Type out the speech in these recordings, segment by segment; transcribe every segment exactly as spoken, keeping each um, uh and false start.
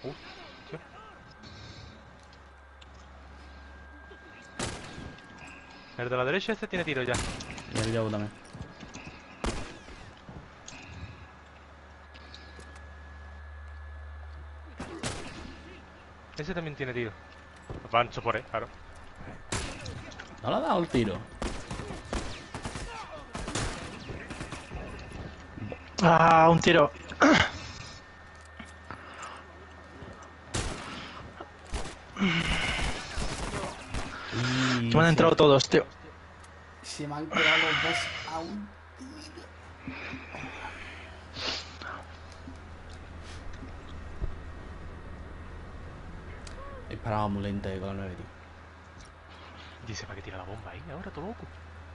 Uh, tío. El de la derecha este tiene tiro ya. Y el Joe también. Ese también tiene tiro. Pancho por ahí, claro. ¿No le ha dado el tiro? Ah, un tiro. Y Que me han entrado se, todos, tío. se me han quedado los dos a un tiro. Disparaba muy lento con la nueve, tío. Dice, ¿para qué tira la bomba ahí? Ahora todo loco.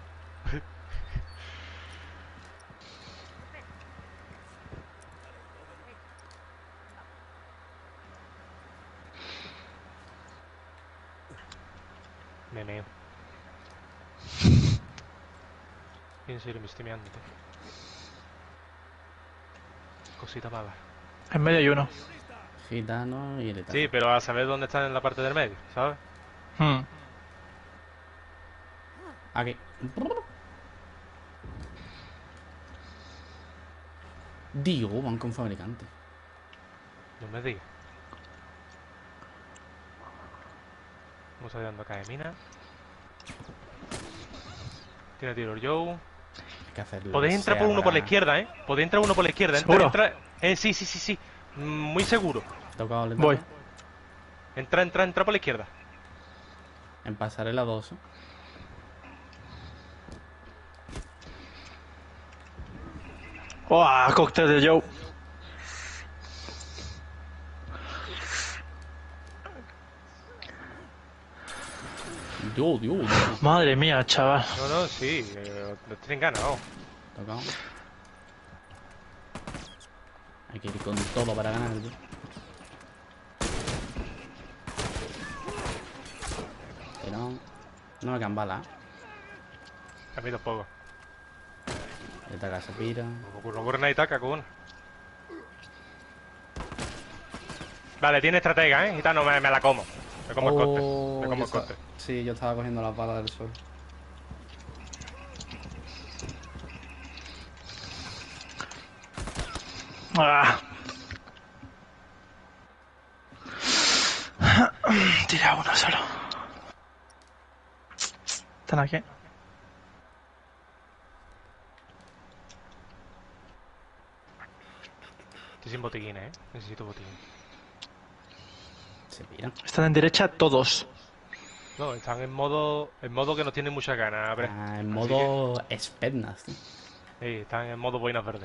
Me meo. En serio, me estoy meando, tío. Cosita mala. En medio hay uno. Gitano y el Sí, pero a saber dónde están en la parte del medio, ¿sabes? Hmm. Aquí. Digo, van con fabricante. No me digas. Vamos ayudando acá de mina. Tiene tiro el Joe. Hay que hacerlo. Podéis entrar por uno por la izquierda, ¿eh? Podéis entrar uno por la izquierda. Entra, ¿Seguro? entra. Eh, sí, sí, sí, sí. Mm, Muy seguro. Tocado el Voy. Entra, entra, entra por la izquierda. En pasarela dos. ¡Oh! Cóctel de Joe. Dios, Dios, Dios. Madre mía, chaval. No, no, sí. Eh, lo tienen ganado. Tocado. Hay que ir con todo para ganar, tío. Pero no, no me quedan balas. A mí tampoco. Esta casa pira. No ocurre, no ocurre nada y taca con una. Vale, tiene estratega, ¿eh? Gitano, me, me la como. Me como el coste. Me como yo el coste. estaba- Sí, yo estaba cogiendo las balas del sol. Ah. Tira uno solo. Están aquí. Estoy sin botiquines, ¿eh? Necesito botiquines. Se pira. Están en derecha todos. No, están en modo en modo que no tienen muchas ganas, hombre. Ah, en Así modo Spednas, tío. que, sí, están en modo boinas verdes.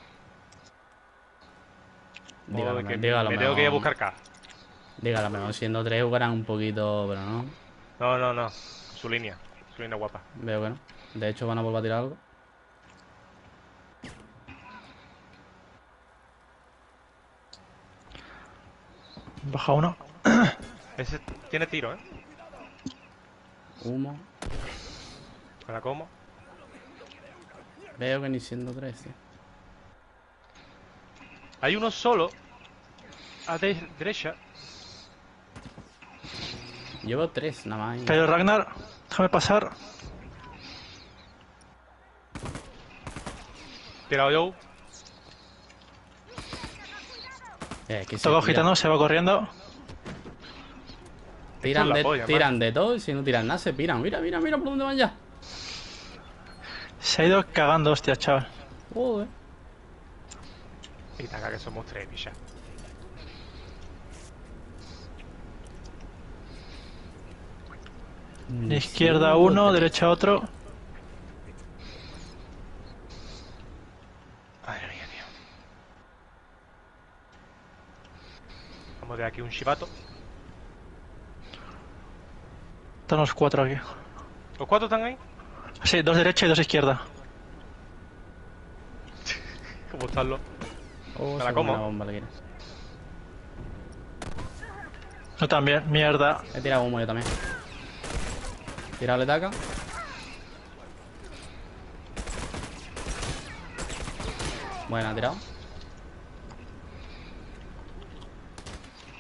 Modo Dígalo, de que dígalo me tengo que ir a mejor. buscar K. Dígalo, mejor siendo tres jugarán un poquito, pero no. No, no, no. Su línea. Su línea guapa. Veo que no. De hecho, van a volver a tirar algo. Baja uno. Ese tiene tiro, ¿eh? Humo. Me la como. Veo que ni siendo tres, tío. Hay uno solo. A de derecha. Llevo tres nada más. Cayó Ragnar. Déjame pasar. Tirado yo. Eh, que se Tocado tira. gitano, se va corriendo. Tiran, Esto es de, la polla, tiran de todo y si no tiran nada se piran. Mira, mira, mira por dónde van ya. Se ha ido cagando, hostia, chaval. Joder. Y taca que somos tres, picha. En izquierda uno, derecha otro. Madre mía, tío. Vamos de aquí un chivato. Están los cuatro aquí. ¿Los cuatro están ahí? Sí, dos derecha y dos izquierda. ¿Cómo están los? Oh, Me se la come como. una bomba, le quiero. No, también, mierda. He tirado humo yo también. Tirado le taca. Buena, tirado.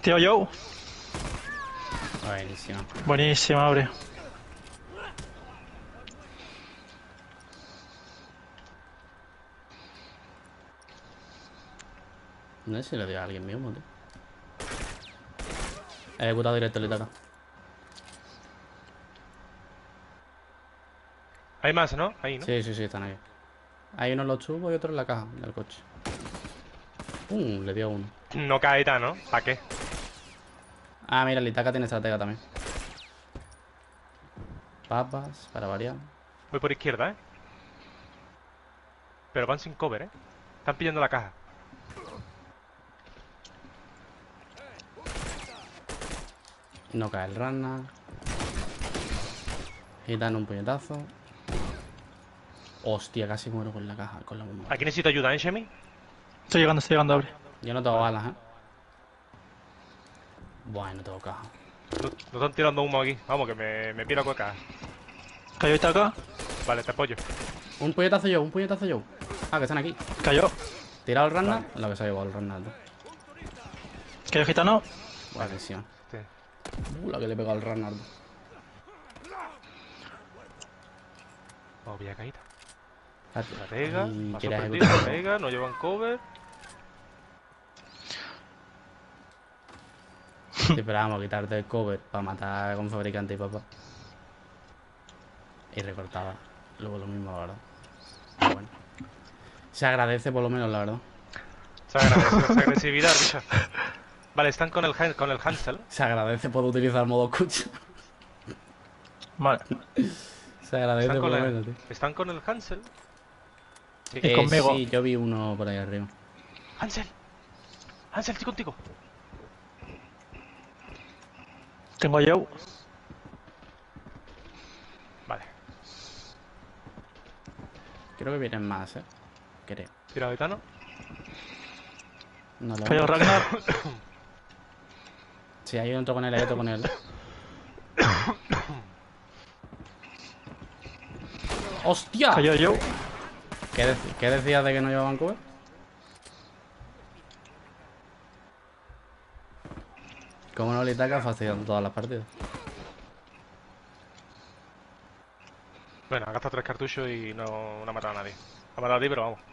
Tío Joe. Buenísimo. Buenísima, abre. No sé si le dio a alguien mismo, tío. He ejecutado directo el Itaca. Hay más, ¿no? Ahí, ¿no? Sí, sí, sí, están ahí. Hay uno en los tubos y otro en la caja del coche. Pum, le dio uno. No cae tan, ¿no? ¿Para qué? Ah, mira, el Itaca tiene estratega también. Papas, para variar. Voy por izquierda, ¿eh? Pero van sin cover, ¿eh? Están pillando la caja. No cae el rana. Gitan un puñetazo. Hostia, casi muero con la caja, con la bomba. Aquí necesito ayuda, ¿eh, Shemi? Estoy llegando, estoy llegando, abre. Yo no tengo balas, ¿eh? Buah, no tengo caja. Nos no están tirando humo aquí. Vamos, que me, me piro con caja. Cayó Itaca. Vale, te apoyo. Un puñetazo yo, un puñetazo yo. Ah, que están aquí. Cayó. Tirado el runner. Lo que se ha llevado el runner, ¿no? Cayó Gitano. Buenísimo. Sí. Uh, la que le he pegado al runner. Vamos, pilla caída. Espérate. Estratega. Ay, Me ha ¿quieres sorprendido. ejecutar? Estratega. No llevan cover. Sí, pero vamos a quitarte el cover para matar con fabricante y papá. Y recortaba. Luego lo mismo, la verdad. Pero bueno. Se agradece por lo menos, la verdad. Se agradece esa agresividad, bicho. Vale, están con el, Han- con el Hansel. Se agradece por utilizar modo escucha. Vale. Se agradece Están por con lo el, menos, tío. están con el Hansel. Sí. Y conmigo. Sí, yo vi uno por ahí arriba. Hansel. Hansel, estoy contigo. Tengo a Joe. Vale. Creo que vienen más, eh. Creo. Tirado de Tano. No lo Cayó Ragnar. Sí, hay otro con él, hay otro con él. ¡Hostia! Cayó Joe. ¿Qué, dec- ¿Qué decías de que no llevaban cover? Como no le taca fastidiando todas las partidas. Bueno, ha gastado tres cartuchos y no, no ha matado a nadie. Ha matado a ti, pero vamos.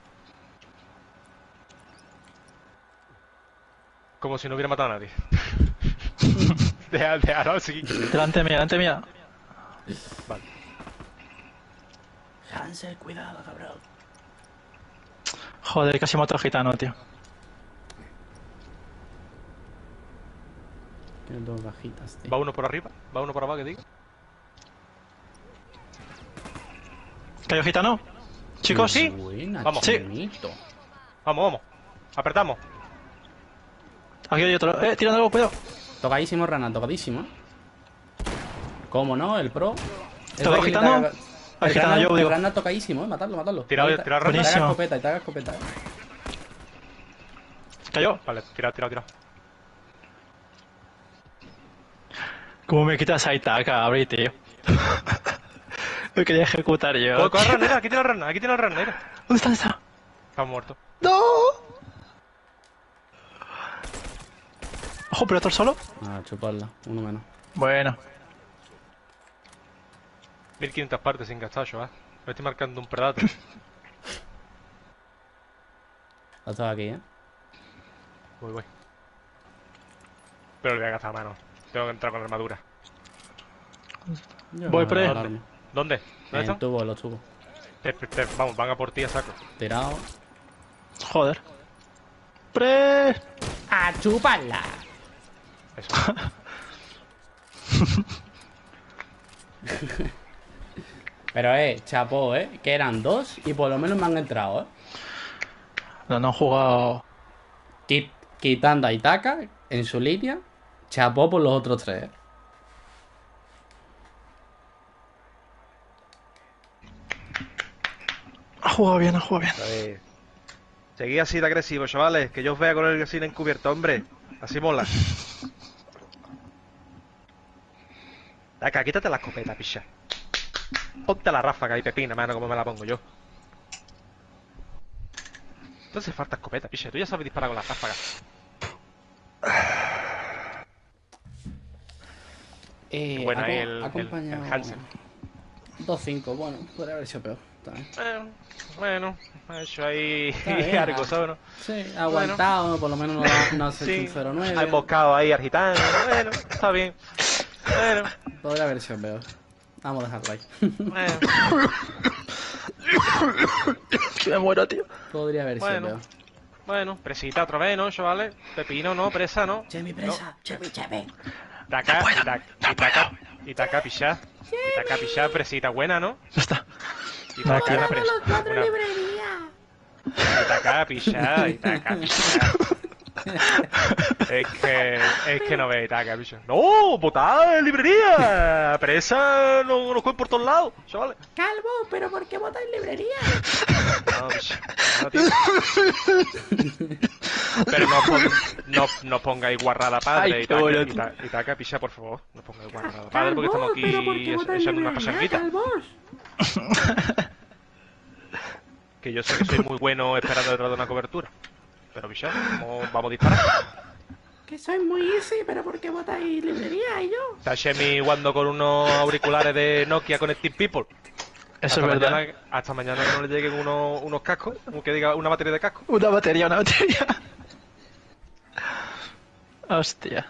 Como si no hubiera matado a nadie. Deja, déjalo así. Delante mía, delante mía. Vale. Hansel, cuidado, cabrón. Joder, casi mato a Gitano, tío. Tiene dos bajitas, tío. Va uno por arriba, va uno por abajo, que diga. ¿Cayó Gitano? Chicos, Sí. Buena, Vamos. Sí. chinito. Vamos, vamos. Apretamos. Aquí hay otro. Eh, tirando algo, cuidado. Tocadísimo, Rana, tocadísimo. ¿eh? ¿Cómo no? El pro. Es ¿Toca la que gitano? taca- Al El gitano Rana- yo, el digo. Rana tocadísimo, eh. Matadlo, matadlo. Tirado- Y ta- tirado y te haga Buenísimo. escopeta, y te haga escopeta. eh. Cayó. Vale, tirado, tirado, tirado. ¿Cómo me quitas a Itaca, abre, tío? Lo quería ejecutar yo. Coge, coge la ranera, aquí tiene la ranera, aquí tiene la ranera. ¿Dónde está? ¿Dónde está? Está muerto. ¡No! Ojo, pero otro solo. Ah, chuparla, uno menos. Bueno. mil quinientas partes sin gastar yo, eh. Me estoy marcando un Predator. Ha estado aquí, eh. Voy, voy. Pero le voy a gastar a mano. Tengo que entrar con armadura. Yo Voy me por voy a ahí. alarma. ¿Dónde? ¿Dónde En están? tubo, en los tubos. Te- te- te- vamos, van a por ti a saco. Tirado. Joder. ¡Pre! ¡A chuparla! Eso. Pero, eh, chapó, eh. Que eran dos y por lo menos me han entrado, eh. No, no han jugado. Qui- Quitando a Itaca en su línea. Chapó por los otros tres, eh. Ha jugado bien, ha jugado bien. Eh, Seguí así de agresivo, chavales. Que yo os vea con el cine encubierto, hombre. Así mola. Acá, quítate la escopeta, picha. Ponte la ráfaga y pepina, mano, como me la pongo yo. No hace falta escopeta, picha. Tú ya sabes disparar con la ráfaga. Eh, Bueno, ahí aco- el- el- acompañado- el Hansen. dos cinco, bueno, podría haber sido peor. También. Eh, bueno, ha hecho ahí Está bien, algo, ah. ¿sabes? ¿No? Sí, ha aguantado, por lo menos no, ha- no has hecho Sí, un cero nueve. ha emboscado ahí al gitano. Bueno, está bien. Bueno, Podría haber sido peor. Vamos a dejarlo ahí. bueno, Que me muero, tío. Podría haber sido Bueno. peor. bueno, presita otra vez, ¿no, chavales? Pepino, no, presa, ¿no? Chemi, presa. Chemi, Chemi. Taca, y taca, y taca, y taca, pichá. Y taca, pichá, presita buena, ¿no? Ya está. Y taca, una presa. Una... Y taca, pichá, y taca, pichá. Es que, es que no ve Itaca, bicho. ¡No! ¡Votar en librería! Presa no nos cogen por todos lados, chavales. Calvo, ¿pero por qué votas en librería? No, bicho. No, tío. Pero no, pon, no, no pongáis guarrada padre. Ay, Itaca, qué bueno, Ita- Itaca, picha, por favor. No pongáis guarrada padre porque estamos aquí echando una pasanguita. Que yo sé que soy muy bueno esperando detrás de una cobertura. Pero, bicho, vamos, vamos a disparar. Que soy muy easy, pero ¿por qué votáis librería y yo? Está Shemi jugando con unos auriculares de Nokia Connected People. Eso hasta es verdad. Mañana, hasta mañana que no le lleguen unos, unos cascos, que diga una batería de casco. Una batería, una batería. Hostia.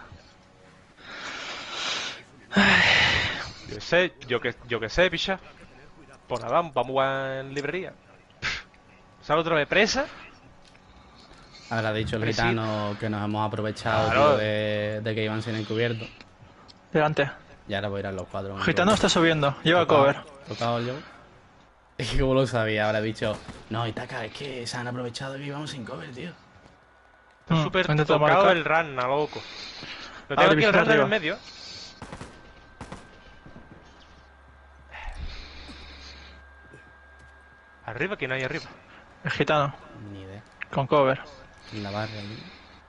Yo sé, yo que, yo que sé, picha. Pues nada, vamos a jugar en librería. ¿Sale otra vez presa? Habrá dicho el Hombre, sí. gitano que nos hemos aprovechado Claro. tío, de, de que iban sin encubierto. Delante. Y ahora voy a ir a los cuatro. Gitano está subiendo. Lleva Tocado- cover. Tocado yo. Es que como lo sabía, habrá dicho, no, Itaca, es que se han aprovechado de que íbamos sin cover, tío. Está Mm, súper ha intentado tocado marcar. el Ranna, loco. Lo Ah, tengo el aquí el vigila Ranna en el arriba. medio. Arriba, ¿quién hay arriba? El gitano. Ni idea. Con cover. En la barra, ¿no?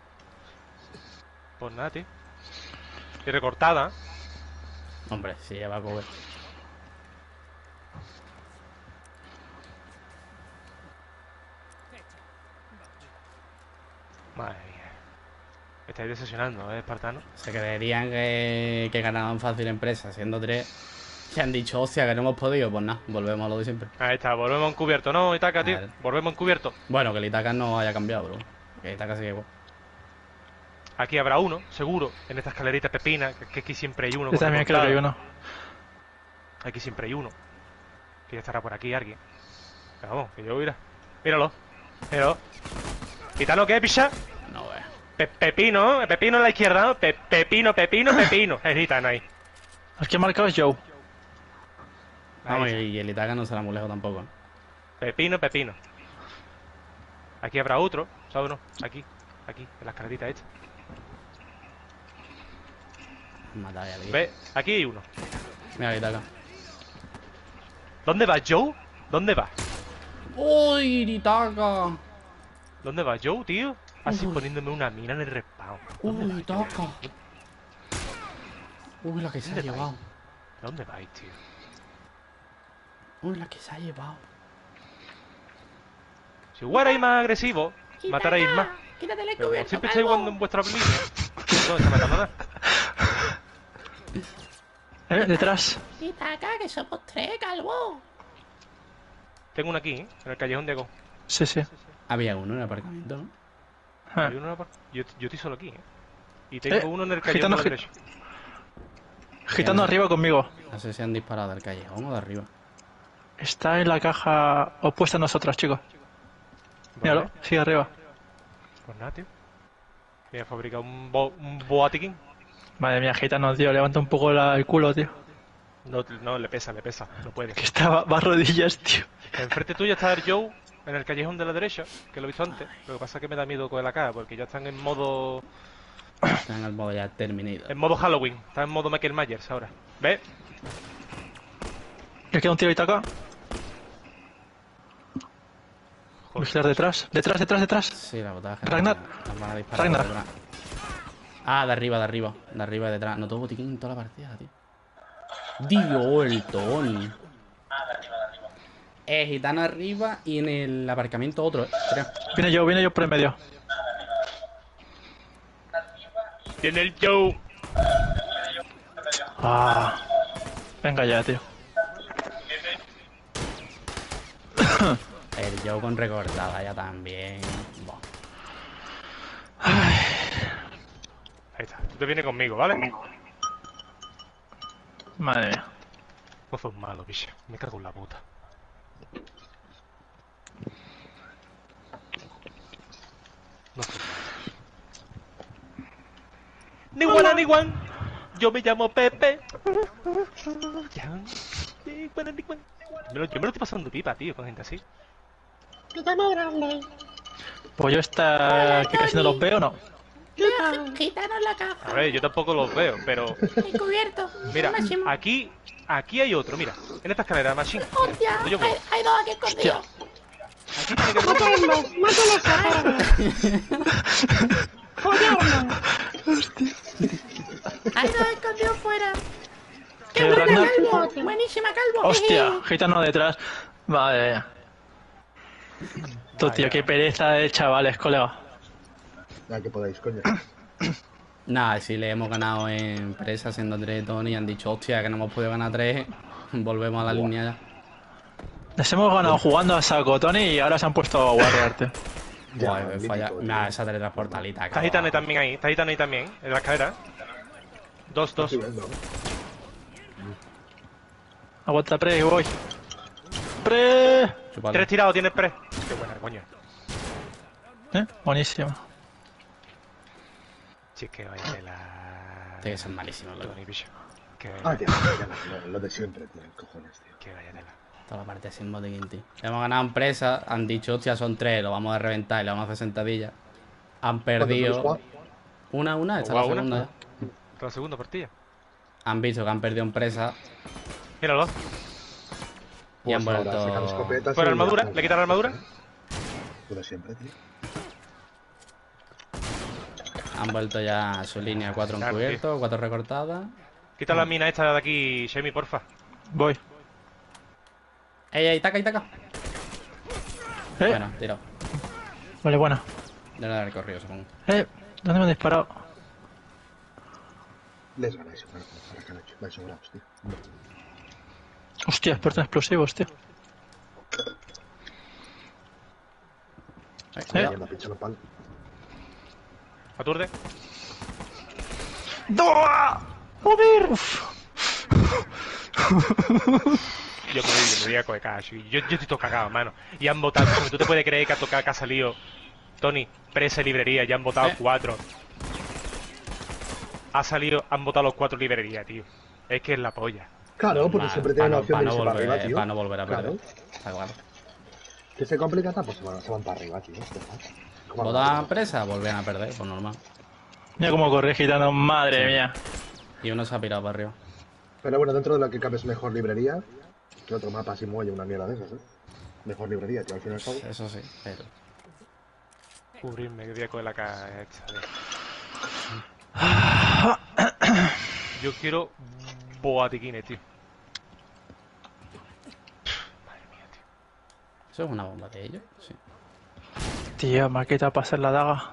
Pues nada, tío. Y recortada. Hombre, si lleva cover. Madre mía. Estáis decepcionando, ¿eh, espartano? Se creerían que, que ganaban fácil empresa, siendo tres. Se han dicho, hostia, que no hemos podido. Pues nada, volvemos a lo de siempre. Ahí está, volvemos en cubierto, ¿no, Itaca, tío? Vale. Volvemos en cubierto. Bueno, que el Itaca no haya cambiado, bro. Que el Itaca sigue igual. Aquí habrá uno, seguro, en esta escalerita pepina, que, que aquí siempre hay uno. Yo con también creo que hay recortada. uno. Aquí siempre hay uno. Que ya estará por aquí alguien. Pero vamos, que yo mira. Míralo. Míralo. ¿Gitano qué, picha? No, ve. Pe- pepino, pepino en la izquierda, ¿no? Pe- pepino, pepino, pepino. Es gitano ahí. El que ha marcado es Joe. Vamos, Ahí. y el Itaca no será muy lejos tampoco. ¿eh? Pepino, pepino. Aquí habrá otro, ¿sabes uno? Aquí, aquí, en la escalerita esta. Matar a alguien. Ve, aquí hay uno. Mira el Itaca. ¿Dónde va Joe? ¿Dónde va? ¡Uy, Itaca! ¿Dónde va Joe, tío? Así Uy. poniéndome una mina en el respawn. ¿Dónde ¡Uy, vais, Itaca! Uy, la que se ha ¿Dónde llevado. ¿Dónde vais, tío? Uy, la que se ha llevado. Si fuerais más agresivo, mataréis más. Quítate el Pero como siempre estáis jugando en vuestra línea, no está matando nada. Eh, detrás. Itaca, que somos tres, calvo. Tengo uno aquí, ¿eh? En el callejón de Go. Sí, sí. Había uno en el aparcamiento, ¿no? Ah. Hay uno en la par- yo, yo estoy solo aquí, ¿eh? Y tengo Eh, uno en el callejón gitano, de la gi- derecha. Gitano arriba conmigo. No sé si han disparado del callejón o de arriba. Está en la caja opuesta a nosotras, chicos. Míralo, Vale. sigue arriba. Pues nada, tío. Voy a fabricar un, bo un boatiquín. Madre mía, gitano, tío, levanta un poco la- el culo, tío. No, no, le pesa, le pesa. No puede. Que estaba va a rodillas, tío. Enfrente tuyo está el Joe, en el callejón de la derecha, que lo he visto antes. Lo que pasa es que me da miedo coger la cara, porque ya están en modo... Están en el modo ya terminado. En modo Halloween. Está en modo Michael Myers ahora. ¿Ves? Le queda un tiro acá. Joder. Vigilar detrás. Detrás, detrás, detrás. Sí, la botaja. Ragnar. Nos van a disparar Ragnar. por detrás. Ah, de arriba, de arriba. De arriba y detrás. No tuvo botiquín en toda la partida, tío. Dios, el Tony. Eh, gitano arriba y en el aparcamiento otro, eh. Creo. Viene yo, viene yo por el medio. Tiene el Joe. Ah. Venga ya, tío. El Joe con recortada ya también. Buah. Ahí está. Tú te vienes conmigo, ¿vale? Madre mía. No sos malo, picha. Me cago en la puta. No sos malo. Ni one, ni one. Yo me llamo Pepe. Ya. Ni one, ni one. Me lo- Yo me lo estoy pasando pipa, tío, con gente así. Pícame grande. Pues yo está que casi no los veo, ¿no? Gitano en la caja. A ver, yo tampoco los veo, pero... Encubierto. Mira, Máximo. aquí... Aquí hay otro, mira. En esta escalera, Machine. Hostia, Donde yo hay, voy. hay dos aquí escondidos. Aquí tiene que haber... Mátenlos, mátenlos a todos. Follarlos. Hay dos escondidos fuera. ¡Qué ¿Qué, buena, Ragnar? Calvo! Buenísima, Calvo. Hostia, gitano detrás. Madre mía. Tú, tío, qué pereza de chavales, colega. Ya que podáis, coño. Nada, si le hemos ganado en presa siendo tres Tony y han dicho, hostia, que no hemos podido ganar tres, volvemos a la línea ya. Les hemos ganado jugando a saco, Tony, y ahora se han puesto a guardiarte. Ya, Guay, mítico, falla. tío. Nada, esa teletransportalita. Está Gitano ahí también ahí. Está Gitano ahí también, en la escalera. Dos, dos. Estoy viendo. Aguanta pre, voy. Pre. Tres tirados, tienes pre. Qué buena, coño. ¿Eh? Buenísimo. Si es que vaya de la... Tiene que ser malísimo, loco. Tony, picha. Que Ah, vaya, tío, ya, lo, lo de siempre, tío, cojones, tío. que vaya de la... Toda la parte sin botiquín, tío. Hemos ganado en presa, han dicho, hostia, son tres, lo vamos a reventar y le vamos a hacer sentadilla. Han perdido. ¿Cuántos Una a una, esta es la Guau, una. segunda ya. Esta la segunda partida. Han visto que han perdido en presa Míralo. y han Pues ahora vuelto. sacan escopetas Fuera y armadura, ya, le quitan la armadura. Lo de siempre, tío. Han vuelto ya a su línea, cuatro Claro, encubiertos, cuatro recortadas. Quita la mina esta de aquí, Shemi, porfa. Voy. ¡Ey, ey, taca, y taca! Eh. Bueno, tiro. Vale, buena. De la del corrido, supongo. Eh. ¿Dónde me han disparado? Les ganáis, bueno, para que han hecho. Vais sobrados, tío. Hostia, experto en explosivos, tío. Eh, Eh. cuidado. Mierda, pinchando pal. Aturde. ¡Doa! ¡Joder! Uf. Yo me voy, me voy a coger cash. Yo, yo estoy todo cagado, mano. Y han votado. ¿Tú te puedes creer que ha tocado, que ha salido Tony, presa y librería? Ya han votado Eh. cuatro. Ha salido, han votado los cuatro librerías, tío. Es que es la polla. Claro, porque Normal, siempre pa' tienen la no- opción pa' de no irse para volver- arriba, tío. Para no volver a perder. Claro. Está claro. Que se complica, pues se van, se van para arriba, tío. Ya está. Como Votan la- presa, volvían a perder, pues normal. Mira cómo corre gitano, madre mía. Y uno se ha pirado para arriba. Pero bueno, dentro de lo que cabe es mejor librería que otro mapa sin muelle, una mierda de esas, ¿eh? Mejor librería, tío, al fin y al cabo. Eso sí, pero. Cubrirme, que voy a coger la caja esta. tío. Yo quiero boatiquines, tío. Madre mía, tío. ¿Eso es una bomba de ellos? Sí. Tío, maqueta para hacer la daga.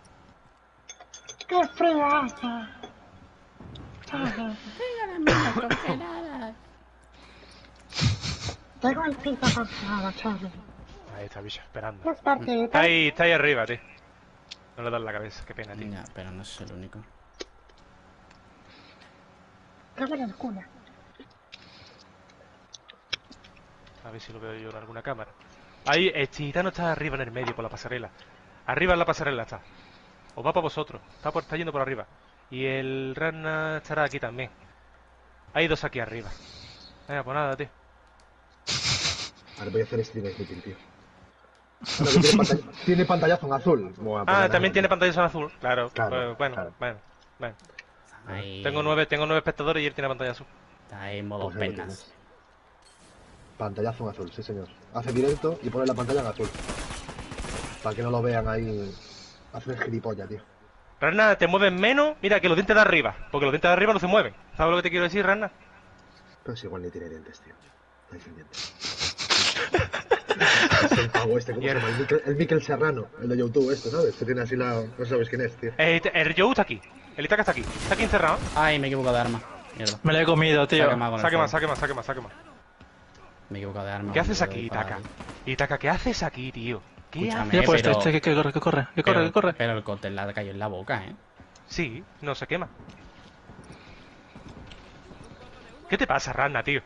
¡Qué frío hace! Tengo el pito congelado, Charlie. Ahí está, bicho, esperando. Dos partiditas. Está ahí, está ahí arriba, tío. No le das la cabeza, qué pena, tío. Ya, pero no es el único. Cámara el culo. A ver si lo veo yo en alguna cámara. Ahí, el gitano está arriba en el medio, por la pasarela. Arriba en la pasarela está. Os va para vosotros. Está, por, está yendo por arriba. Y el Rana estará aquí también. Hay dos aquí arriba. Venga, pues nada, tío. Ahora voy a hacer stream snipping, tío. Bueno, que tiene, pantalla, tiene pantallazo en azul. Buah, pues Ah, nada, también tío. tiene pantallas en azul. Claro. Claro, pues, bueno, claro. bueno, bueno. Ahí. Tengo nueve, tengo nueve espectadores y él tiene pantalla azul. Está ahí en modo Pues ahí lo penas. tienes. Pantallazo en azul, sí señor. Hace directo y pone la pantalla en azul. Para que no lo vean ahí. Hace el gilipollas, tío. Rana, te mueves menos. Mira, que los dientes de arriba. Porque los dientes de arriba no se mueven. ¿Sabes lo que te quiero decir, Rana? Pero si igual ni tiene dientes, tío. No hay dientes. Es el pavo este, ¿cómo se llama? El Miquel, el Miquel Serrano, el de YouTube este, ¿sabes? Que tiene así la... No sabes quién es, tío. Eh, el Joe está aquí. El Itaca está aquí. Está aquí encerrado. Ay, me he equivocado de arma. Mierda. Me lo he comido, tío. Saque más con el Saque más, fuego. saque más, saque más, saque más. Me he equivocado de arma. ¿Qué haces no puedo aquí, disparar, Itaka? tío. Itaka, ¿qué haces aquí, tío? ¿Qué Escúchame. haces? Mira, pues pero- este, este, que corre, que corre, que corre, Pero- que corre. Pero el cóctel le cayó en la boca, ¿eh? Sí, no se quema. ¿Qué te pasa, Rana, tío?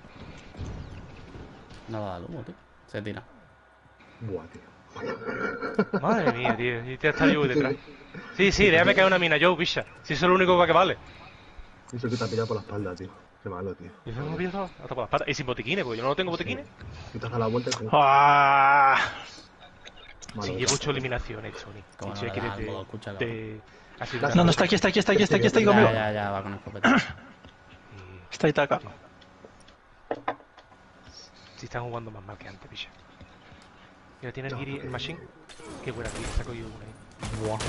No va a dar humo, tío. Se tira. Buah, tío. Madre mía, tío. Y te está yo detrás. Sí, sí, déjame caer una mina, Joe, bicha. Si eso es lo único que vale. Eso que te ha pillado por la espalda, tío. Qué malo, tío. Y yo me pienso hasta por las patas. Y sin botiquines, porque yo no tengo botiquines. Y te has dado la vuelta y como... ¡Ah! Malo, Sí, tío. llevo ocho eliminaciones, Sony. Cómo Y no si le quieres da de, algo, escúchalo. de... Así No, No, no, está aquí, está aquí, está aquí, está aquí, está aquí conmigo. Ya, ya, ya, va con escopeta. Está Itaka. Si están jugando más mal que antes, bicha. Mira, tiene el Giri, el Machine. Qué buena, tío. Saco yo una ahí. Buah.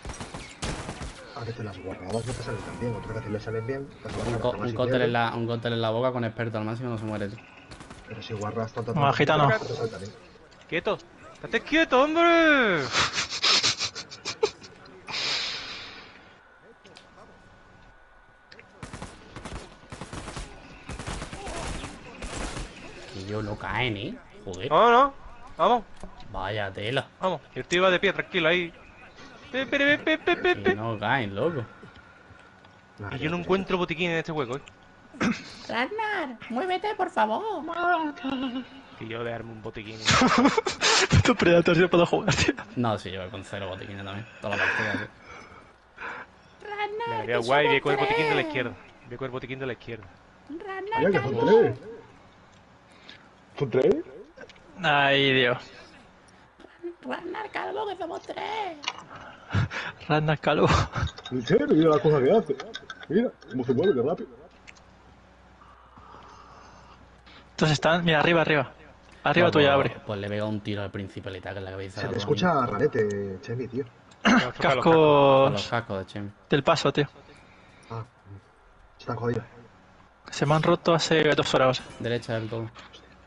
A veces las guarradas no te salen tan bien, otras veces le salen bien. Las Un, guarras co- tomas un si cóctel quieres, en la, un cóctel en la boca con experto al máximo no se muere, tío. Pero si guarras tanto... Bueno, gitano. no te saltan, ¿eh? ¡Quieto! ¡Estate quieto, hombre! Y yo no caen, ¿eh? Joder. No, no. Vamos, Vaya tela. vamos. Y el tío va de pie, tranquilo, ahí. Pe, pe, pe, pe, pe, pe, Y pe. no caen, loco. Y yo no encuentro botiquín en este juego, eh. Ragnar, muévete, por favor. Muévete. Que yo de darme un botiquín. Tu Predator yo puedo jugar, tío. No, sí, yo voy con cero botiquines también. Toda la partida, tío. Mira, Ragnar, voy a que guay, voy somos con el botiquín de la tres. izquierda. Voy con el botiquín de la izquierda. Ragnar, Vaya, que son calvo. tres. ¿Son tres? Ay, Dios. Ragnar, calvo, que somos tres. Ragnar calvo. En serio, mira la cosa que hace. Mira, cómo se mueve de rápido. Entonces están, mira, arriba, arriba. Arriba Pues- tuya, abre. Pues le pega un tiro al principalita que es la cabeza. Se de te la escucha rarete, Chemi, tío. Vamos a tocar los A Cascos los cascos de Chemi. del paso, tío. Ah, están jodidos. Se me han roto hace dos horas. Derecha del todo.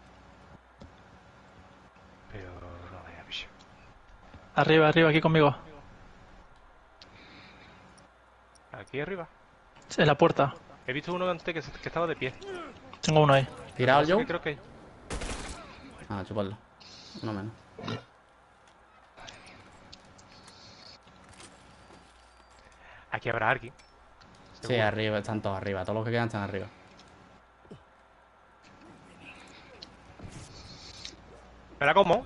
Pero no vea, bicho. Arriba, arriba, aquí conmigo. Aquí arriba. En la puerta. He visto uno antes que, se- que estaba de pie. Tengo uno ahí. ¿Tirado el Así que Joe? creo que... Ah, chuparlo. Uno menos. Aquí habrá alguien. Sí, Seguro. arriba, están todos arriba. Todos los que quedan están arriba. ¿Pero cómo?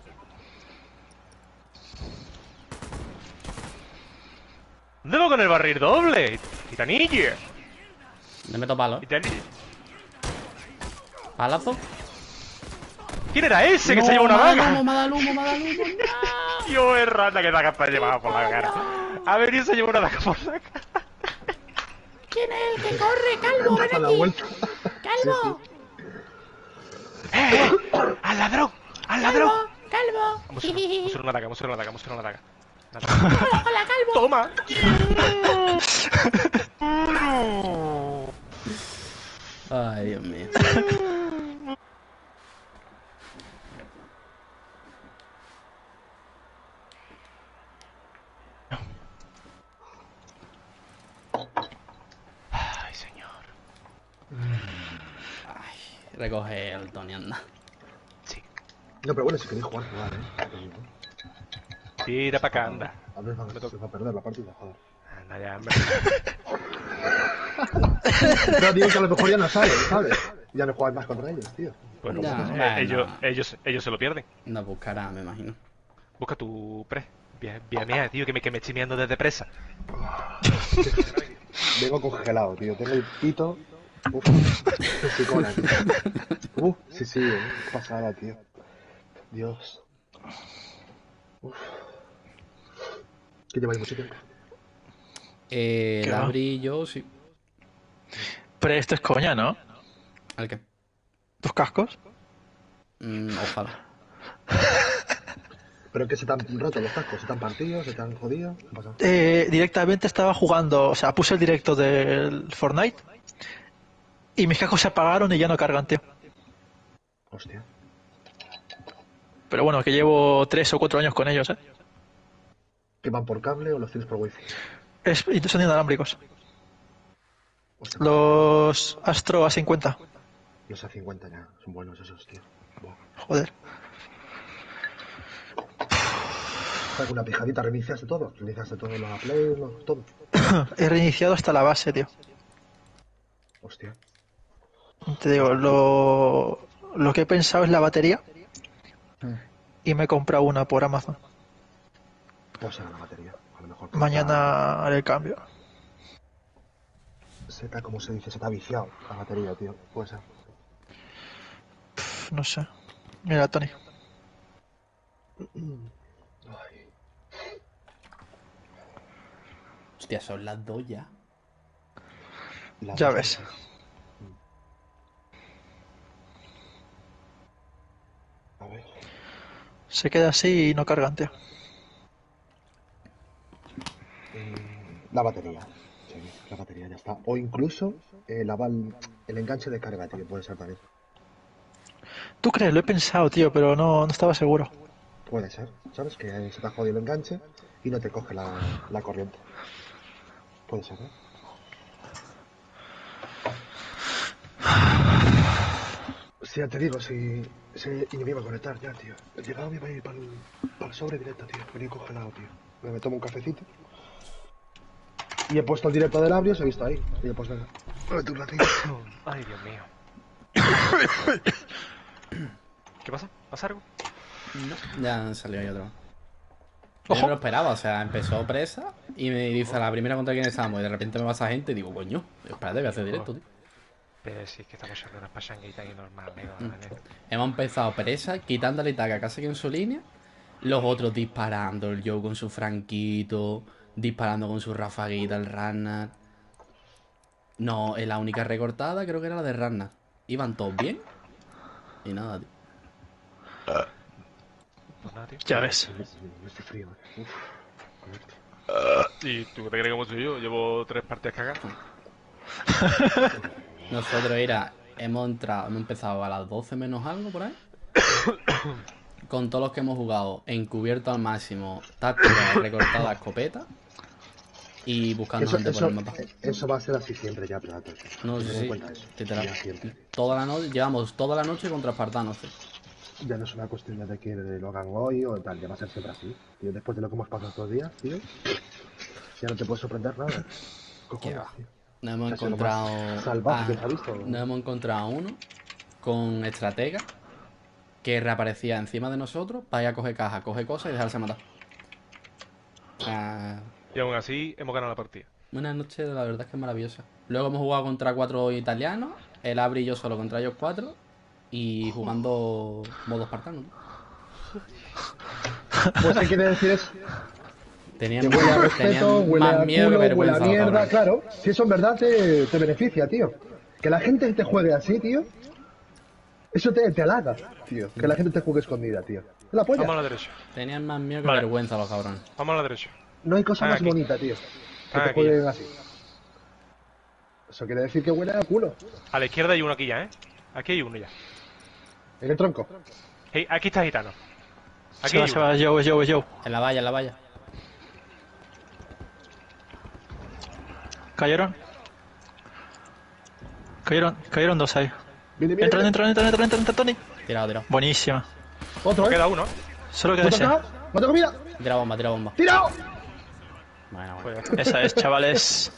¿Dónde va con el barril doble? Titanilla. Le meto palo, ¿eh? Titanilla. Palazo. ¿Quién era ese que No, se lleva una me da vaga? humo, me da humo, me da humo. No. Tío, es rata que saca para llevar por la cara. A ver, y se lleva una vaga por la cara. ¿Quién es el que corre, calvo? Ven A la aquí. vuelta. Calvo, ¡Eh, eh! ¡Al ladrón! ¡Al ladrón! calvo, calvo. Vamos a hacer una- vamos a hacer una daga, vamos a hacer una daga, vamos a hacer una daga. Una daga. Hola, hola, calvo. ¡Toma! Ay, Dios mío. Ay, señor. Recoge el Tony, anda. Sí. No, pero bueno, si queréis jugar, jugar, eh. Tira para acá, anda. A ver, va, Me toca. se va a perder la partida, joder. Anda ya, hombre. No, digo que a lo mejor ya no sale, ¿sabes? Ya no jugáis más contra ellos, tío. Bueno, No, eh, bueno. ellos, ellos, ellos se lo pierden. No buscará, me imagino. Busca tu pre. Vía, vía mía, tío, que me, que me estoy mirando desde presa. Vengo congelado, tío. Tengo el pito. Uf, psicona, tío. Uf, sí, sí, eh. Qué pasada, tío. Dios. Uf. ¿Qué lleváis mucho tiempo? Eh, ¿Qué la va? abrí yo, sí. Pero esto es coña, ¿no? ¿Al qué? ¿Tus cascos? Mm, ojalá. ¿Pero que se te han roto los cascos? ¿Se te han partido? ¿Se te han jodido? ¿Qué pasa? Eh, directamente estaba jugando, o sea, puse el directo del Fortnite y mis cascos se apagaron y ya no cargan, tío. Hostia. Pero bueno, que llevo tres o cuatro años con ellos, ¿eh? ¿Que van por cable o los tienes por wifi? Es, y son inalámbricos. Hostia, Los Astro A cincuenta. los A cincuenta ya, son buenos esos, tío. Buah. Joder. Saca una pijadita, reiniciaste todo. Reiniciaste todo la Play, lo- todo. He reiniciado hasta la base, tío. Hostia. Te digo, lo, lo que he pensado es la batería. Y me he comprado una por Amazon. Pues era la batería. A lo mejor. que Mañana haré el cambio. está- Se está, como se dice, se te ha viciado la batería, tío. Puede ser. Pff, no sé. Mira, Tony. Ay. Hostia, son las dos ya. La Ya batería. ves. A ver. Se queda así y no cargan, tío. Eh, la batería. Sí, la batería ya está. O incluso eh, la val- el enganche de carga, tío, puede ser también. ¿Tú crees? Lo he pensado, tío, pero no, no estaba seguro. Puede ser. ¿Sabes? Que se te ha jodido el enganche y no te coge la, la corriente. Puede ser, ¿eh? Sí, ya te digo, si... si y me iba a conectar ya, tío. El llegado me iba a ir para el, para el sobre directo, tío. Venía congelado, tío. Me tomo un cafecito. Y he puesto el directo del Abrios, he visto ahí. Y pues venga. Vete un ratito. Ay, Dios mío. ¿Qué pasa? ¿Pasa algo? No, ya salió ahí otro. Yo Ojo. no lo esperaba, o sea, empezó presa y me dice la primera contra quién estábamos y de repente me pasa gente y digo, coño, espérate, voy a hacer directo, tío. Pero sí, es que estamos echando unas pachanguitas y normal, amigo. Mm. ¿vale? Hemos empezado presa, quitándole taca casi que en su línea, los otros disparando, el Joe con su franquito, disparando con su rafaguita, el Ragnar. No, en la única recortada creo que era la de Ragnar. Iban todos bien y nada, tío. Pues nada, tío. Ya ves. No estoy frío, eh. Uf. Correcto. ¿Y tú qué te crees como soy yo? Llevo tres partidas cagadas. Nosotros, era, hemos entrado, hemos empezado a las doce menos algo por ahí. Con todos los que hemos jugado, encubierto al máximo, táctica, recortada, escopeta. Y buscando Eso, gente por eso, el mapa. eso va a ser así siempre ya, Plato. No, Ten sí, en sí, cuenta eso. literal. Ya siempre. Toda la noche, llevamos toda la noche contra espartanos, tío. Ya no es una cuestión de que lo hagan hoy o tal, ya va a ser siempre así. Tío, después de lo que hemos pasado estos días, tío, ya no te puede sorprender nada. Cojones, va? tío. Nos hemos O sea, si lo más encontrado. salvaje ah, que se ha visto. nos hemos encontrado a uno con estratega que reaparecía encima de nosotros para ir a coger caja, coger cosas y dejarse matar. O sea, Y aún así, hemos ganado la partida. una noche, la verdad es que es maravillosa. Luego hemos jugado contra cuatro italianos, el Abri y yo solo contra ellos cuatro, y jugando modo espartano. Pues ¿qué quiere decir eso? Tenían, Que huele a tenían respeto, huele más a miedo que culo, huele a vergüenza. los mierda, cabrones. claro. Si eso en verdad te, te beneficia, tío. Que la gente te juegue así, tío. Eso te, te halaga, tío. Que la gente te juegue escondida, tío. Es la polla. Vamos a la derecha. Tenían más miedo que Vale. vergüenza los cabrones. Vamos a la derecha. No hay cosa Ah, más aquí. bonita, tío. Que Ah, te aquí. jueguen así. Eso quiere decir que huele a culo. A la izquierda hay uno aquí ya, ¿eh? Aquí hay uno ya. En el tronco. Hey, aquí está gitano. Aquí Se va, hay se uno. va, Joe, Joe, Joe. En la valla, en la valla. ¿Cayeron? Cayeron, cayeron dos ahí. Viene, viene. Entran, entran, entran, entran, entran, entran, Tony. Tira, tira. Buenísima. Otro, ¿eh? Queda uno. Solo queda ¿Me ese. toca? ¿Me toca? Mira. Tira bomba, tira bomba. ¡Tirado! Bueno, bueno. Pues ya está. Esa es, chavales.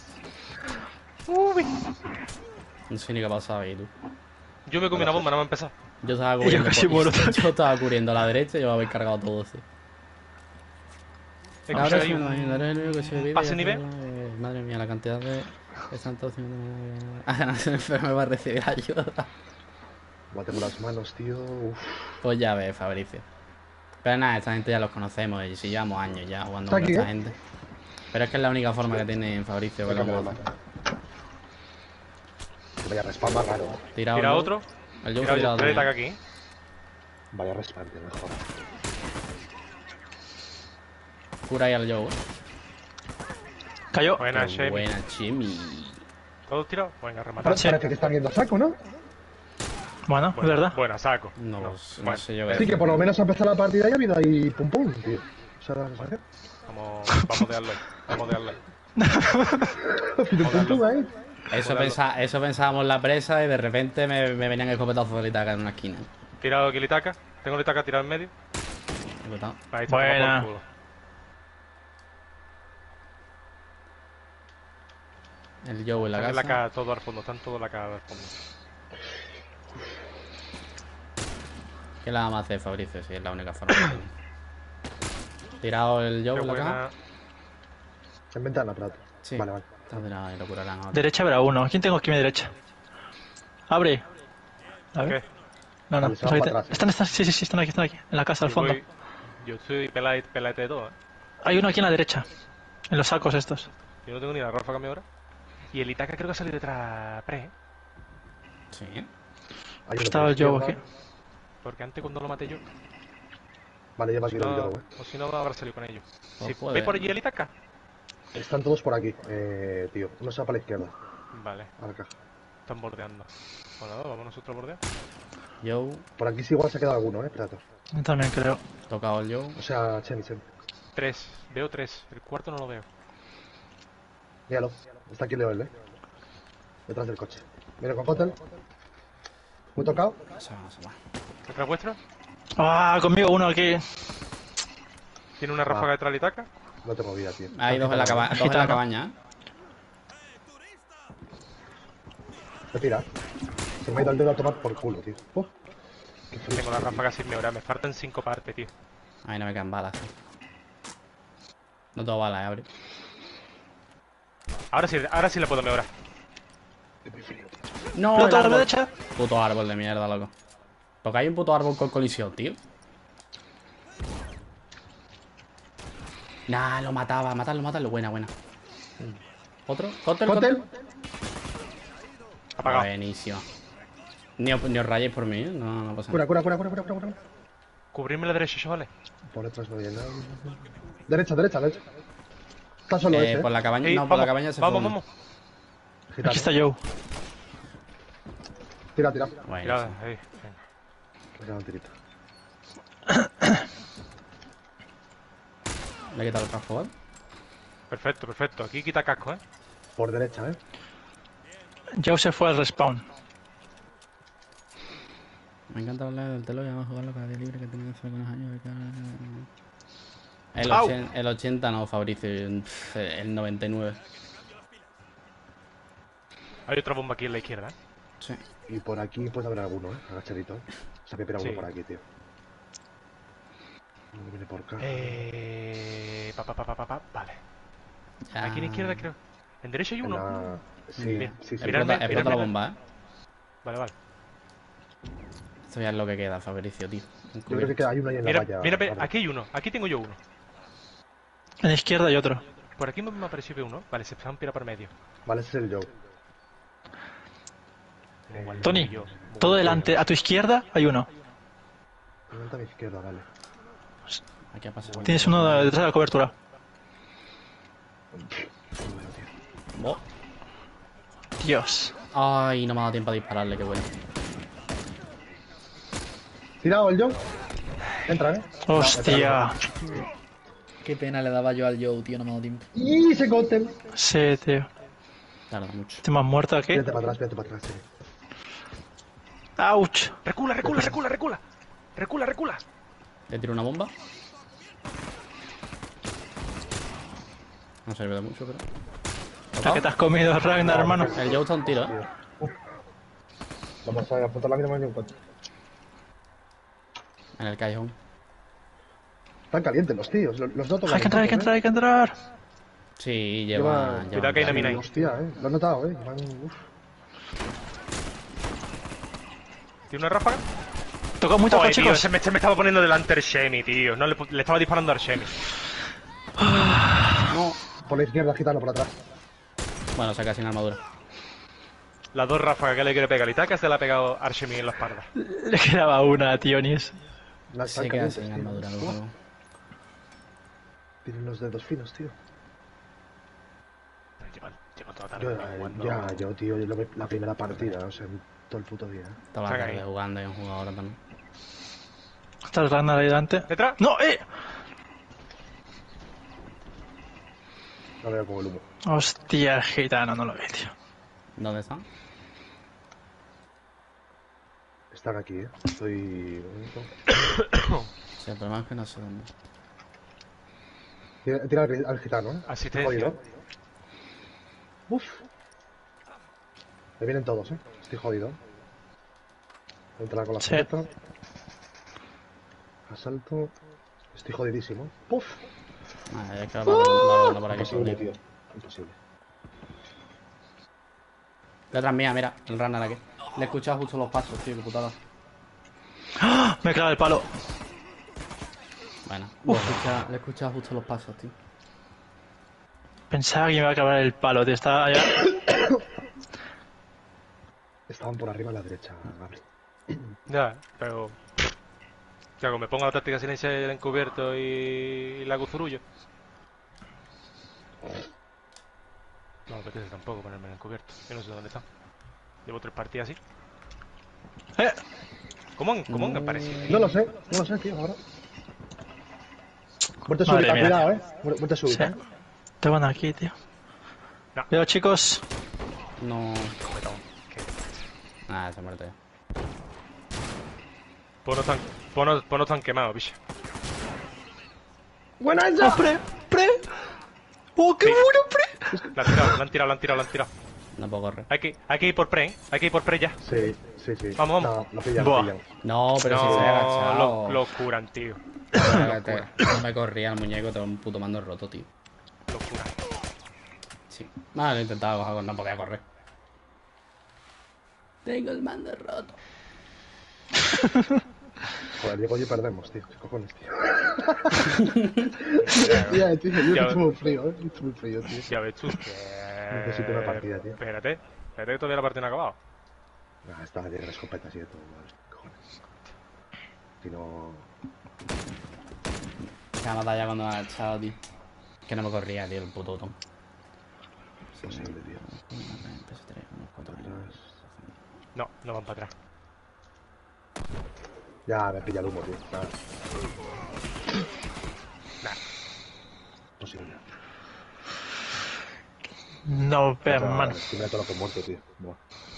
No sé ni qué ha pasado ahí, tú. Yo me comí una bomba, no me ha empezado. Yo estaba cubriendo. casi por- muero. yo estaba cubriendo a la derecha y yo me había cargado todo, sí. Escucha, Ahora hay sí, un- no hay nada enemigo que se vive. ¿Pase ya nivel? sabe, madre mía, la cantidad de. Están todos haciendo. Ah, no, se me va a recibir ayuda. Bate por las manos, tío. Uf. Pues ya ves, Fabricio. Pero nada, esta gente ya los conocemos y si llevamos años ya jugando Está con aquí, esta ¿eh? gente. Pero es que es la única forma que tiene Fabricio que lo Venga, me lo mata. mata. Vaya respawn más raro. Tirado Tira el otro. Joe. El Joe Tira tirado otro. Tira taca también. aquí. Vaya respawn, tío, mejor. Cura ahí al Joe. ¿eh? Cayó. Buena, Qué Shemi. buena, Chemi. ¿Todos tirados? Venga, remata. Parece, parece que están viendo a saco, ¿no? Bueno, es Buena, verdad. buena, saco. No, No, no bueno, sé yo. Así que por lo menos ha empezado la partida y ha habido ahí pum pum, tío. O sea, ¿sabes? Vamos, vamos de darle. Vamos de darle. Ha habido pum pum ahí. Eso, pensa, eso pensábamos la presa y de repente me, me venían escopetazos de Litaka en una esquina. Tirado aquí Litaka. Tengo Litaka tirado en medio. Escopetado. Ahí está, Buena. por culo. El Joe en la Están en casa. la K todo al fondo, están todos en la K al fondo. ¿Qué la vamos a hacer, Fabricio? Si es la única forma. Tirado el Joe Qué en la buena. caja. En ventana, Prato. Sí. Vale, vale. Está tirado y lo curarán ahora. Derecha habrá uno. ¿Quién tengo aquí a mi derecha? Abre. A ver. ¿Qué? No, no. Vale, se no van sé para qué te- atrás. Están, están, sí, sí, sí, están aquí, están aquí. En la casa, al Yo fondo. voy- Yo estoy pelate, pelate de todo, eh. Hay uno aquí en la derecha. En los sacos estos. Yo no tengo ni la ráfaga a mi hora. Y el Itaka creo que ha salido detrás pre, ¿eh? Sí. Hay uno Estaba por el Joe izquierda. aquí. Porque antes cuando lo maté yo. Vale, lleva aquí No, el Joe, eh. o si no habrá salido con ellos. Pues Si puede. ¿Veis por allí el Itaka? Están todos por aquí, eh, tío. Uno se va para la izquierda, Vale, a la caja. están bordeando. Bueno, vamos nosotros a bordear. Joe. Por aquí sí igual se ha quedado alguno, eh, Prato. Yo también creo. Tocado el Joe. O sea, Chemi, Chemi. Tres, veo tres. El cuarto no lo veo. Míralo. Está aquí Leo, eh. Detrás del coche. Mira con Cotel. Muy tocado. Se va, se va. ¿Detrás vuestro? Ah, conmigo uno aquí. ¿Tiene una ráfaga detrás del Itaka? No tengo vida, tío. Hay dos en la, caba- dos en la Gitano. cabaña, ¿eh? Se tira. Se me ha ido el dedo a tomar por culo, tío. Uf. Qué frío. Tengo la ráfaga sin me me faltan cinco partes, tío. A mí no me quedan balas. tío. No tengo balas, eh, abre. Ahora sí, ahora sí la puedo mejorar. No, Plota el a la árbol. derecha. Puto árbol de mierda, loco. Porque hay un puto árbol con colisión, tío. Nah, lo mataba. Matarlo, matarlo. Buena, buena. ¿Otro? ¿Cotel, Cotel. cotel? Apagado. Buenísimo. Ni, os- ni os rayéis por mí, ¿eh? No, no pasa Cura, nada. cura, cura, cura, cura, cura, cura. Cubrirme la derecha, chavales. Por detrás no viene nada. Derecha, derecha, derecha. Está solo Eh, ese. por la cabaña. Ey, no, por vamos, la cabaña se vamos, fue. vamos. Gitano. Aquí está Joe. Tira, tira. Bueno, Mira, ahí. Me queda un tirito. le he quitado el casco, ¿vale? Perfecto, perfecto. Aquí quita casco, eh. Por derecha, eh. Joe se fue al respawn. Me encanta hablar del telo y además jugarlo cada día libre que tenía hace algunos años. El, Au. ochen- el ochenta no, Fabricio. El el noventa y nueve. Hay otra bomba aquí en la izquierda, eh. Sí. Y por aquí puede haber alguno, eh. Agachadito, eh. Se me pira uno Sí. por aquí, tío. Uno viene por acá. Eh. Pa, pa, pa, pa, pa, pa. Vale. Ya. Aquí en la izquierda creo. En derecha hay En uno. la... Sí, Bien. sí, sí. Mirarme, Explota, explota la mirarme. bomba, ¿eh? Vale, vale. Esto ya es lo que queda, Fabricio, tío. Yo creo que queda- hay uno ahí en la Mira, valla. mira, ve, Pablo. aquí hay uno. Aquí tengo yo uno. En la izquierda hay otro. Por aquí me me apareció que uno. Vale, se han pirado por medio. Vale, ese es el Joe. Igual Tony, yo. todo delante. A tu izquierda hay uno. Levanta a mi izquierda, vale. Aquí ha pasado. Tienes uno detrás de la cobertura. Oh. Dios. Ay, no me ha dado tiempo a dispararle, qué bueno. Tirado el Joe. Entra, eh. Hostia. Qué pena le daba yo al Joe, tío, no me ha dado tiempo. Y se contem. Sí, tío. Tarda mucho. Estoy más muerto aquí. Vete para atrás, vete para atrás, sí. Ouch. Recula, recula, recula, recula. Recula, recula. Le tiro una bomba. No sirve de mucho, pero. ¿A qué te has comido, Ragnar, hermano? El Joe está un tiro, ¿eh? Tío. Uf. Vamos a apuntar la mira más ni un coche. En el callejón. Están calientes los tíos, los, los noto Hay que entrar, hay que entrar, hay que entrar. Sí, Lleva- lleva. Cuidado que hay una mina ahí. Hostia, eh. Lo he notado, eh. Van... Uf. ¿Tiene una ráfaga? Tocó muy tocado, Joder, tío, chicos. se me, se me estaba poniendo delante el Shemi, tío. No, le, le estaba disparando al Shemi. No. Por la izquierda, gitano, por atrás. Bueno, saca sin armadura. Las dos ráfagas que le quiere pegar al Itaka se la ha pegado Arshemi en la espalda. Le quedaba una a Tionis. Las Se están queda calientes, sin tío. armadura, Uf. luego. Tienen los dedos finos, tío. Llevan, llevan toda la Yo, tarde jugando. ya, yo, tío, yo lo ve- la primera partida, o sea, todo el puto día. ¿eh? Toda la Saca tarde ahí. jugando y han jugado ahora también. Está el Ragnar ahí delante. ¿Detrás? ¡No! ¡Eh! No veo como el humo. Hostia, gitano, no lo ve, tío. ¿Dónde están? Están aquí, ¿eh? Estoy... Sí, el problema es que no sé dónde. Tira, tira al, al gitano, ¿eh? Asistencia. Jodido. Uf. Me vienen todos, ¿eh? Estoy jodido. Entra con la Sí. escopeta. Asalto. Estoy jodidísimo. Puf. Ah, es que va por, va por aquí. Imposible, tío. Imposible. Detrás mía, mira, el runner aquí. Le he escuchado justo los pasos, tío, qué putada. ¡Ah! Me clava el palo. Bueno, le he, escuchado, le he escuchado justo los pasos, tío. Pensaba que me iba a clavar el palo, tío. Estaba allá. Estaban por arriba a la derecha, Gabri. Ya, pero... Ya, como me pongo la táctica silencia y el encubierto y la guzurullo. No me apetece tampoco ponerme el encubierto. Yo no sé dónde está. Llevo tres partidas así. ¡Eh! ¿Cómo han, cómo han aparecido? No lo sé, no lo sé, tío, ahora. Muerte Madre súbita, mía. cuidado, eh. Mu- Muerte Sí. súbita. Te van aquí, tío. No. Cuidado, chicos. No. Cometón. ¿Qué? Ah, se ha muerto ya. Pues no están, pues no, pues no están quemados, bicho. ¡Buena ¡Oh, esa! pre! ¡Pre! ¡Oh, qué Sí. bueno, pre! La han tirado, la han tirado, la han tirado, la han tirado. No puedo correr. Hay que, hay que ir por pre, ¿eh? Hay que ir por pre ya. Sí, sí, sí. Vamos, vamos. No, lo pillan, Buah. lo pillan. No, pero si No, se ha agachado. lo, lo curan, tío. Cágate. No me corría el muñeco, tengo un puto mando roto, tío. Lo curan. Sí. Vale, lo he intentado coger, no podía correr. Tengo el mando roto. Joder, Diego y yo perdemos, tío. ¿Qué cojones, tío? Ya, tío, yo Ya. estoy muy frío, eh. Estoy muy frío, tío. Ya ves tú. que- Necesito una partida, tío. Espérate. Espérate que todavía la partida no ha acabado. Ah, estaba de escopetas y de todo, madre. Cojones. Si no... Se ha matado ya cuando me ha agachado, tío. Que no me corría, tío, el puto botón. Es posible, tío. Atrás. No, no van para atrás. Ya, me pilla el humo, tío. Nada. Nah. Posible. No, vean, O sea, man. estoy todo lo que he muerto, tío. Buah.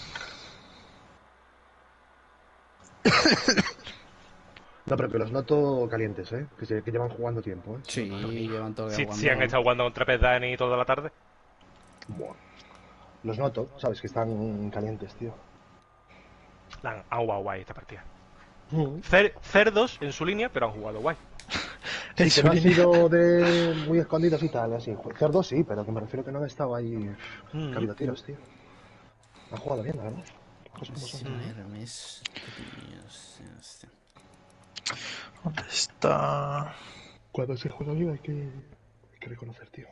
No, pero que los noto calientes, ¿eh? Que, se, que llevan jugando tiempo, ¿eh? Sí, llevan todo el día Si, jugando. si han estado jugando contra Pez Dani toda la tarde. Buah. Los noto, ¿sabes? Que están calientes, tío. La han, han jugado guay esta partida. Mm. Cer- cerdos en su línea, pero han jugado guay. En Que su no han línea. sido de muy escondidos y tal, así. Cerdos sí, pero que me refiero que no han estado ahí. Mm. Que ha habido tiros, tío. Han jugado bien, la verdad. Cosas como Sí, son. Hermes, Dios, este. ¿Dónde está? Cuando se juega bien hay que, hay que reconocer, tío.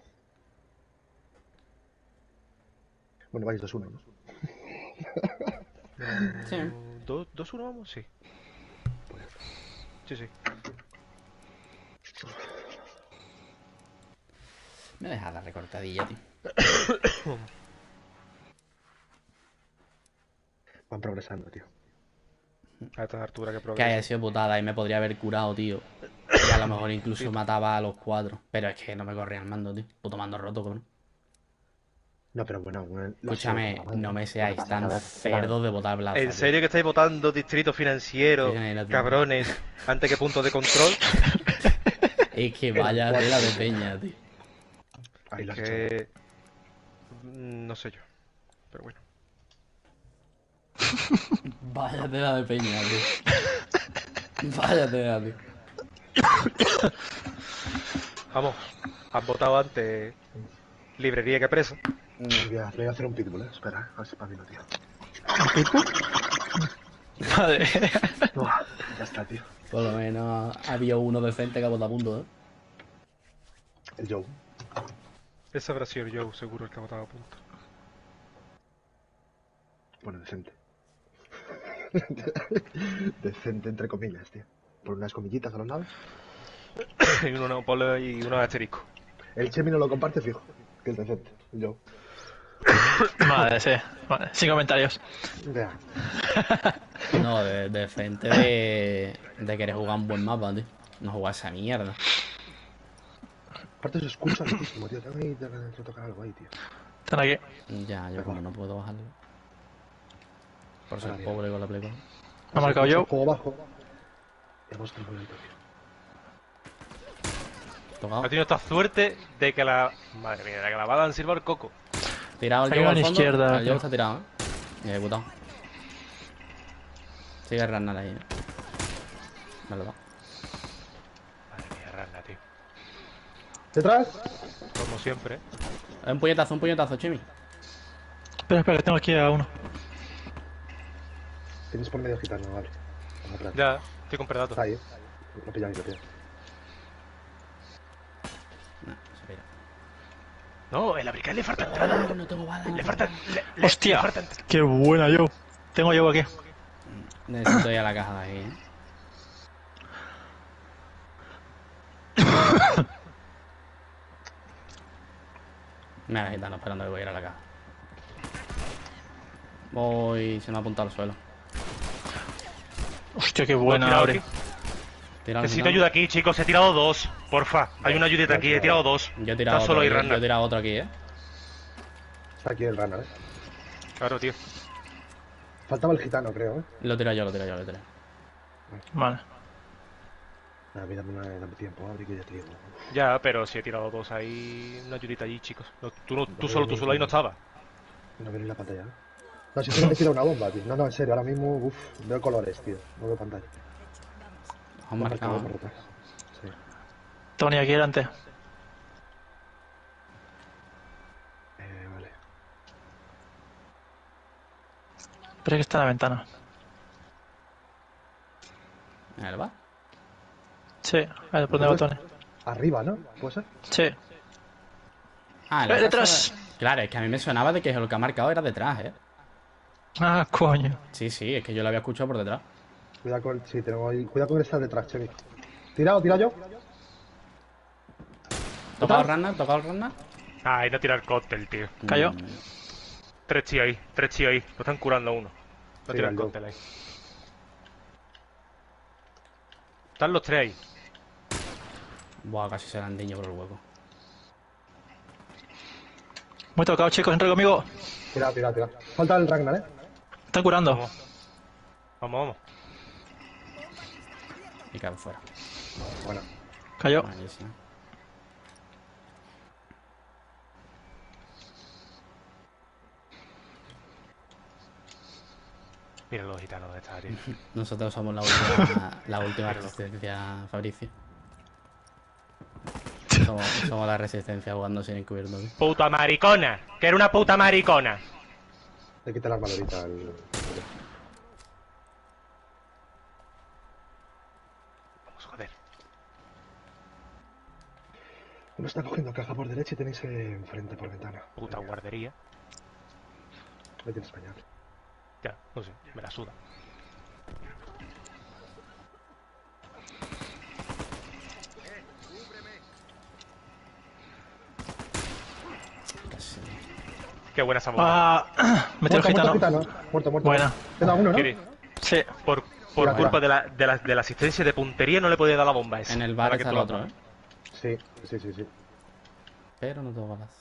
Bueno, vais dos uno, ¿no? Sí. ¿Dos, dos uno vamos? Sí. Sí, sí. Me deja la recortadilla, tío. Van progresando, tío. A esta altura que Que progresa. haya sido putada y me podría haber curado, tío. Y a lo mejor incluso mataba a los cuatro. Pero es que no me corría el mando, tío. Puto mando roto, cabrón. No, pero bueno, una- la Escúchame, segunda, no me madre. seáis Pasa tan nada. cerdos de botar plaza. ¿En tío. serio que estáis votando distrito financiero, Sí, la tío. cabrones, antes que punto de control? Es que vaya tela de peña, tío. Ahí las he Que... mm, No sé yo. Pero bueno. Vaya tela de peña, tío. Vaya tela, tío. Vamos. Han votado antes librería que presa. echado. Voy a, voy a hacer un pitbull, eh. Espera, eh. A ver si pabilo, tío. Madre. Buah, ya está, tío. Por lo menos había uno decente que ha votado a punto, ¿eh? El Joe. Ese habrá sido yo, seguro, el que ha votado a punto. Bueno, decente. Decente entre comillas, tío. Por unas comillitas a los lados. y uno polo y uno asterisco. El Chemi no lo comparte fijo. Que es decente. El Joe. Madre, sí. Vale, sin comentarios. Ya. No, de, decente de, de querer jugar un buen mapa, tío. No jugar esa mierda. Aparte se escucha muchísimo, tío. Tengo que ir a tocar algo ahí, tío. Están aquí. Ya, yo como no puedo bajarlo. Por ser Ah, bien. pobre con la Play cuatro. Me ha marcado yo. Juego bajo. Hemos terminado el toque. Tocado. Ha tenido esta suerte de que la... Madre mía, de que la bala sirva el coco. Tirado el Hay Joe uno al a la fondo. izquierda, El Joe creo. está tirado, ¿eh? Y ejecutado. Sigue Ragnar ahí, ¿eh? Me lo da. Madre mía, rana, tío. ¿Detrás? Como siempre. Un puñetazo, un puñetazo, Chimi. Espera, espera, que tengo aquí a uno. Tienes por medio gitano, vale. Vamos atrás. Ya, estoy con predato. Está ahí. Lo pillan y lo pillan. No, se pira. No, el abrical le falta entrada. No tengo balas. Le falta... Le, le- ¡Hostia! le falta ent- ¡Qué buena, yo! Tengo yo aquí. Necesito ir a la caja de aquí, ¿eh? Mira, gitano, esperando que voy a ir a la caja. Voy... Se me ha apuntado al suelo. Hostia, qué ¿Lo he buena, tirado abre. aquí? Tira al Necesito gitano. ayuda aquí, chicos. He tirado dos. Porfa. Hay una ayudita aquí. He tirado dos. Yo he tirado Está otro, solo ahí, yo, yo Ragnar. he tirado otro aquí, ¿eh? Está aquí el runner, ¿eh? Claro, tío. Faltaba el gitano, creo, ¿eh? Lo tiro yo, lo tiro yo, lo tiro. Vale. Nada, dame, dame, dame tiempo, abre que ya te digo. Ya, pero si he tirado dos ahí... Una ayudita allí, chicos. No, tú, no, tú solo, tú solo ahí no estabas. No veo ni la pantalla, ¿eh? No, si solo me tira una bomba, tío. No, no, en serio, ahora mismo, uff, veo colores, tío. No veo pantalla. Han Me ha marcado. por detrás. Sí. Tony aquí delante. Eh, vale. Pero es que está en la ventana. ¿En el bar? Sí, ahí por donde va Tony. Arriba, ¿no? ¿Puede ser? Sí. Ah, en ¡Eh, la detrás! casa de- Claro, es que a mí me sonaba de que lo que ha marcado era detrás, ¿eh? Ah, coño. Sí, sí, es que yo lo había escuchado por detrás. Cuidado con... Sí, tengo ahí... Cuidado con el que está detrás, Chemi. Tirado, tirado yo. ¿Tocado ¿Total? Ragnar? ¿Tocado Ragnar? Ay, no tirar cóctel, tío. Cayó. Mm, Tres chíos ahí. Tres chíos ahí. Lo están curando a uno. No Sí, tirar al cóctel ahí. Están los tres ahí. Buah, casi se la han diño por el hueco. Muy tocado, chicos, entra conmigo. Tirado, tirado, tirado. Falta el Ragnar, ¿eh? Están curando. Vamos. Vamos, vamos. Y cae fuera. Bueno. Cayó. Buenísimo. Mira los gitanos de esta, tío. Nosotros somos la última, la última resistencia, Fabricio. Somos, somos la resistencia jugando sin encubierto. ¿Sí? Puta maricona. Que era una puta maricona. Le quita la armadurita al... Vamos, joder. Uno está cogiendo caja por derecha y tenéis eh, enfrente por ventana. Puta guardería. Le tienes español. Ya, no sé. Me la suda. Casi. Qué buena esa bomba. Ah, metió el Muerto, muerto, gitano. gitano. Muerto, muerto. Buena. Queda uno, ¿no? Kiri, Sí. por por Tira, culpa tira. de la, de, la, de la asistencia de puntería no le podía dar la bomba esa. En el bar Ahora que está tú el lo otro, has ¿eh? Sí, sí, sí, sí. Pero no tengo balas.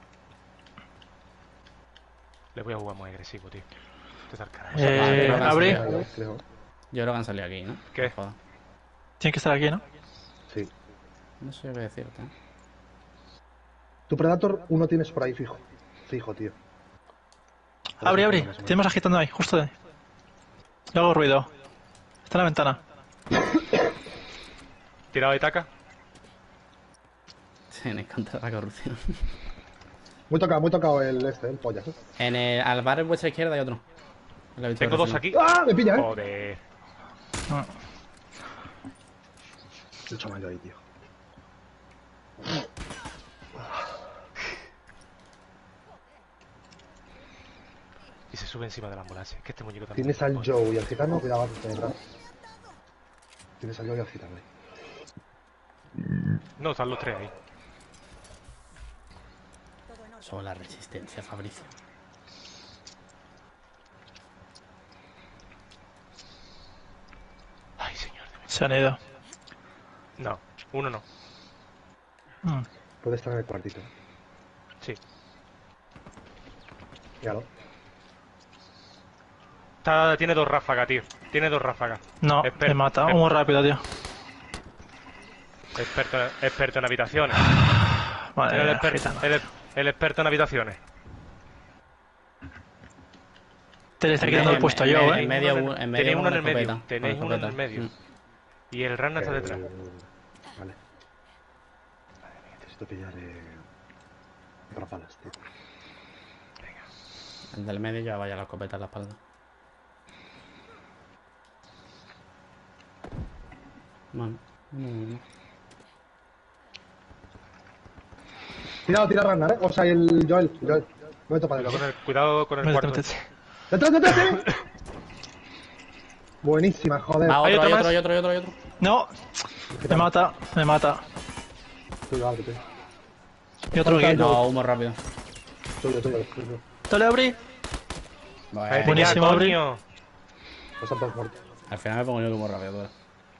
Le voy a jugar muy agresivo, tío. Este es Arcana. Eh, Vale, abre. vale. Ahí, creo. Yo creo que han salido aquí, ¿no? ¿Qué? No jodas. Tiene que estar aquí, ¿no? Sí. No sé qué decirte, ¿eh? Tu Predator, uno tienes por ahí fijo. Fijo, tío. Abre, abre. Tenemos agitando ahí, justo de. Le hago ruido. Está en la ventana. Tirado de taca. Tienes contra la corrupción. Muy tocado, muy tocado el este, el pollas. ¿eh? En el, al bar en vuestra izquierda hay otro. Lo he visto Tengo dos recién. aquí. ¡Ah! Me pilla, ¿eh? Joder. Ah. El chaval ahí, tío. Y se sube encima de la ambulancia. Es que este muñeco también. Tienes al Joe y al gitano, cuidado detrás. Tienes al Joe y al gitano ahí. No, están los tres ahí. Somos la resistencia, Fabricio. Ay, señor de mi... Se han ido. No, uno no. Mm. Puede estar en el cuartito. Sí. Míralo. Está, tiene dos ráfagas, tío. Tiene dos ráfagas. No, Exper- me mata exper- muy rápido, tío. Experto, experto en habitaciones. Vale, el, mía, exper- gitano. el, el experto en habitaciones. Te le está En quitando medio- el puesto en yo, medio- eh. en medio, Tenéis uno en en- medio tenéis uno en una el medio. escopeta, Tenéis con uno en el escopeta. medio. Mm. Y el Rana está Eh, detrás. Vale. Madre mía, necesito pillar eh... rafalas, tío. El del medio ya vaya la escopeta en la espalda. Bueno, no, no, no. Cuidado, tira Ragnar, eh. O sea, el Joel. Joel. Me meto para Cuidado con adentro. el, cuidado con el Métete, cuarto. métete. ¡Detrás, detrás, detrás! Buenísima, joder. Ah, ¿Hay otro, otro hay otro, más? hay otro, hay otro, hay otro. No, me mata, me mata. Tuyo, ábrete. Y otro aquí. No, humo rápido. Tuyo, tuyo, tuyo. ¿Te lo abrí? Bueno, Ahí Buenísimo, ya, Abri. coño. Los santos muertos. al final me pongo yo el humo rápido. Todo.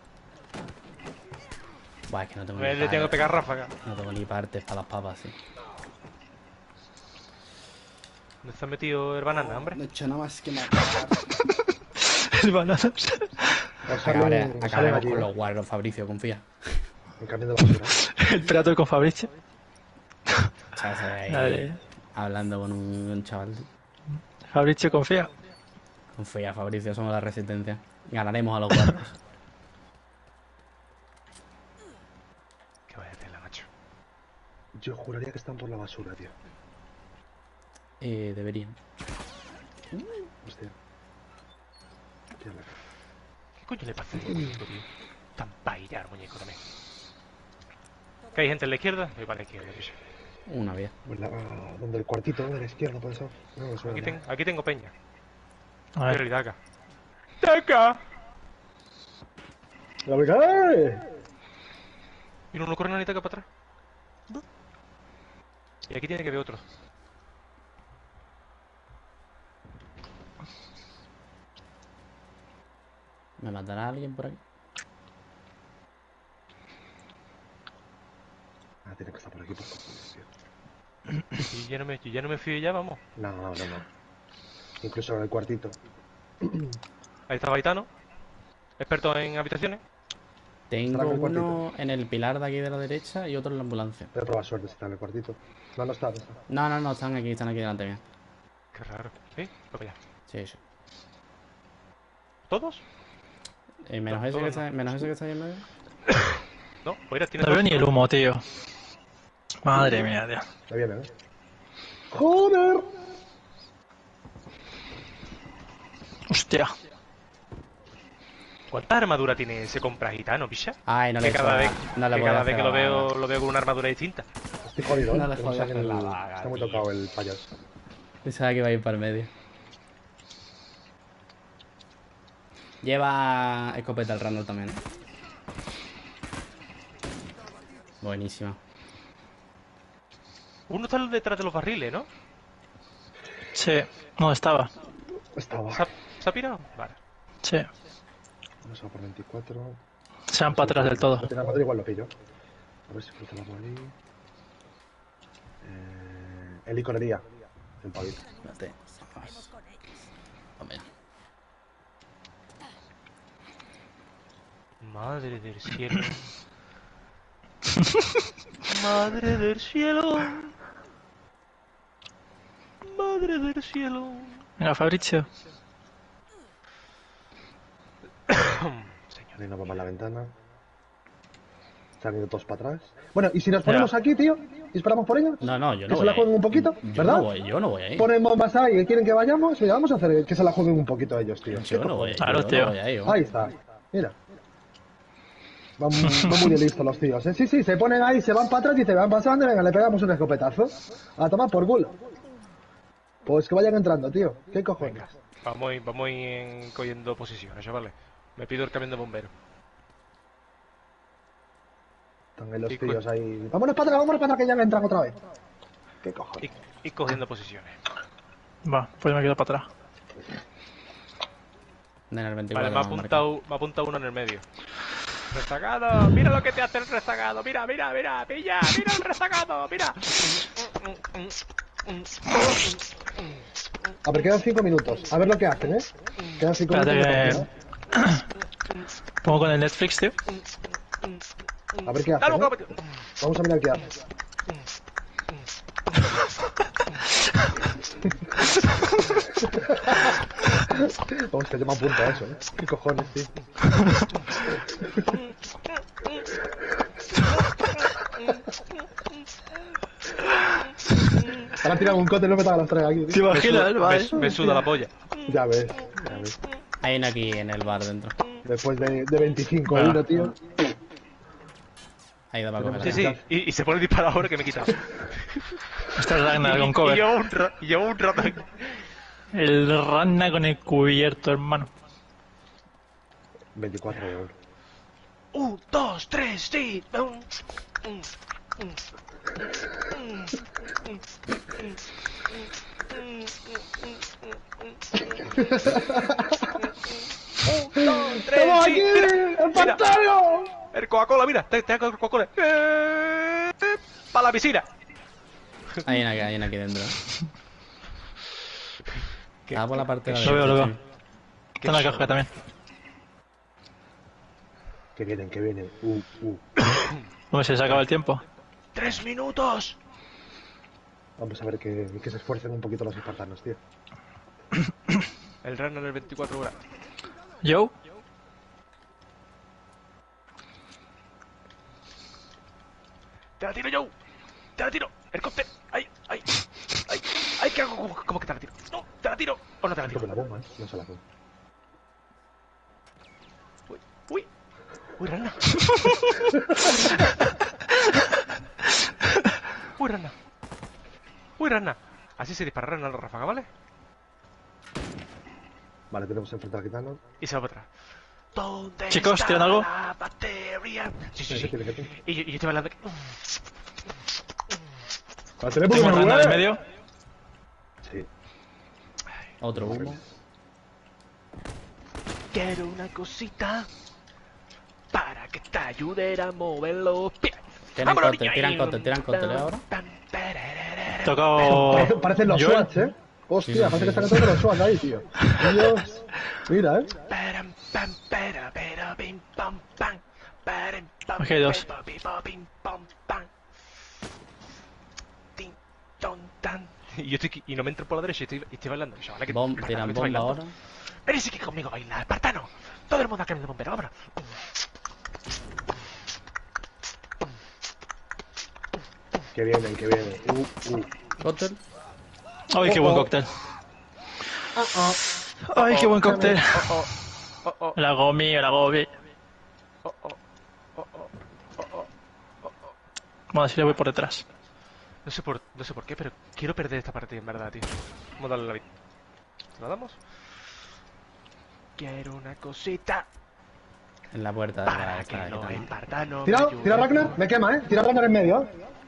Buah, es que no tengo A ver, ni le tengo que partes. pegar ráfaga. No tengo ni partes para las papas, sí. ¿Dónde está metido el banana, hombre? No he hecho nada más que matar. El bananas. O Acabaré, salen, salen acabaremos allí, con ¿no? los guarros, Fabricio, confía. En cambio de basura. El Predator con Fabricio. O sea, se ve ahí Dale. hablando con un, un chaval. Fabricio confía. Confía, Fabricio, somos la resistencia. Ganaremos a los guarros. Que vaya tela, macho. Yo juraría que están por la basura, tío. eh, deberían. Hostia. Tío, me- ¿Qué coño le pasa a este muñeco, tío? Tan pairar, muñeco, también. ¿Que hay gente en la izquierda? Voy para la izquierda, tío. Una vía. Pues la, donde el cuartito, ¿no? De la izquierda, puede ser. No, me suena. Aquí, ten- aquí tengo peña. A Pero ver. y Daca. ¡Daca! ¡La me cae! Y no, no corre ni Daca para atrás. Y aquí tiene que haber otro. ¿Me matará alguien por aquí? Ah, tiene que estar por aquí, por favor, tío. Y ya no me, yo ya no me fío ya, vamos. No, no, no, no. Incluso en el cuartito. Ahí está Baitano. Experto en habitaciones. Tengo Estará en el cuartito. uno en el pilar de aquí de la derecha y otro en la ambulancia. Voy a probar suerte si está en el cuartito. No, no está, no está. No, no, no, están aquí, están aquí delante mía. Qué raro. ¿Sí? Voy para allá. Sí, sí. ¿Todos? Eh, menos, No, ese que todos está, menos ese que está ahí en medio. No, Oira tiene No veo dos. ni el humo, tío. Madre mía, tío. Me viene, ¿eh? ¡Joder! Hostia. ¿Cuánta armadura tiene ese compra gitano, picha? Ay, no le Que cada puedo- vez, no le que puedo cada hacer vez que lo la vaga. veo, lo veo con una armadura distinta. Estoy jodido, ¿eh? No le Que jodas saquen hacer la el- vaga, Está muy tío. tocado el payaso. Pensaba que iba a ir para el medio. Lleva escopeta el Randall también. ¿eh? Buenísima. Uno está detrás de los barriles, ¿no? Sí. ¿Dónde estaba? Estaba. ¿Se ha, se ha pirado? Vale. Sí. Vamos a por veinticuatro. Se van para atrás del todo. No tiene armadura, igual lo pillo. A ver si cruzamos por ahí. Eh, el iconería. El pavito. Espérate. Hombre. Madre del cielo. Madre del cielo. Madre del cielo. Venga, Fabricio. Señor. Ahí nos vamos a la ventana. Se han ido todos para atrás. Bueno, y si nos ponemos aquí, tío, y esperamos por ellos. No, no, yo Que no se voy la ahí. jueguen un poquito, Yo ¿verdad? no voy, yo no voy ahí. Ponen bombas ahí y quieren que vayamos. Mira, vamos a hacer que se la jueguen un poquito ellos, tío. Yo ¿Qué no voy ahí. cojones? Claro, yo tío. no voy ahí. yo. Ahí está. Mira. Van, van muy listos los tíos, ¿eh? Sí, sí, se ponen ahí, se van para atrás y se van pasando y venga, le pegamos un escopetazo. A tomar por culo. Pues que vayan entrando, tío. ¿Qué cojones? Venga, vamos a ir, vamos a ir en- cogiendo posiciones, chavales. Me pido el camión de bomberos. Están ahí los Y tíos ahí. Vámonos para atrás, vámonos para atrás que ya entran otra vez. ¿Qué cojones? Y, y cogiendo posiciones. Va, pues me quedo para atrás. En el veinticuatro. Vale, me ha marca. apuntado, me ha apuntado uno en el medio. ¡Rezagado! ¡Mira lo que te hace el rezagado! ¡Mira, mira, mira! ¡Pilla! ¡Mira el rezagado! ¡Mira! A ver, quedan cinco minutos. A ver lo que hacen, ¿eh? Quedan cinco Espérate minutos. que... Pongo con el Netflix, tío. A ver qué hacen, ¿eh? Vamos a mirar qué hacen. Vamos, que yo me apunto a eso, ¿eh? ¿Qué cojones, tío? Ahora tirado un cote y no me los tres aquí, ¿Te tío. imaginas? Vale. Me, me suda la polla. Ya ves, ya ves. Hay uno aquí en el bar dentro. Después de, de veinticinco Bueno. euros, tío. Ahí va a coger. Sí, sí, y, y se pone disparador que me he quitado. Este es Ragnar con Y cover. llevo un, ra- y llevo un rato aquí. El Ragnar con el cubierto, hermano. veinticuatro euros. Un, dos, tres, sí. Un, un, un. Un, dos, tres, ¡Estamos sí. aquí! Mira, ¡El mira. pantano! El Coca-Cola, mira, te, te hago Coca-Cola. Eh, para la piscina. Hay una aquí, hay una aquí dentro. Estaba por la parte de la Lo veo, lo derecha, veo. Está en la caja también. Que vienen, que vienen. Uh, uh. ¿Cómo se acaba el tiempo? Tres minutos. Vamos a ver que, que se esfuercen un poquito los espartanos, tío. El runner del veinticuatro horas. Joe. Te la tiro, Joe. Te la tiro. El cóctel. Ay, ay, ay. Ay, ¿qué hago? ¿Cómo, cómo que te la tiro? No, te la tiro. O no te la tiro. Come la bomba, ¿eh? No se la come. Uy, uy. Uy, rana. Uy, rana. Uy, rana. Así se dispara rana a la ráfaga, ¿vale? Vale, tenemos enfrente al gitano. Y se va para atrás. ¿Dónde Chicos, está ¿tienen algo? la batería? Sí, sí, Sí, sí. sí, sí, sí. Y, yo- y yo estoy bailando aquí. ¿La tenemos Tengo una Ragnar en buena? medio. Sí. Otro humo. Quiero una cosita para que te ayude a mover los pies. Tiran ¡Vámonos, cóctel, niño! tiran cóctel, tiran cóctel, ¿eh, ahora? Tocado. Parece- Parecen los Joel. SWATs, ¿eh? Hostia, Sí, sí, parece sí. que están todos los SWATs ahí, tío. Dios. Mira, ¿eh? Param, pam, para, para, pim, pam, pam. Param, pam, Aquí hay dos. pa, pi, pa, pim, pam, pam. Tin, ton, tan. Y yo estoy aquí, y no me entro por la derecha y estoy, y estoy bailando. Y yo, vale, que- Bom, Espartano, tiran que estoy bomba bailando. ahora. Ven y sigue conmigo a bailar, Espartano. Todo el mundo acá en el bombero, ahora. Que vienen, que vienen. Uh, uh. Cóctel. Ay, qué Oh, buen oh. cóctel. Ay, qué buen cóctel. Oh, oh, oh, La gomi, la gomi. oh, oh, oh, oh, oh, oh. Vamos a ver si le voy por detrás. No sé por, no sé por qué, pero quiero perder esta partida en verdad, tío. Vamos a darle la vida. ¿Se la damos? Quiero una cosita En la puerta de para la que esta los gitana. espartanos Tira, me ayuden. tira Ragnar, me quema, ¿eh? Tira Ragnar en medio.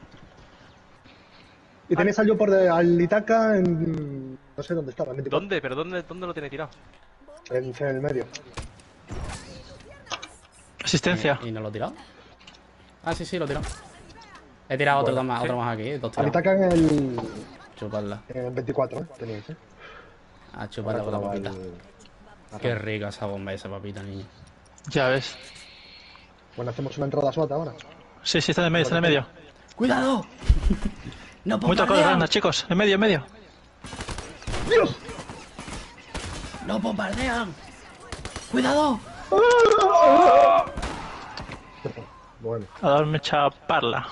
Y tenéis al yo por de, al Itaka en... No sé dónde estaba, en veinticuatro. ¿Dónde? ¿Pero dónde, dónde lo tiene tirado? En, en el medio. Asistencia. ¿Y no lo he tirado? Ah, sí, sí, lo he tirado. He tirado otro, Bueno, más, sí. otro más aquí, dos Al tirados. Itaka en el... Chuparla. En el veinticuatro, ¿eh? Tenéis, ¿eh? A chuparla con la Ahora papita. el- Qué rica esa bomba, esa papita, niño. Ya ves. Bueno, hacemos una entrada SWAT ahora. Sí, sí, está en el medio, está en el medio. ¡Cuidado! ¡No Muy tocado el bombardean! Ragnar, chicos. En medio, en medio. ¡Dios! ¡No bombardean! ¡Cuidado! Bueno. A darme chaparla.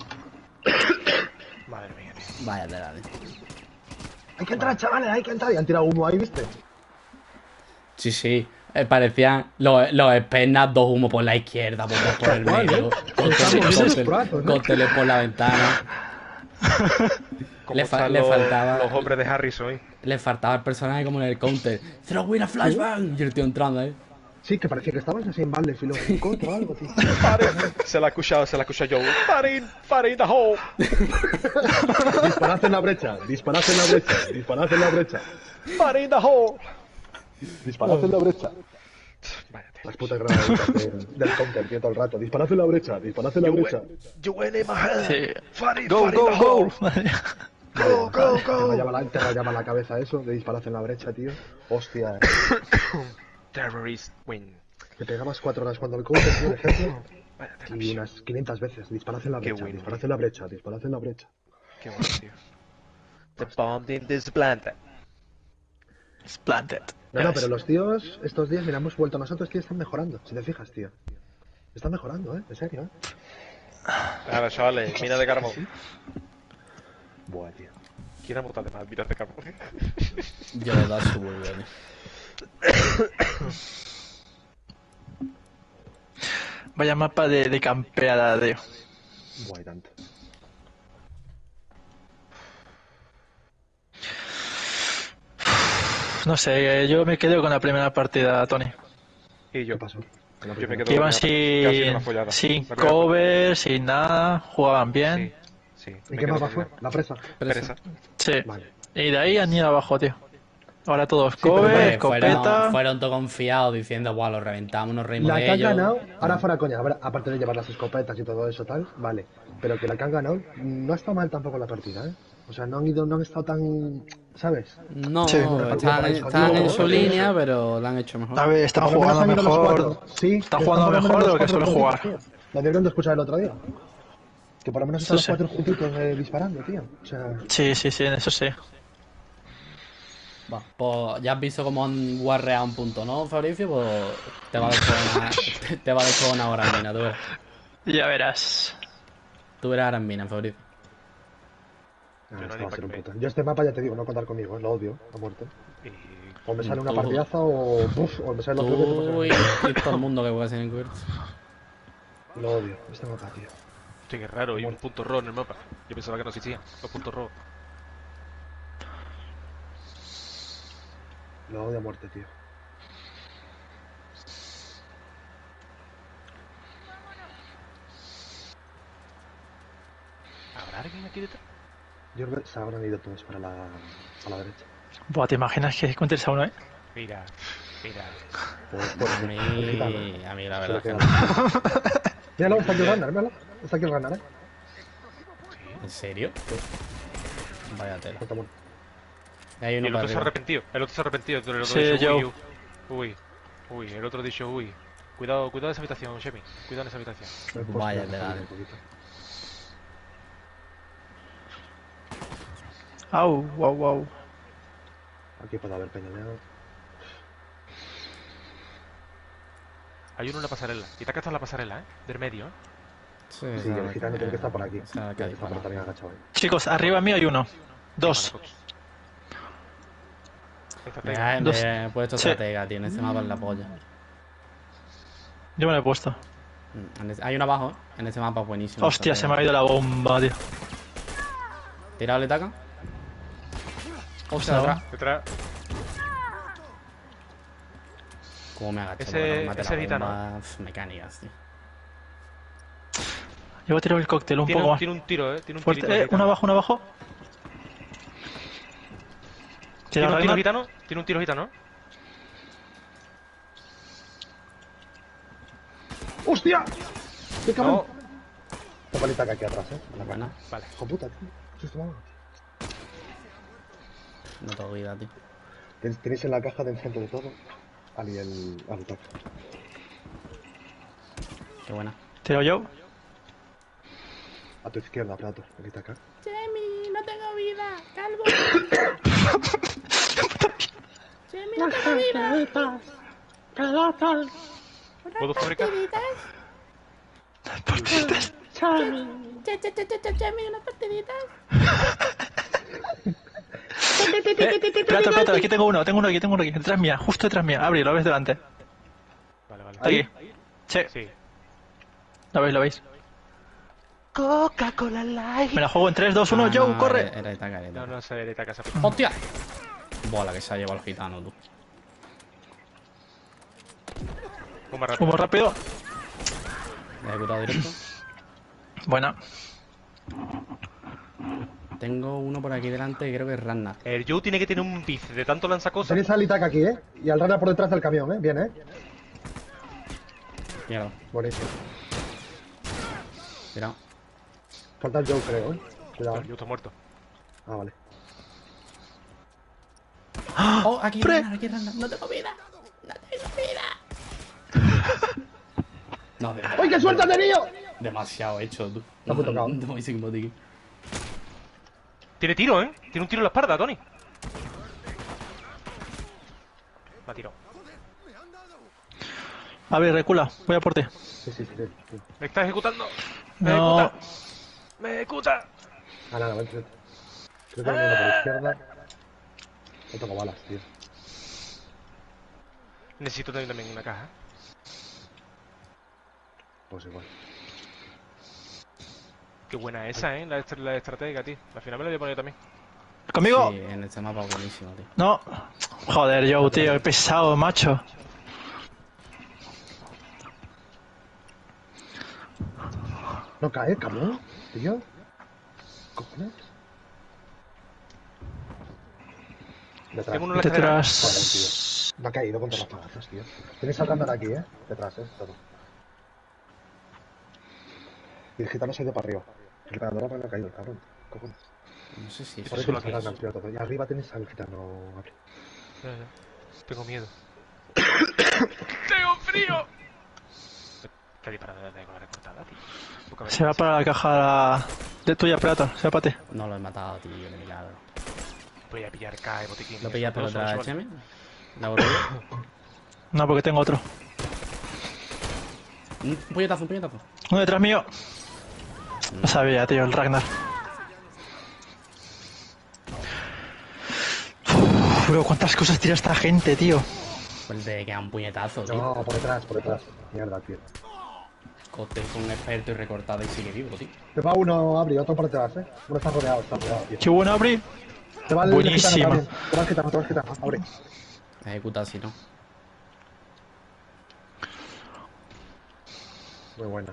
Madre mía, tío. Vaya tela, tío. Hay que entrar, chavales, hay que entrar. Y han tirado humo ahí, ¿viste? Sí, sí. Eh, parecían los, los espenas, dos humos por la izquierda, bombas por el Tal cual, medio, ¿eh? cócteles, Estamos viendo los cócteles- brazos, ¿no? cócteles por la ventana. ¿Cómo Le fa- están le los, faltaba- los hombres de Harris hoy? Le faltaba el personaje como en el counter. Throw in a flashbang. Y el tío entrando ahí. Sí, que parecía que estabas así en balde filosófico o algo, tío. Se la ha escuchado, se la ha escuchado yo. Farin, Farin the hole. Disparad en la brecha, disparad en la brecha, disparad en la brecha, Farin the hole. disparad en la brecha. Vaya, tío. Las putas granaditas de- del counter, tío, todo el rato. Disparad en la brecha, disparad en la You brecha. went, you went in my head. Sí. Farin, Go, Farin go, the go. hole. Go, go, Te rayaba la, te rayaba la cabeza eso, de disparar en la brecha, tío. Hostia, eh. Terrorist win. Te pegabas cuatro horas cuando el counter, tío, el ejemplo. Vaya tela, Y picha. unas quinientas veces. Disparad en la Qué brecha, bueno, disparad tío. en la brecha, disparad en la brecha. Qué bueno, tío. The bomb in this planet. Splanted. No, no, pero los tíos, estos días, mira, hemos vuelto nosotros, tío, están mejorando. Si te fijas, tío. Están mejorando, eh, en serio, eh. Ahora, chavales, mina de carbón. Buah, tío. ¿Quién ha montado más minas de carbón? Yo le da su buen. Vaya mapa de, de campeada, tío. Buah, y tanto. No sé, yo me quedo con la primera partida, Tony. Y yo. ¿Qué pasó? En la Yo me primera. quedo Que iban con la- casi sin, una follada. sin La primera- cover, sin nada, jugaban bien. Sí, sí. ¿Y me qué quedo mapa con fue? la- La presa. Presa. Sí. Vale. Y de ahí han ido abajo, tío. Ahora todos pero cover, vale, escopeta. fueron, fueron todos confiados diciendo, guau, los reventamos, nos reímos La de que han ellos. ganado, ahora fuera coña, ahora, aparte de llevar las escopetas y todo eso tal, vale. Pero que la que han ganado no ha estado mal tampoco la partida, ¿eh? O sea, no han ido, no han estado tan, ¿sabes? No, Sí. están, están en su línea, pero lo han hecho mejor. A ver, están Por lo menos jugando han ido los mejor. cuatro. Sí, Están que jugando por lo menos mejor de los lo que cuatro suelen jugar. juntitos, tío. Lo debieron de escuchar el otro día. Que por lo menos están Eso los sí. cuatro juntitos eh, disparando, tío. O sea, Sí, sí, sí, eso sí. Va, pues ya has visto cómo han guarreado un punto, ¿no, Fabricio? Pues te va a descojonar, te va a descojonar ahora en mina, tú verás. Ya verás. Tú verás ahora en mina, Fabricio. ah, no esto ni va a pa' ser un que puto. Yo este mapa ya te digo, no contar conmigo, eh, lo odio, a muerte. Y... O me sale una Tú- partidaza o, uf, o me sale lo peor que te Tú puede y, salir. y todo el mundo que juega sin encubierto. Lo odio, este mapa, tío. Hostia, qué raro, hay un punto rojo en el mapa. Yo pensaba que no existían los puntos rojos. Lo odio a muerte, tío. ¿Habrá alguien aquí detrás? Yo creo que se habrán ido todos para la, a la derecha. Buah, ¿te imaginas que encuentres a uno, eh? Mira, mira. Pues, pues, A mí, a mí la Se verdad lo es que queda. no. Míralo, está aquí el runner, míralo. Está aquí el runner, eh. ¿En serio? Vaya tela. Está muerto. Hay Y uno el para otro se ha arriba. arrepentido. El otro se ha arrepentido. El otro Sí, ha dicho, Joe. uy, uy, uy. El otro ha dicho, uy. Cuidado, cuidado en esa habitación, Shemi. Cuidado en esa habitación. Me he puesto Vaya la tela. joder un poquito. Au, wow, wow. Aquí puede haber peñoneo. Hay uno en la pasarela. Y te está en la pasarela, ¿eh? Del medio, ¿eh? Sí, Sí, esa- el gitano tiene que estar por aquí. esa Tiene que que hay estar por para- también agachado ahí. Chicos, arriba mío hay uno. Dos. Estratega. Me Dos. he puesto Sí. estratega, tío. En ese mapa en la polla. Yo me lo he puesto. Mm, en ese- Hay uno abajo, ¿eh? En ese mapa buenísimo. Hostia, se me ha estratega. ido la bomba, tío. ¿Tirado le taca? Hostia, Hostia, atrás. Detrás. ¿Cómo me agacho? Ese- para que no mate ese la gitano. bomba? Pf, mecánicas, tío. Yo voy a tirar el cóctel un Tiene poco un, más. tiene un tiro, ¿eh? Tiene un Fuerte. tirito Eh, gitano. uno abajo, uno abajo. ¿Tiene un tiro Reinhardt. gitano? ¿Tiene un tiro gitano? ¡Hostia! ¡Qué cabrón! No. Toma el taca aquí atrás, eh. La Buena. cara. Vale. Hijo puta, tío. ¿Qué es esto, vamos? No tengo vida, tío. Ten- Tenéis en la caja de enfrente de todo. Ali el. al taca. Qué buena. Tiro yo. A tu izquierda, plato. Aquí está acá. Chemi, no tengo vida. Calvo. Chemi, no tengo vida. ¿Puedo fabricar? ¿Partiditas? Che, che, che, che, che, Chemi, unas partiditas. Eh, espérate, espérate, aquí tengo uno, tengo uno aquí, tengo uno aquí. Detrás mía, justo detrás mía. Abri, lo ves delante. Vale, vale. Aquí. Sí, Sí. lo veis, lo veis. Coca-Cola Light. Me la juego en tres, dos, uno, Ah, Joe, no, corre. Era, era de taca, era de No, taca. no se le taca esa ¡Hostia! Buah, la que se ha llevado el gitano, tú. Bomba rápida. Humo rápido. Ejecutado directo. Buena. Tengo uno por aquí delante que creo que es Ragnar. El Joe tiene que tener un bice de tanto lanzacosas. Tenéis al Itaca aquí, eh. Y al runner por detrás del camión, eh. Bien, eh. Mierda. Buenísimo. Mira. Falta el Joe, creo, eh. Cuidado. El Joe está muerto. Ah, vale. Oh, aquí Pre- Ragnar, aquí Ragnar. No tengo vida. No tengo vida. No, de verdad. ¡Uy, qué suerte ha tenido! Demasiado hecho, tú. Está muy tocado. No, no, sin botiquín. Tiene tiro, ¿eh? Tiene un tiro en la espalda, Tony. Me ha tirado. A ver, recula. Voy a por ti. Sí, sí, sí, sí, sí. Me está ejecutando. Me No. ejecuta. Me ejecuta. Ah, nada, vente, vente. Creo que viene por la izquierda. No tengo balas, tío. Necesito también, también una caja. Pues igual. Qué buena esa, ¿eh? La, estra- la estrategia, tío. Al final me la voy a poner yo también. ¿Conmigo? Sí, en este mapa buenísimo, tío. No. Joder, Joe, tío, qué pesado, macho. No cae, cabrón, tío. ¿Cojones? Detrás. Tengo uno en la escalera. Joder, Detrás. tío. Me ha caído contra las palazas, tío. Tenéis al cámara aquí, eh. Detrás, eh. Todo. Y el gitano se ha ido para arriba. El gitano no ha caído, el cabrón. Cojones. No sé si Por eso ahí solo tenéis al aquí. Ragnar, tío, todo. Y arriba tenéis al gitano. Aquí. Ya, ya. Tengo miedo. ¡Tengo frío! Qué disparada de cola recortada, tío. Poca Se va vergüenza. para la caja de tuya, Predator. Se va para ti. no lo he matado, tío, de milagro. Voy a pillar K de botiquín. ¿Lo pillas por Solo, solo, otra, solo. Chemi? ¿La borré? No, porque tengo otro. Un puñetazo, un puñetazo. Uno detrás mío. No sabía, tío, el Ragnar. Uf, bro, cuántas cosas tira esta gente, tío. Pues te queda un puñetazo, tío. No, por detrás, por detrás. Mierda, tío. Cote con un experto y recortada y sigue vivo, tío. Te va uno, Abri, otro por detrás, eh. Uno está rodeado, está rodeado, tío. Qué bueno, Abri. Te va el Buenísima. gitano también. Te va el gitano, te va el gitano. Abre. Ejecuta si no. Muy buena.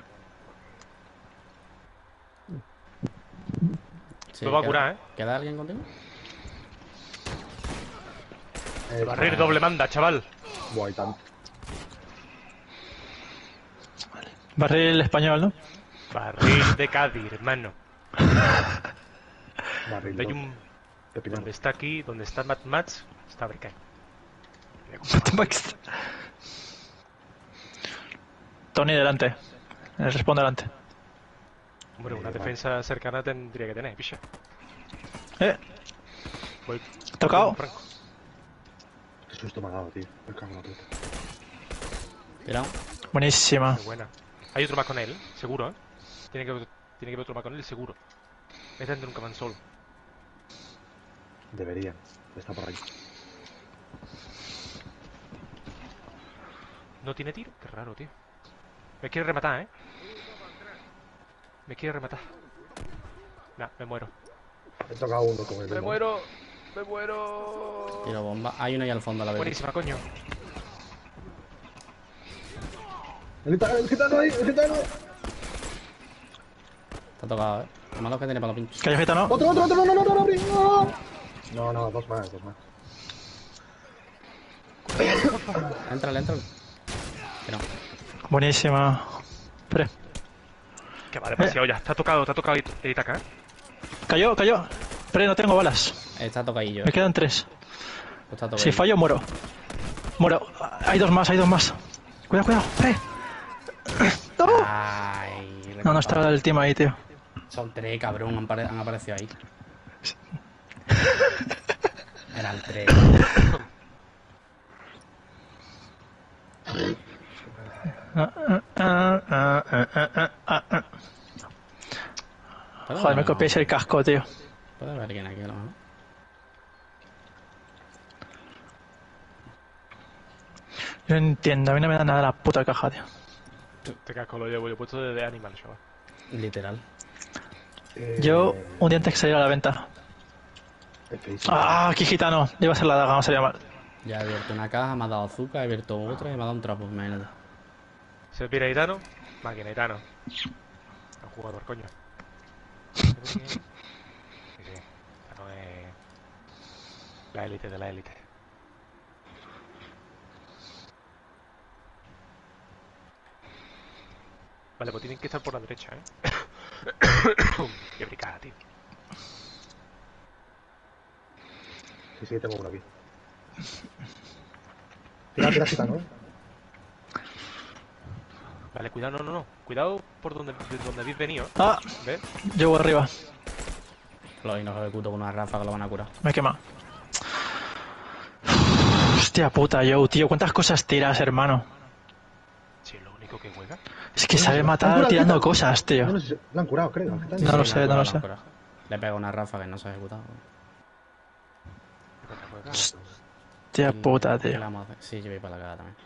Sí, Me va a ¿queda- curar, ¿eh? ¿Queda alguien contigo? Eh, Barrir doble manda, chaval. Buah, y tanto. Barril español, ¿no? Barril de Cádiz, hermano. Barril. Donde hay dos. un... De pilón. Donde está aquí, donde está Mad Max, está Berkay. Tony delante. El responde delante. Hombre, una Eh, defensa cercana tendría que tener, picha. Eh, Voy... tocado. Franco. Qué susto me ha dado, tío. Me cago en la puta. Tirado. Buenísima. Qué buena. Hay otro más con él, seguro, ¿eh? Tiene que, haber- tiene que haber otro más con él, seguro. Este nunca van solo. Deberían. Está por ahí. ¿No tiene tiro? Qué raro, tío. Me quiere rematar, ¿eh? Me quiere rematar. Nah, me muero. He tocado uno con el Me demo. muero. Me muero. Tiro bomba. Hay uno ahí al fondo a la vez. Buenísima, coño. El gitano, el gitano ahí, el gitano. Está tocado, eh. Lo malo es que tiene para los pinchos. Que hay gitano. Otro, otro, otro, no, no, no, no, no, no. No, no, dos más, dos más. Entrale, entrale. Tirado. Buenísima. Pre. Que va demasiado ya. Está tocado, está tocado el Itaca, ¿eh? Cayó, cayó. Pre, no tengo balas. Está tocadillo, Me eh. quedan tres. Está tocadillo. Si fallo, muero. Muero. Hay dos más, hay dos más. Cuidado, cuidado. Pre. No. Ay, No, no estaba el team ahí, tío. Son tres, cabrón. Han, pare- han aparecido ahí. Eran tres. Ah, ah, ah, ah, ah, ah, ah, ah. ¿Puede Joder, me haber- copiáis el casco, tío. Puede haber alguien aquí, a lo mejor. Yo no entiendo, a mí no me da nada la puta caja, tío. Este casco lo llevo yo puesto de, de Animal, chaval. Literal. Eh, Yo, un día antes que saliera a la venta. el feísimo. Ah, aquí gitano. Iba a ser la daga, no sería mal. Ya he abierto una caja, me ha dado azúcar, he abierto otra y me ha dado un trapo, imagínate. ¿Se pira Gitano? Máquina Gitano. Un jugador, coño. Sí, sí. Gitano es la élite de la élite. Vale, pues tienen que estar por la derecha, ¿eh? Qué bricada, tío. Sí, sí, tengo uno aquí. Tira, tira, gitano. Vale, cuidado, no, no, no. Cuidado por donde, de donde habéis venido. ¿eh? Ah, ¿Ves? yo voy arriba. Los hijos de puto con una ráfaga lo van a curar. Me quema. Hostia puta, Joe, tío, ¿cuántas cosas tiras, hermano? Sí, lo único que juega. Es que sabe ¿Han matar curado tirando al gitano? cosas, tío. No, no sé si lo han curado, creo. ¿Qué tal? No lo Sí, sé, la han no lo curado, sé. la han curado. Le pega una ráfaga y no se ha ejecutado. Hostia puta, ¿Qué le tío. vamos a hacer? Sí, yo voy para la cara también.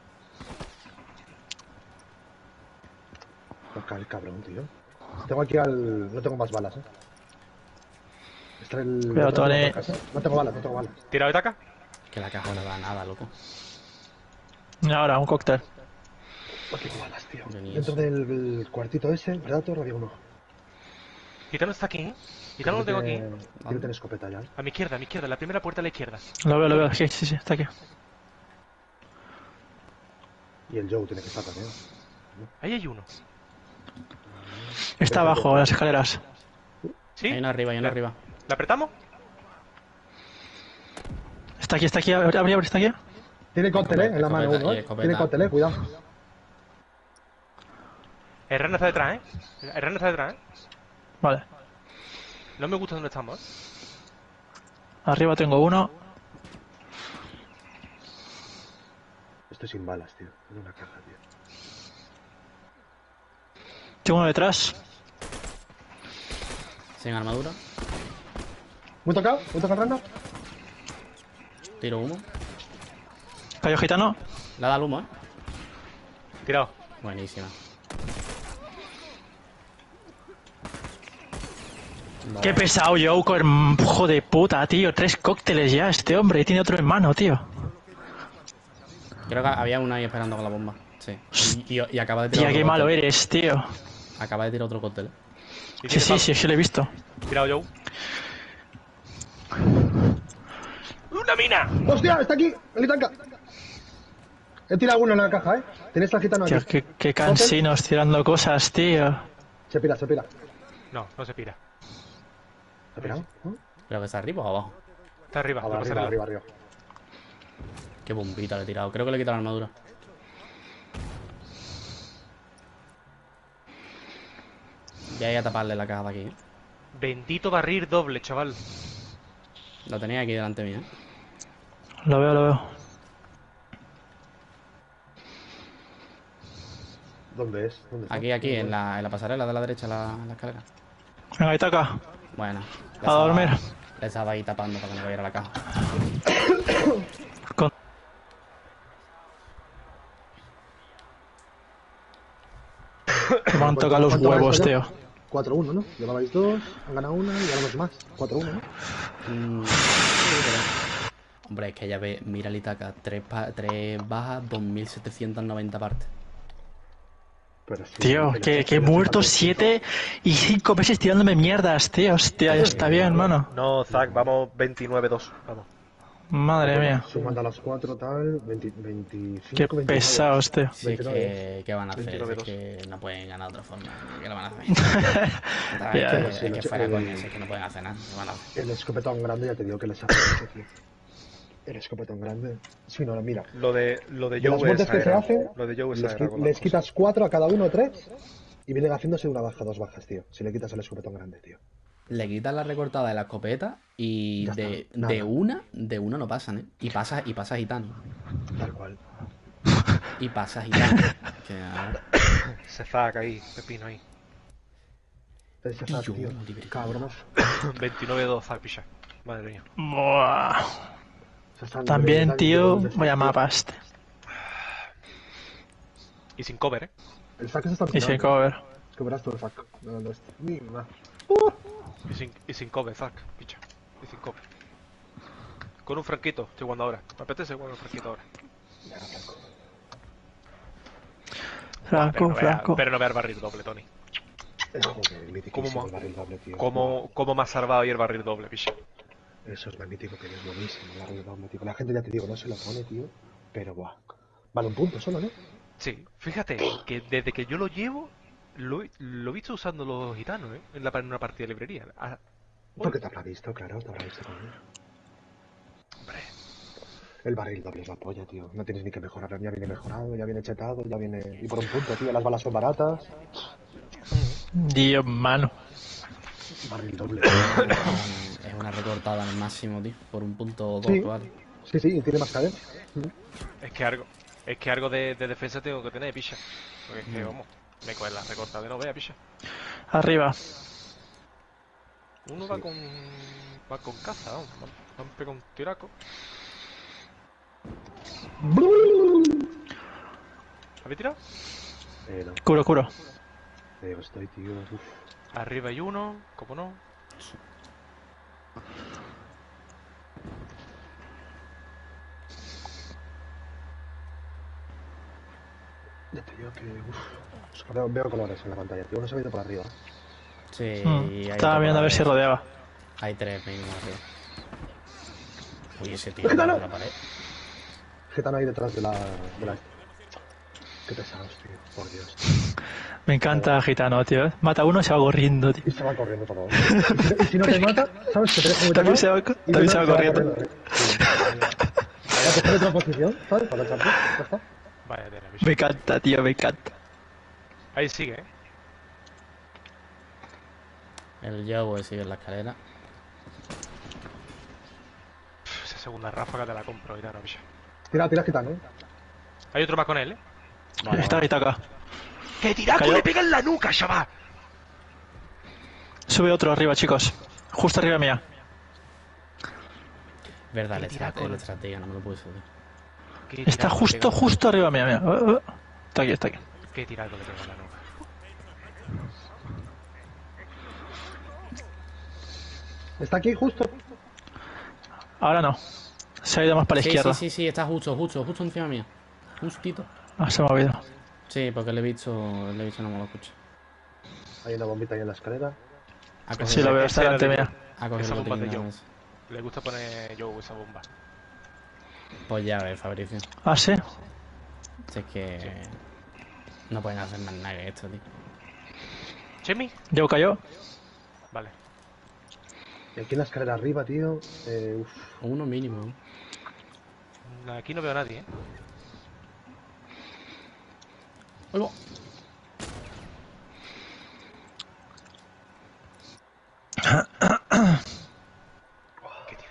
Toca el cabrón, tío. Tengo aquí al... No tengo más balas, eh. Está el... Cuidado, otro Tony. en casa. No tengo balas, no tengo balas. ¿Tirado de taca? Que la caja no le da nada, loco. Y ahora, un cóctel. No tengo balas, tío. Yo ni Dentro eso. del, del cuartito ese, Predator, había uno. Gitano está aquí, ¿eh? Gitano lo tengo aquí. Quiero tener escopeta ya. A mi izquierda, a mi izquierda. La primera puerta a la izquierda. Lo veo, lo veo. Sí, sí, sí, está aquí. Y el Joe tiene que estar también. Ahí hay uno. Está abajo, en las escaleras. ¿Sí? Hay uno arriba, hay uno ¿La- arriba. ¿La apretamos? Está aquí, está aquí. Abre, abre, está aquí. Tiene cóctel, eh, en la mano Escopeta, uno, y eh. escopeta. Tiene cóctel, eh, cuidado. El rana está detrás, ¿eh? El rana está detrás, ¿eh? Vale. No me gusta donde estamos, ¿eh? Arriba tengo uno. Estoy sin balas, tío. En una caja, tío. Tengo uno detrás. Sin armadura. ¿Muy tocado? ¿Muy tocado el rana? Tiro humo. Cayó gitano. Le da el humo, eh. Tirado. Buenísima. No. Qué pesado, Joe, con hijo de puta, tío. Tres cócteles ya, este hombre. Y tiene otro en mano, tío. Creo que había uno ahí esperando con la bomba. Sí. Y, y- y acaba de tirar Tía, otro qué malo cóctel. eres, tío. Acaba de tirar otro cóctel. eh. Y Sí, tiene sí, palo. sí, sí lo he visto. Tirado, Joe. ¡Una mina! ¡Hostia! ¡Está aquí! ¡El tanca! He tirado uno en la caja, eh. Tienes al gitano aquí. Tío, qué, qué cansinos tirando cosas, tío. Se pira, se pira. No, no se pira. ¿Se ha pirado? ¿No? Creo que está arriba o abajo. Está arriba. Ah, lo va, pasa arriba, arriba. arriba, arriba. Qué bombita le he tirado. Creo que le he quitado la armadura. Voy a ir a taparle la caja de aquí. ¿eh? Bendito barril doble, chaval. Lo tenía aquí delante mío. ¿eh? Lo veo, lo veo. ¿Dónde es? ¿Dónde está? Aquí, aquí, en la, en la pasarela de la derecha, la, la escalera. Venga, ahí toca. Bueno. A dormir. Le estaba ahí tapando para que no cayera la caja. Con- Me han tocado los ¿Cuánto huevos, vais tío. allá? cuatro uno, ¿no? Llevabais dos, han ganado una y ganamos más. cuatro uno, ¿no? Mm, Hombre, es que ya ve, mira el Itaca, tres, pa- tres bajas, dos mil setecientos noventa partes. Pero sí, Tío, pero que, sí, que he pero sí, muerto falta siete y cinco veces tirándome mierdas, tío. Hostia, ya está bien, hermano. No, Zack, vamos veintinueve dos. Vamos. Madre mía. Sumando a las cuatro, tal, veinte, veinticinco, Qué veintinueve. pesados, tío. Si es veintinueve. que, ¿qué van a hacer? veintinueve Es dos. que no pueden ganar de otra forma. ¿Qué le van a hacer? Ya, es que, ya, es sí, que sí, fuera sí. coña, es que no pueden hacer nada. ¿Qué van a hacer? El escopetón grande, ya te digo que les hace mucho, tío. El escopetón grande. Sí, no, mira. Lo de, lo de De las Joe es muertes que se exagerado. hacen, Lo de Joe es les, exagerado qui- con las les cosas. quitas cuatro a cada uno, tres, y vienen haciéndose una baja, dos bajas, tío. Si le quitas el escopetón grande, tío. Le quitan la recortada de la escopeta y Ya de, está, nada. de una, de una no pasan, ¿eh? Y pasa, y pasa gitano. Tal cual. Y pasa gitano. Que, a ver, Se Zack ahí, pepino ahí. Ese Zack, Tío, tío. libre. Cabrones. veintinueve dos, Zack, picha. Madre mía. Buah. Se están- También, están- tío, están- vaya mapas. Y sin cover, ¿eh? El Zack se está Y sin tirando. cover. Es que verás tú el Zack. No, no, este. Mira. Y sin, y sin cover, Zack, picha. Y sin cover. Con un franquito, estoy jugando ahora. Me apetece jugar un franquito ahora. Ya, Franco. Pero Franco, no vea, Franco. pero no vea el barril doble, Tony. Eh, Joder, mítico ¿Cómo ma- el barril doble, tío. ¿Cómo, cómo me ha salvado ahí el barril doble, picha? Eso es magnífico, que es buenísimo el barril doble, tío. La gente, ya te digo, no se lo pone, tío. Pero, buah. Vale un punto solo, ¿no? Sí, fíjate que desde que yo lo llevo, lo, he- lo he visto usando los gitanos, ¿eh? En, la, en una partida de librería. Ah, Porque te habrá visto, claro, te habrá visto con él. hombre. El barril doble es la polla, tío. No tienes ni que mejorar. Ya viene mejorado, ya viene chetado, ya viene... Y por un punto, tío. Las balas son baratas. Dios, mano. Barril doble. Es una recortada al máximo, tío. Por un punto o dos, Sí. vale. Sí, sí, y tiene más cadena. Es que algo, es que algo de, de defensa tengo que tener, picha. Porque es que, vamos, me coge la recortada de no vea, picha. Arriba. Uno va con. va con caza, vamos. Va a pegar un tiraco. ¿Habéis tirado? Eh, no. Curo, curo. Eh, estoy, tío. Uf. Arriba hay uno, ¿cómo no? Ya te digo que... Uf. Veo, veo colores en la pantalla, tío. Uno se ha ido por arriba. Sí, Hmm, hay Estaba otro viendo a ver por si ahí. rodeaba. Hay tres mínimo arriba. Uy, ese tío ¡Gitano! de la pared. Gitano ahí detrás de la... de la... Qué pesados, tío. Por Dios. Me encanta Gitano, tío. Mata a uno y se va corriendo, tío. Y se va corriendo todo. Y si no te mata, ¿sabes? Que te deja muy También tocado, se va- y también te- se va te corriendo. Sí. Voy a coger otra posición, ¿sabes? Para echarte. Ya está. Vaya tela, picha. Me encanta, tío, me encanta. Ahí sigue, eh. El Joe sigue en la escalera. Pff, Esa segunda ráfaga te la compro, gitano, picha. Tira, tira Gitano, ¿eh? Hay otro más con él, eh. Vale, Está, vale. está acá. ¡Que tiraco Cayó. le pega en la nuca, chaval! Sube otro arriba, chicos. Justo arriba mía. Verdad, el Qué tiraco, estratega, el ¿no? estratega, no me lo puedo decir. ¿Qué Está tiraco le justo, pega- justo arriba mía, mía. Uh, uh. Está aquí, está aquí. ¿Qué tiraco le pega en la nuca? Está aquí, justo. Ahora no. Se ha ido más para la Sí, izquierda. sí, sí, sí, está justo, justo, justo encima mío. Justito. Ah, se me ha movido. Sí, porque le he visto, le he visto no me lo escucha. Hay una bombita ahí en la escalera. Ha cogido, Sí, lo veo, ese está era delante de- mía. ha cogido esa el bomba de botiquín, Joe. ese. Le gusta poner yo esa bomba. Pues ya ves, Fabricio. Ah, sí. Si es que no pueden hacer más nada que esto, tío. ¿Chemi? Yo cayó. Vale. Y aquí en la escalera arriba, tío. Eh, uf. Uno mínimo. ¿eh? Aquí no veo a nadie, eh. Ahí va. Qué tira.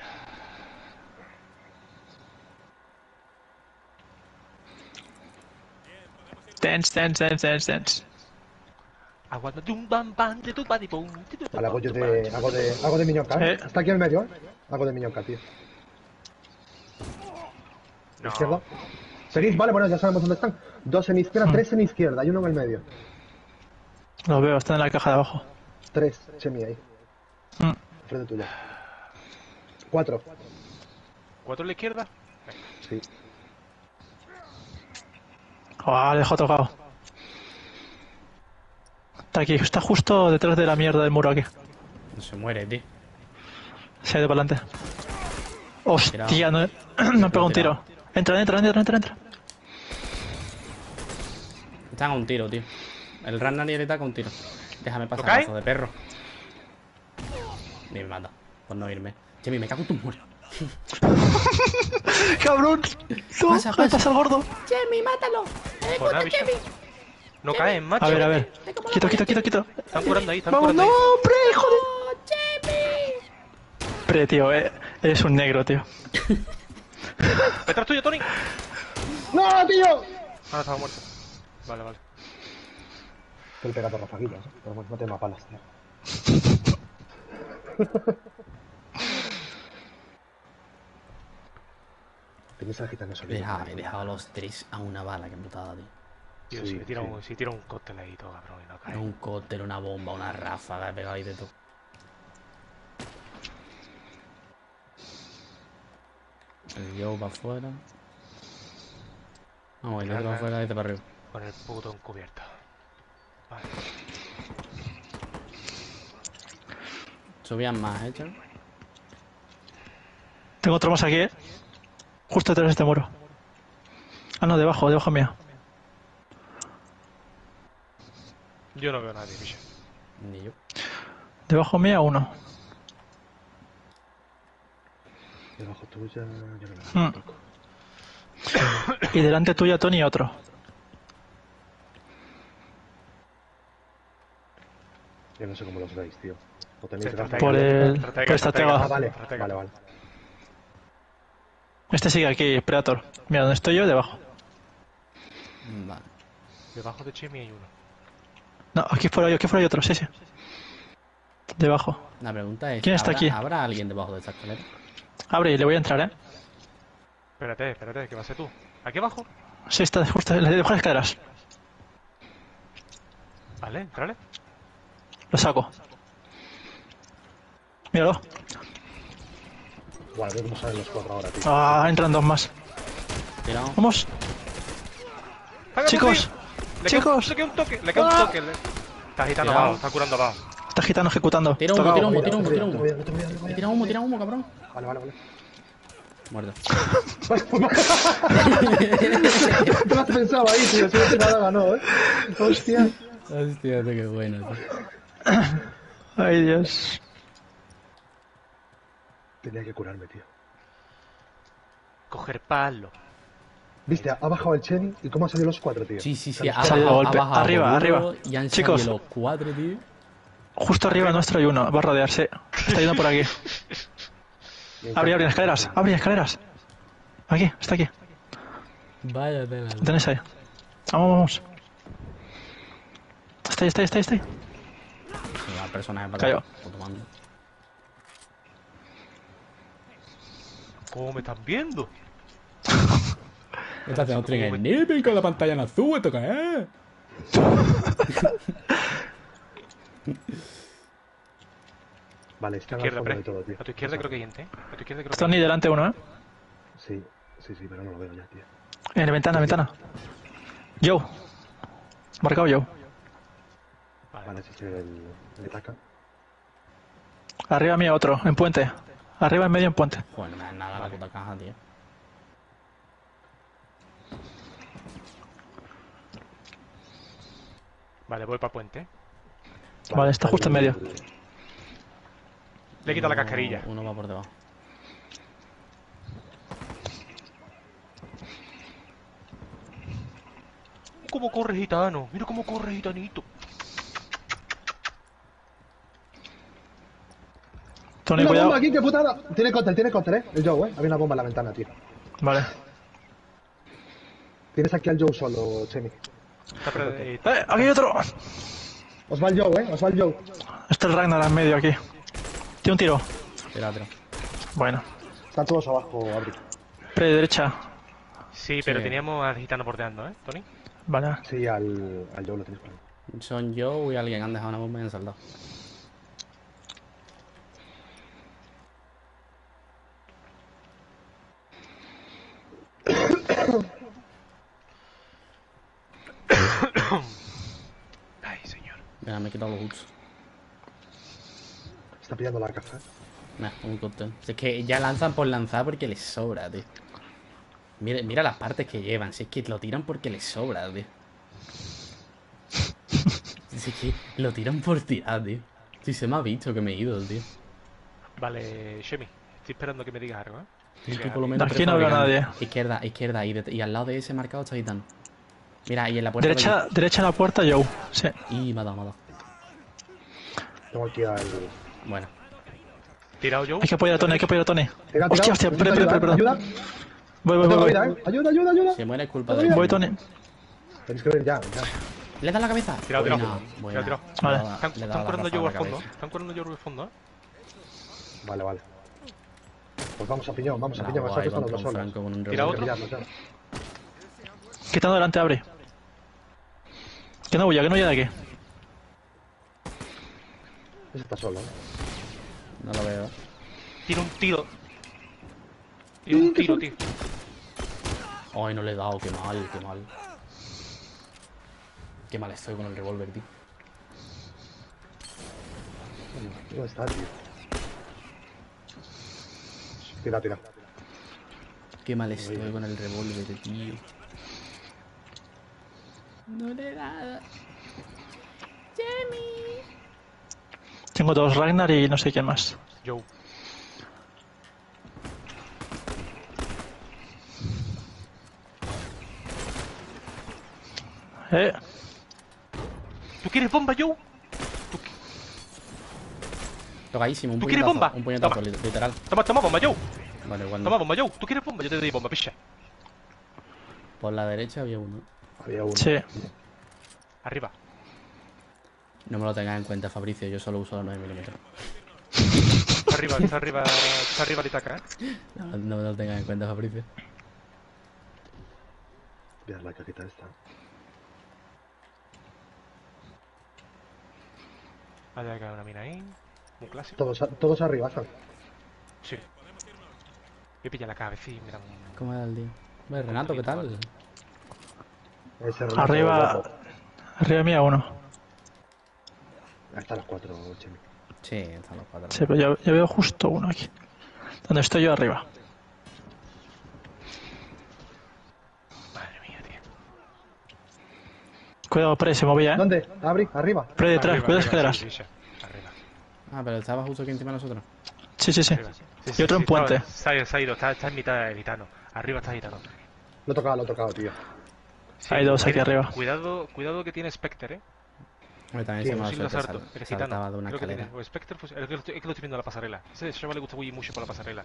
Dance, dance, dance, dance, dance. Aguanta tum bam bam de tu body boom. Vale, hago yo de. Hago de. Hago de miñoca, ¿eh? Eh. Está aquí en medio, ¿eh? Hago de miñoca, tío. No. Izquierda. ¿Seguís? Vale, bueno, ya sabemos dónde están. Dos en izquierda, tres en izquierda y uno en el medio. Lo veo, está en la caja de abajo. Tres, Chemi ahí. Mm. Frente tuyo. Cuatro. ¿Cuatro a la izquierda? Sí. Ah, le dejó tocado. Está aquí, está justo detrás de la mierda del muro aquí. No se muere, tío. Se ha ido para adelante. Hostia, no, no pegó un tiro. Entra, entra, entra, entra, entra. Están a un tiro, tío. El Ragnar y el Ita con un tiro. Déjame pasar, cae? pedazo de perro. Y me mata, por no irme. Chemi, me cago en tu muero. ¡Cabrón! ¡No! Pasa, ¿Qué pasa. pasa al gordo? Chemi, mátalo. Pues nada, bicho. No caen, macho. A ver, a ver. Quieto, quieto, quieto, quieto. Están curando ahí, están ¡Vamos, curando no, ahí. hombre, hijo de... Hombre, tío, eh, eres un negro, tío. ¡Detrás tuyo, Tony! ¡No, tío! Ah, estaba muerto. Vale, vale. Te he pegado rafaguillas, ¿eh? Pero bueno, no te mapalas, tío. Tienes al gitano solito. Deja, he dejado los tres a una bala, que putada, tío. Tío, Sí, si, le tira sí. un, si tira un cóctel ahí todo, cabrón, y no cae. Un cóctel, una bomba, una ráfaga, he pegado ahí de todo. El Joe va afuera. Vamos, el otro va afuera y este para arriba. Con el puto encubierto. Vale. Subían más, ¿eh, chaval? Tengo otro más aquí, eh. Justo detrás de este muro. Ah, no, debajo, debajo mía. Yo no veo a nadie, bicho. Ni yo. Debajo mía, uno. Debajo tuya, yo no Mm. me toco. Y delante tuya, Tony, otro. Yo no sé cómo los veis, tío. ¿O tenéis Sí, gafas? Por el... Estratega, Por estratega. estratega. Ah, vale, Estratega. vale, vale. Este sigue aquí, Predator. Mira, donde estoy yo, debajo. Vale. Debajo de Chemi hay uno. No, aquí fuera yo, aquí fuera hay otro, sí, sí. Debajo. La pregunta es, ¿Quién está ¿habrá, aquí? ¿habrá alguien debajo de esta escalera? Abre y le voy a entrar, ¿eh? Espérate, espérate, ¿qué va a ser tú? ¿Aquí abajo? Sí, está justo, le dejo las escaleras. Vale, entrale. Lo saco. Míralo. Vale, veo cómo salen los cuatro ahora, tío. Ah, entran dos más. Tirado. Vamos. ¡Venga, Chicos, Pupi! Le chicos. Queda, le queda un toque, le queda un toque. le- Está agitando Cuidado. abajo, está curando abajo. Está gitano ejecutando. Tira humo, Tocado. tira humo, Mira, tira humo, tira humo. mira, mira, mira, mira, Tira humo, tira humo, cabrón. Vale, vale, vale. Muerto. Te lo has pensado ahí, tío. Si no te nada ganó, ¿eh? Hostia. Hostia, qué bueno, tío. Ay, Dios. Tenía que curarme, tío. Coger palo. Viste, ha bajado el Cheni y cómo han salido los cuatro, tío. Sí, sí, sí, Se ha han- salido bajado, de golpe. ha bajado Arriba, burro arriba. Y han Chicos. salido los cuatro, tío. Justo arriba nuestro hay uno. Va a rodearse. Está yendo por aquí. Abre, abre escaleras. Abre escaleras. Aquí, está aquí. Vaya tela. Lo tenéis ahí. Vamos, vamos. Está ahí, está ahí, está ahí, está ahí. El personaje para Cayó. acá, tomando. ¿Cómo me están viendo? Está haciendo tren en nivel con la pantalla en azul, ¿esto qué es? Vale, está en Izquierda, el fondo pre. de todo, tío. A tu izquierda creo que hay gente, ¿eh? A tu izquierda creo que Está hay ni delante uno, ¿eh? Sí, sí, sí, pero no lo veo ya, tío. En la ventana, ventana. Joe. Marcado Joe. Vale, si se el, el ataca. Arriba mío otro, en puente. Arriba en medio en puente. Bueno, no me da nada la puta caja, tío. Vale, voy para puente. Vale, está justo en medio. Le he quitado la Uno- cascarilla. Uno va por debajo. ¿Cómo corre gitano? Mira cómo corre gitanito. Tony, ¡Una cuidado. bomba aquí, qué putada! Tiene counter, tiene counter, eh. El Joe, eh. Había una bomba en la ventana, tío. Vale. Tienes aquí al Joe solo, Cheni. Está pre- eh, ¡Eh! ¡Aquí hay otro! Os va el Joe, eh. Os va el Joe. Está el Ragnar en medio aquí. Tiene un tiro. Tira, tira. Bueno. Están todos abajo, Abri. Pre derecha. Sí, pero Sí. teníamos al gitano bordeando, ¿eh, Tony? Vale. Sí, al, al Joe lo tienes por ahí. Son yo y alguien han dejado una bomba y han saltado. Ay, señor. Mira, me he quitado los hooks. Está pillando la caja. Nah, un cóctel. Si es que ya lanzan por lanzar porque les sobra, tío. Mira, mira las partes que llevan. Si es que lo tiran porque les sobra, tío. Si es que lo tiran por tirar, tío. Si se me ha visto que me he ido, tío. Vale, Shemi, estoy esperando que me digas algo, ¿eh? Y Que tú por lo a mí- menos Aquí no veo a prefabricando. nadie. Izquierda, izquierda. Y, det- y al lado de ese marcado está gitano. Mira, y en la puerta. Derecha, derecha en la puerta, Joe. Sí. Y me ha dado, me ha dado. Tengo aquí al. Bueno. ¿Tirado yo? Hay que apoyar a Tony, hay que apoyar a Tony. Tira, Hostia, tira. hostia, Necesito espera, espera, ayuda, espera. Ayuda. Voy, voy, No tengo voy. vida, voy. eh. Ayuda, ayuda, ayuda. Si muere es culpa de. Voy, Tony. Tenéis que venir ya, ya. ¿Le das la cabeza? Tirado, tirado. Buena, buena. Tirado, Vale. Le da- Están, le da están la curando rafa yo a al la fondo, cabeza. están curando yo al fondo, ¿eh? Vale, vale. Pues vamos a piñón, vamos a Bravo, piñón. ahí Nosotros estamos contra dos un solos. Franco con un Tira revólver. otro. Mirarnos ya. Quitando delante, abre. Que no huya, que no huya de aquí. Ese está solo, eh. No lo veo. Tira un tiro. Tira un tiro, tío. Ay, no le he dado, qué mal, qué mal. Qué mal estoy con el revólver, tío. ¿Dónde está, tío? Tira, tira. Qué mal estoy con el revólver, tío. No le da. Tengo dos Ragnar y no sé quién más. Joe. Eh. ¿Tú quieres bomba, Joe? Tocadísimo, un ¿Tú quieres puñetazo. bomba? Un puñetazo, Toma. li- literal. Toma, toma bomba, Joe. Vale, igual Toma no. bomba, Joe. ¿Tú quieres bomba? Yo te doy bomba, picha. Por la derecha había uno. Había uno. Sí. Arriba. No me lo tengas en cuenta, Fabricio. Yo solo uso la nueve milímetros. Está arriba, está arriba, está arriba Litaca, ¿eh? No, no me lo tengas en cuenta, Fabricio. Mira la caquita esta. Vaya, que hay una mina ahí. Muy clásico. Todos, a- todos arriba, Sam. Sí. Y pilla la cabecilla, mira. un- ¿Cómo era el día? Hombre, Renato, ¿qué tal? Ese Renato Arriba. guapo. Arriba mía uno. Ahí están los cuatro, Chemi. Sí, están los cuatro. Sí, pero yo, yo veo justo uno aquí. Donde estoy yo arriba. Madre mía, tío. Cuidado, Pre, se movía, ¿eh? ¿Dónde? Abri, arriba. Pre detrás, Arriba, cuidado arriba, escaleras. sí, sí, sí. Arriba. Ah, pero estaba justo aquí encima de nosotros. Sí, sí, sí. Arriba. Sí, sí, Y otro sí, en puente. no, se, ha, se ha ido, está, está en mitad de gitano. Arriba está gitano. Lo he tocado, lo he tocado, tío. Sí, Hay dos aquí tiene- arriba. Cuidado, cuidado que tiene Spectre, eh. Hombre, también Sí, se me ha Sin los suerte, hartos, sal- el gitano. saltaba de una Creo que escalera. tiene- o Spectre, pues, es que lo estoy es que lo estoy viendo en la pasarela. Ese chaval le gusta muy mucho por la pasarela.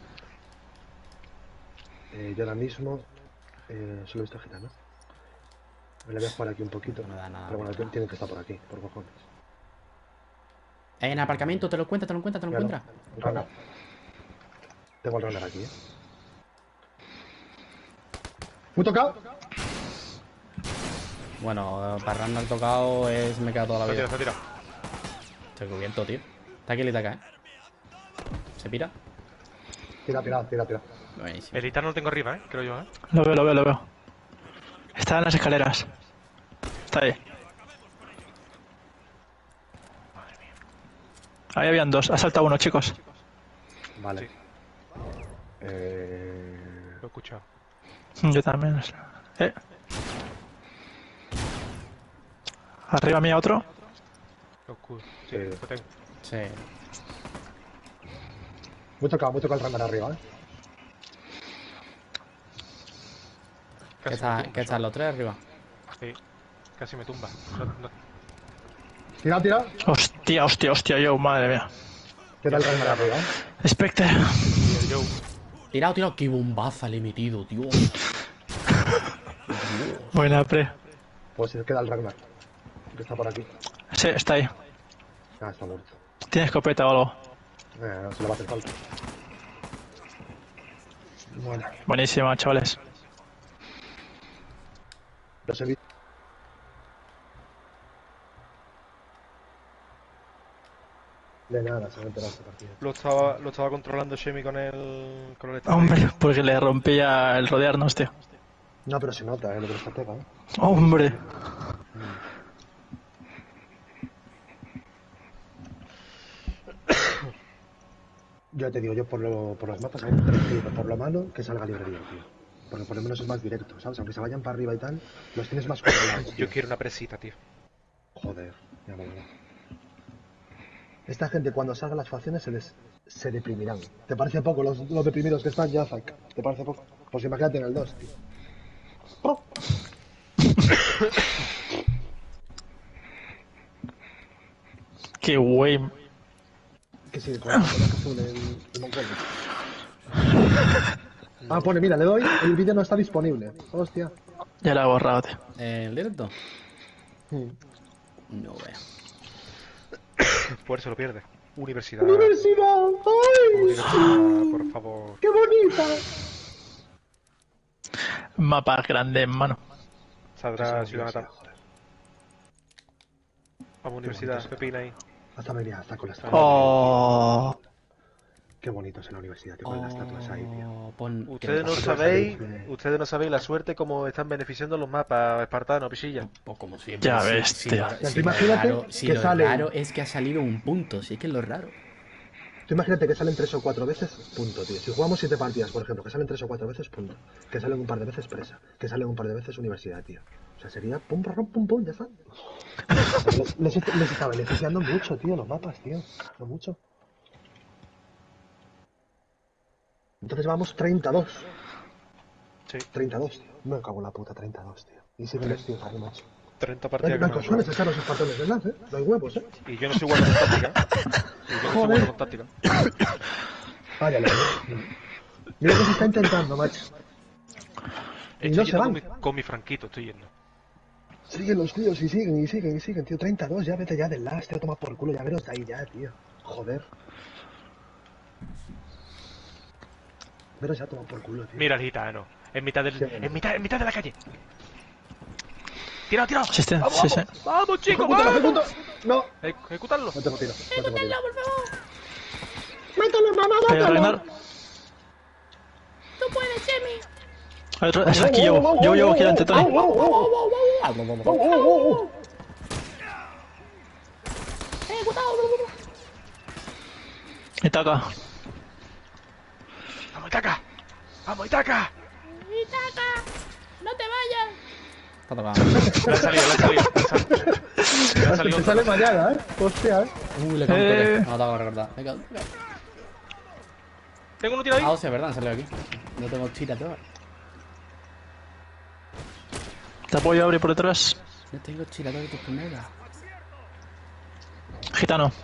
Eh, yo ahora mismo eh, solo he visto gitano. Me la voy a jugar aquí un poquito. No da nada, Pero bueno, no da nada. tiene que estar por aquí, por cojones. Eh, en aparcamiento, te lo encuentras, te lo encuentras, te lo Claro. encuentras. Runner. Tengo el runner aquí, eh. ¿Muy tocado? Bueno, para Randall tocado es me queda toda la Se ha vida. tirado, se ha tirado. Estoy cubierto, tío. Está aquí el Itaca, ¿eh? ¿Se pira? Tira, tira, tira, tira. Buenísimo. El gitano lo tengo arriba, eh. Creo yo, eh. Lo veo, lo veo, lo veo. Está en las escaleras. Está ahí. Ahí habían dos. Ha saltado uno, chicos. Vale. Sí. Eh... Lo he escuchado. Yo también. Eh. Arriba mía otro. Lo oscuro. Sí, Eh. lo tengo. Sí. Muy tocado, muy tocado el runner arriba, eh. ¿Qué Casi está, me tumba, ¿qué están los tres arriba? Sí. Casi me tumba. No, no. Tira, tira. Hostia, hostia, hostia, yo, madre mía. ¿Qué tal el runner arriba, eh? Spectre. Y el Joe. Tirado, tirado. Qué bombaza le he metido, tío. Buena, Pre. Pues queda el runner. Que está por aquí. Sí, está ahí. Ah, está muerto. Tiene escopeta o algo. Eh, no se le va a hacer falta. Bueno, Buenísima, chavales. los he visto. De nada, se va a enterar esta partida. Lo estaba, lo estaba controlando Shemi con el. con el estado. Hombre, porque le rompía el rodearnos, tío. No, pero se nota, eh, lo que le está pegando. Hombre. Yo te digo, yo por, lo, por los mapas aún prefiero, por lo malo, que salga librería, tío. Porque por lo menos es más directo, ¿sabes? Aunque se vayan para arriba y tal, los tienes más controlados, tío. Yo quiero una presita, tío. Joder, ya me digo. Esta gente cuando salgan las facciones se les se deprimirán. ¿Te parece poco los, los deprimidos que están ya, Zack? ¿Te parece poco? Pues imagínate en el dos, tío. Qué güey. Que sí, con la azul, el, el mongol. Ah, pone, mira, le doy, el vídeo no está disponible. Hostia. Ya la he borrado, tío. Eh, ¿El directo? Hmm. No veo. Por eso lo pierde. Universidad. ¡Universidad! ¡Ay! Universidad, por favor. ¡Qué bonita! Mapa grande, mano. Saldrá Ciudad Natal. Vamos, universidad, Pepina ahí. Hasta venía, hasta con las Oh. Qué bonito es en la universidad, tío, con las estatuas ahí, tío. Oh, pon- Ustedes no que- sabéis, sabéis, ustedes no sabéis la suerte como están beneficiando los mapas espartanos, pichilla. Pues como siempre. Ya sí, ves, sí, tío. lo- Ya, sí, tú lo imagínate raro- sí, que lo sale- raro es que ha salido un punto. Sí, es que es lo raro. Tú imagínate que salen tres o cuatro veces, punto, tío. Si jugamos siete partidas, por ejemplo, que salen tres o cuatro veces, punto. Que salen un par de veces presa. Que salen un par de veces universidad, tío. O sea, sería pum, pum, pum, pum, ya está. Les, les, les está beneficiando mucho, tío, los mapas, tío. No mucho. Entonces vamos treinta y dos. Sí. treinta y dos, tío. Me cago en la puta, treinta y dos, tío. Y siguen los tíos ahí, macho. treinta No partidas hay que me blancos han sueles jugado. echar esos patrones de lance, ¿eh? No hay huevos, ¿eh? Y yo no soy bueno con táctica. Y yo no soy Joder. bueno con táctica. Ah, ya lo veo. Mira que se está intentando, macho. Y Estoy no se yendo con van. mi, con mi franquito, estoy yendo. Siguen los tíos y siguen y siguen y siguen, tío. treinta y dos, ya vete ya del last, te toma por culo, ya veros de ahí ya, tío. Joder. Veros ya toma por culo, tío. Mira el gitano. En mitad del, Sí, bueno. en mitad, en mitad de la calle. Tirado, tirado. Sí, sí, vamos, sí, vamos. sí. Vamos, chicos, ¡Ejecuta, vamos. ejecuta! No, Ej- Ejecutarlo. no tengo tiro, no tengo tiro. por favor. ¡Mátalo, mamá, Cayó Ragnar. Tú puedes, Chemi. Hay otro. Es aquí, llevo. Llevo, llevo aquí delante, Tony. ¡Oh, oh, oh, oh, oh! Ejecutado. Itaca. Vamos, Itaca. Vamos, Itaca. Itaca, no te vayas. Está tocando. Le ha salido, le ha salido. Le ha salido. Le ha salido Te otra. sale mañana, ¿eh? Hostia, ¿eh? Uh, le cago un Eh. toque. No te hago recordar. Venga, venga. Tengo uno tirado Ah, ahí. o sea, verdad, han salido aquí. No tengo tirador. Te apoyo, abre por detrás. No tengo tirador de tus primeras. Gitano.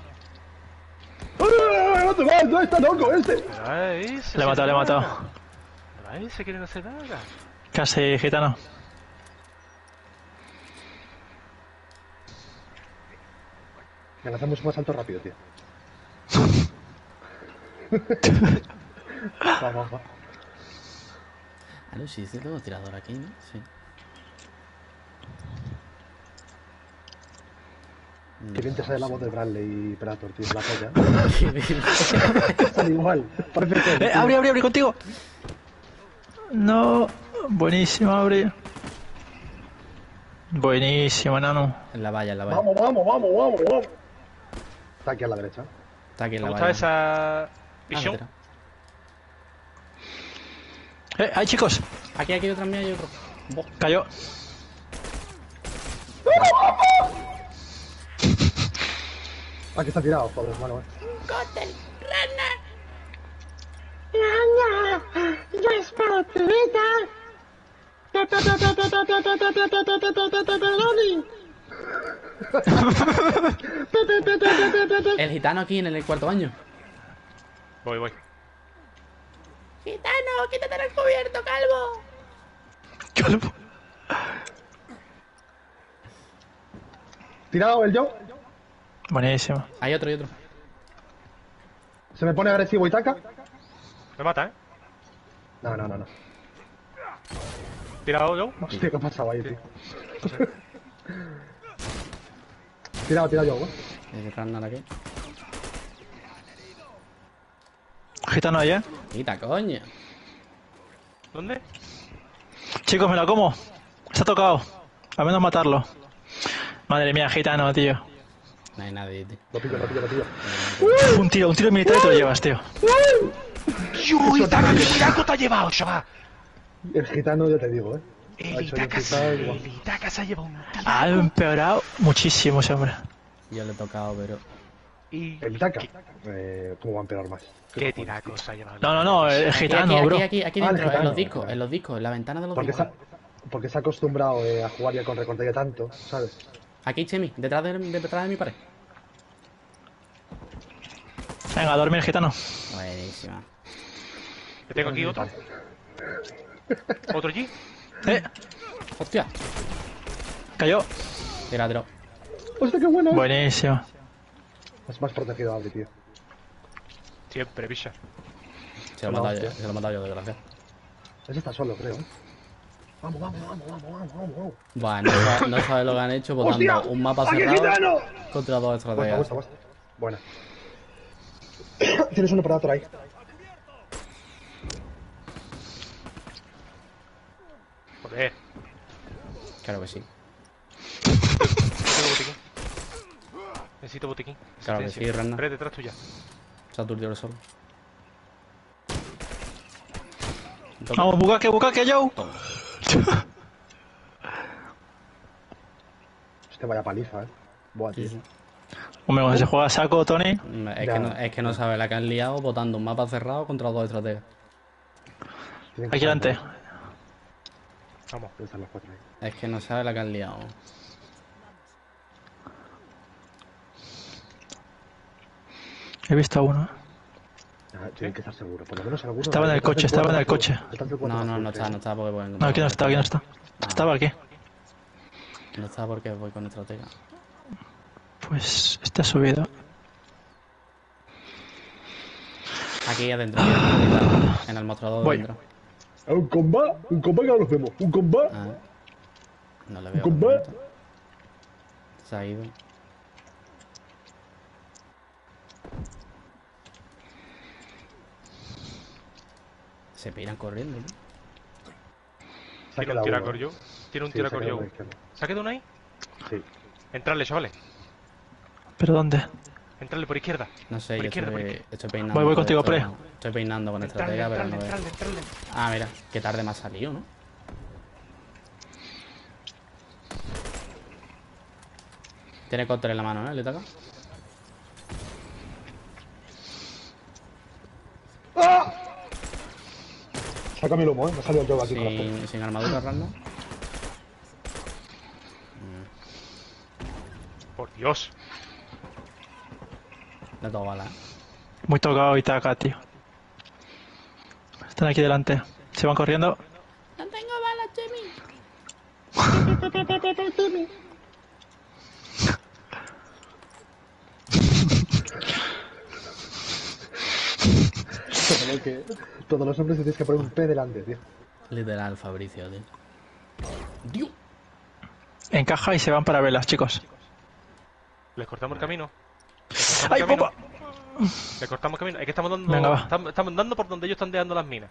¡Ay, ¿dónde vas? ¿Dónde está loco este? Pero a ese, Le he matado, le he matado. Pero a ese quiere no hacer nada. Casi gitano. Me lanzamos más alto rápido, tío. Va, va, va. Ah, no, sí, sí tengo tirador aquí, ¿no? Sí. Qué bien te sale la voz de Bradley y Predator, tío, la polla. Qué bien. Sale igual. Parece que... Eh, abre, abre, abre contigo. No. Buenísimo, abre. Buenísimo, nano. En la valla, en la valla. Vamos, vamos, vamos, vamos, vamos. Está aquí a la derecha. Está aquí en ¿Te la gusta valla. esa Ah, visión? espera. Eh, ahí, chicos. Aquí, aquí detrás mía hay otro. Bo- Cayó. Aquí está tirado, joder, hermano. Corten, Ragnar. Yo espero trivita. El gitano aquí en el cuarto baño. Voy, voy. Gitano, quítate el cubierto, calvo. Calvo. Tirado el yo. Buenísimo. Hay otro y otro. Se me pone agresivo Itaca. Me mata, ¿eh? No, no, no, no. Tirado yo. Hostia, ¿qué ha pasado ahí, tío? Tirado, tirado yo, ¿eh? El Ragnar aquí. Gitano ahí, eh. Quita, coño. ¿Dónde? Chicos, me la como. Está tocado. Al menos matarlo. Madre mía, gitano, tío. No hay nadie, tío. Lo pillo, lo pillo, lo pillo. Un tiro, un tiro militar y te lo llevas, tío. ¡Yo, Itaca, qué tiraco te ha llevado, chaval! El gitano, ya te digo, ¿eh? Ha El hecho Itaca, un se- quizá igual. el Itaca se ha llevado un tiro. Ha empeorado muchísimo ese hombre. Yo le he tocado, pero. Y... El Itaca. Eh, ¿Cómo va a empeorar más? ¿Qué tiraco se ha llevado? No, no, no, el Aquí, gitano, aquí, bro. aquí, aquí, aquí Ah, el dentro, en gitano, los discos, vale. en los discos, en la ventana de los Porque se discos. ha, porque se ha acostumbrado eh, a jugar ya con recorte tanto, ¿sabes? Aquí, Chemi, detrás de, detrás de mi pared. Venga, a dormir, gitano. Buenísima. Que tengo aquí otro. ¿Otro G? Eh, ¡Hostia! cayó. Tira, tira. ¡Hostia, qué bueno! Buenísimo. Es más protegido Abri, tío. Siempre, picha. Se lo he No, matado yo, hostia. se lo he matado yo, desgracia. Ese está solo, creo. ¿eh? Vamos, vamos, vamos, vamos, vamos, vamos, vamos. Buah, no sabes no sabe lo que han hecho botando un mapa ¡Aquí, cerrado gitano! contra dos Vuestra, estrategas. vuestra, vuestra. Buena. Tienes un operador ahí. Joder. Claro que sí. Necesito botiquín. Necesito botiquín. Claro que Asistencia. sí, Ragnar. Tres detrás tuya. Se ha aturdido el solo. Vamos, bucaque, bucaque, yo. Este vaya paliza, eh. Buah, tío. Sí, sí. Hombre, cuando se juega a saco, Tony. Mm, Es Ya. que, no, es que no sabe la que han liado botando un mapa cerrado contra dos estrategas. Tienen que Aquí estar, delante. ¿no? Vamos. Deben estar los cuatro ahí. Es que no sabe la que han liado. He visto a uno. Ah, tienen que estar seguros, por lo menos alguno. Estaba en el coche, estaba en el coche. No, no, no está, no está porque voy No, aquí no está, aquí no está. Estaba aquí. No está porque voy con estratega. Pues está subido. Aquí adentro, aquí adentro, en el mostrador de Voy. dentro. Un combate, un combate que nos vemos, un combate. Ah, no le veo. ¿Con de B? momento. Se ha ido. Se piran corriendo, ¿no? Tiene un tiracor yo. Tiene un tiracor yo. ¿Se ha quedado uno ahí? Sí. Entrarle, chavales. ¿Pero dónde? Entrarle por izquierda. No sé, Por yo izquierda, por estoy, izquierda. estoy peinando. Voy, voy todo contigo, esto, Pre. ¿no? Estoy peinando con Entrarle, estratega, pero entrarle, no veo. entrarle, entrarle. Ah, mira, qué tarde me ha salido, ¿no? Tiene cóctel en la mano, ¿eh? ¿Le toca? Sácame el humo, eh. Me ha salido el yo aquí. corazón. Sin, sin armadura, random. Por Dios. Le toco bala, ¿eh? Muy tocado y taca, tío. Están aquí delante. Se van corriendo. No tengo balas, Jimmy. Como que todos los hombres tienes que poner un P delante, tío. Literal, Fabricio, tío. ¡Dios! Encaja y se van para velas, chicos. Les cortamos el camino. Les cortamos ¡Ay, el camino. popa! Les cortamos el camino. Es que estamos dando. Venga, va. Estamos, estamos dando por donde ellos están dejando las minas.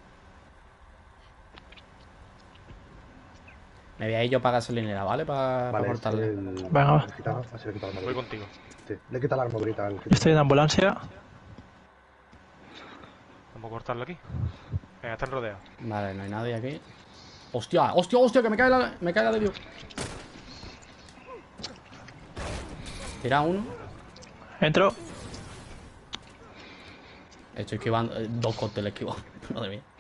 Me voy a ir yo para gasolinera, ¿vale? Para Vale, cortarle. este el... Venga, va. el gitano, así le quita la Voy armadurita. contigo. Sí, le quita la armadurita al gitano. Estoy en ambulancia. Vamos a cortarlo aquí. Venga, están rodeados. Vale, no hay nadie aquí. ¡Hostia! ¡Hostia, hostia! Que me cae la, me cae la de Dios. Tira uno. Entro. Estoy esquivando. eh, Dos cócteles esquivo. Madre mía.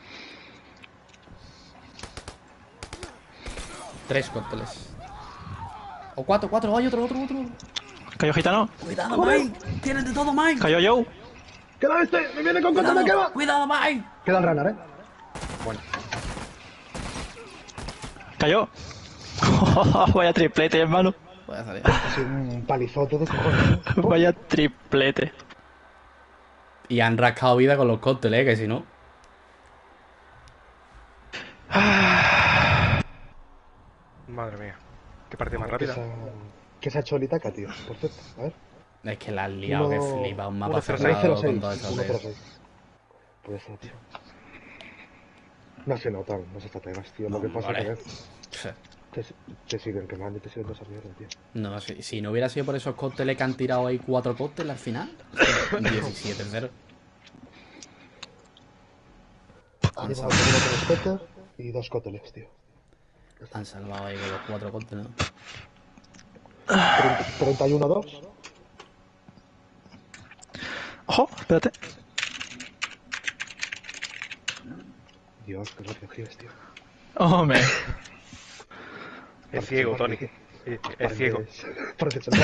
Tres cócteles. O cuatro, cuatro. Hay otro, otro, otro. Cayó gitano. Cuidado, Mike. Tienes de todo, Mike. Cayó Joe. ¡Queda este! ¡Me viene con contra, me quema! Cuidado, Mike. Queda el runner, eh. Cayó. Vaya triplete, hermano. Voy a salir. Ha sido un palizote de cojones. Vaya triplete. Y han rascado vida con los cócteles, ¿eh? Que si no. Madre mía. Qué partida más ¿Qué rápida. se ha- ¿Qué se ha hecho el Itaca, tío? Por cierto, a ver. Es que la has liado, que Uno- flipa. Un mapa uno cero seis, cerrado cero con seis, todo eso. uno cero seis. Puede ser, tío. No se notan las estrategas, tío. Lo que pasa Vale. es que te, te siguen quemando y te siguen esa mierda, tío. No, si, si no hubiera sido por esos cócteles que han tirado ahí cuatro cócteles al final. diecisiete cero. Han llevado uno con Spectre y dos cóteles, tío. Han salvado ahí con los cuatro cócteles, ¿no? treinta y uno a dos. Ojo, espérate. Dios, qué rápido giras, tío. Hombre. Es ciego, Tony. Es, es ciego. Pareces el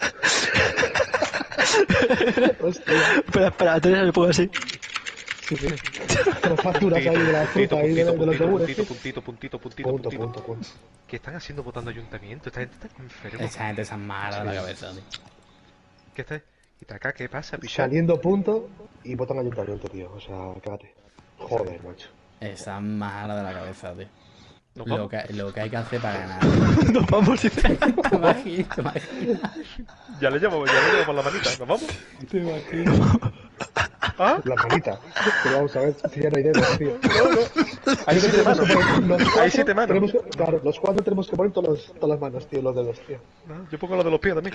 Hostia. Espera, espera, te le pongo así. Sí, sí. Pero facturas ahí de la fruta y de, de los yogures, puntito, tío. puntito, puntito, puntito, Punto, puntito. punto, punto. ¿Qué están haciendo votando ayuntamiento? Esta gente está enferma. Esa gente se ha mala de la cabeza, tío. ¿Qué está? ¿Y acá qué pasa, picha? Saliendo punto y votan ayuntamiento, tío. O sea, cágate. Joder, macho. Esa mala de la cabeza, tío. ¿Nos Lo vamos? que, lo que hay que hacer para ganar. Nos vamos, dice. ¿Te imaginas? ¿Te imaginas? Ya le llevo, ya le llevo por la manita. ¿Nos vamos? ¿Te imaginas? ¿Ah? La manita. Pero vamos a ver si ya no hay dedos, tío. Ahí sí te mano. Los cuatro Ahí sí te mano. tenemos que- Claro, los cuatro tenemos que poner todos los- todas las manos, tío, los dedos, tío. No, yo pongo lo de los pies también.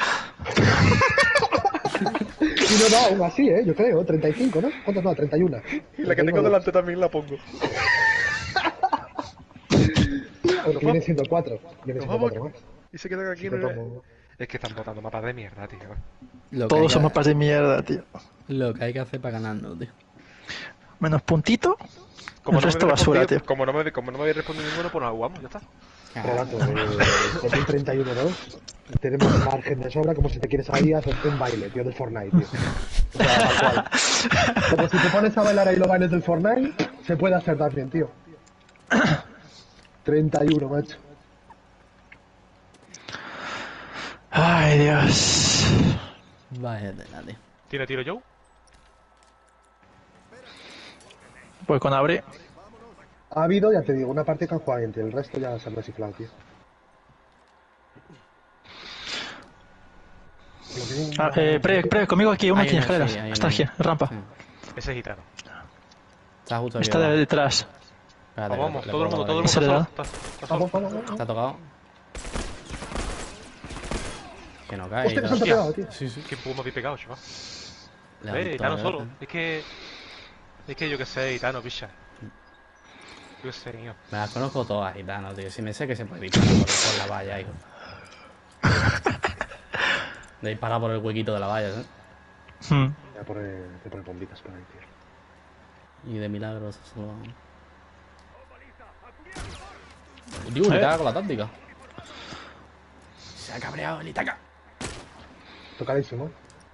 Y no, no, aún así, ¿eh? Yo creo, treinta y cinco, ¿no? ¿Cuántas no? treinta y uno. Y la que tengo delante también la pongo. Porque vienen siendo cuatro. Vienen Nos siendo vamos. cuatro más. Y se quedan aquí Sí, en que el... como- Es que están votando mapas de mierda, tío. Lo que hay Todos que- somos mapas de mierda, tío. Lo que hay que hacer para ganarnos, tío. Menos puntito. Como El no, resto me basura, respondido- tío. como, no me, como no me habéis respondido ninguno, pues nos jugamos, ya está. Relato, eh, con un treinta y uno dos tenemos margen de sobra como si te quieres salir a hacer un baile, tío, del Fortnite, tío. O sea, tal cual. Como si te pones a bailar ahí los bailes del Fortnite, se puede hacer también, tío. treinta y uno, macho. Ay, Dios. Vaya tela, tío. ¿Tiene tiro Joe? Voy con Abre. Ha habido, ya te digo, una parte que han jugado bien, tío. El resto ya se han reciclado, tío. Ah, eh, pre, pre, conmigo aquí, uno Hay aquí en uno, sí, escaleras. hay Está uno. aquí, rampa. Sí. Ese es gitano. Está justo aquí. Está de- abajo. detrás. Espérate, Vamos, le- le todo el puedo mundo, todo el dar mundo ¿Se le está da? solo. Está, está solo. Vamos, vamos, aquí. vamos. Está tocado. Que no cae. Hostia, que y se tal. han pegado, tío. Sí, sí. ¿Qué pudo me habéis pegado, chaval? Le Eh, dan gitano todo, solo. ¿eh? Es que... Es que yo que sé, gitano, picha. Yo qué sé, tío. Me las conozco todas, gitano, tío. Si me sé que se puede disparar por, por la valla, hijo. De disparar por el huequito de la valla, ¿eh? Hmm. Voy a poner, voy a poner bombitas por ahí, tío. Y de milagros solo. Digo, le Eh. caga con la táctica. Se ha cabreado el Itaca. Tocadísimo.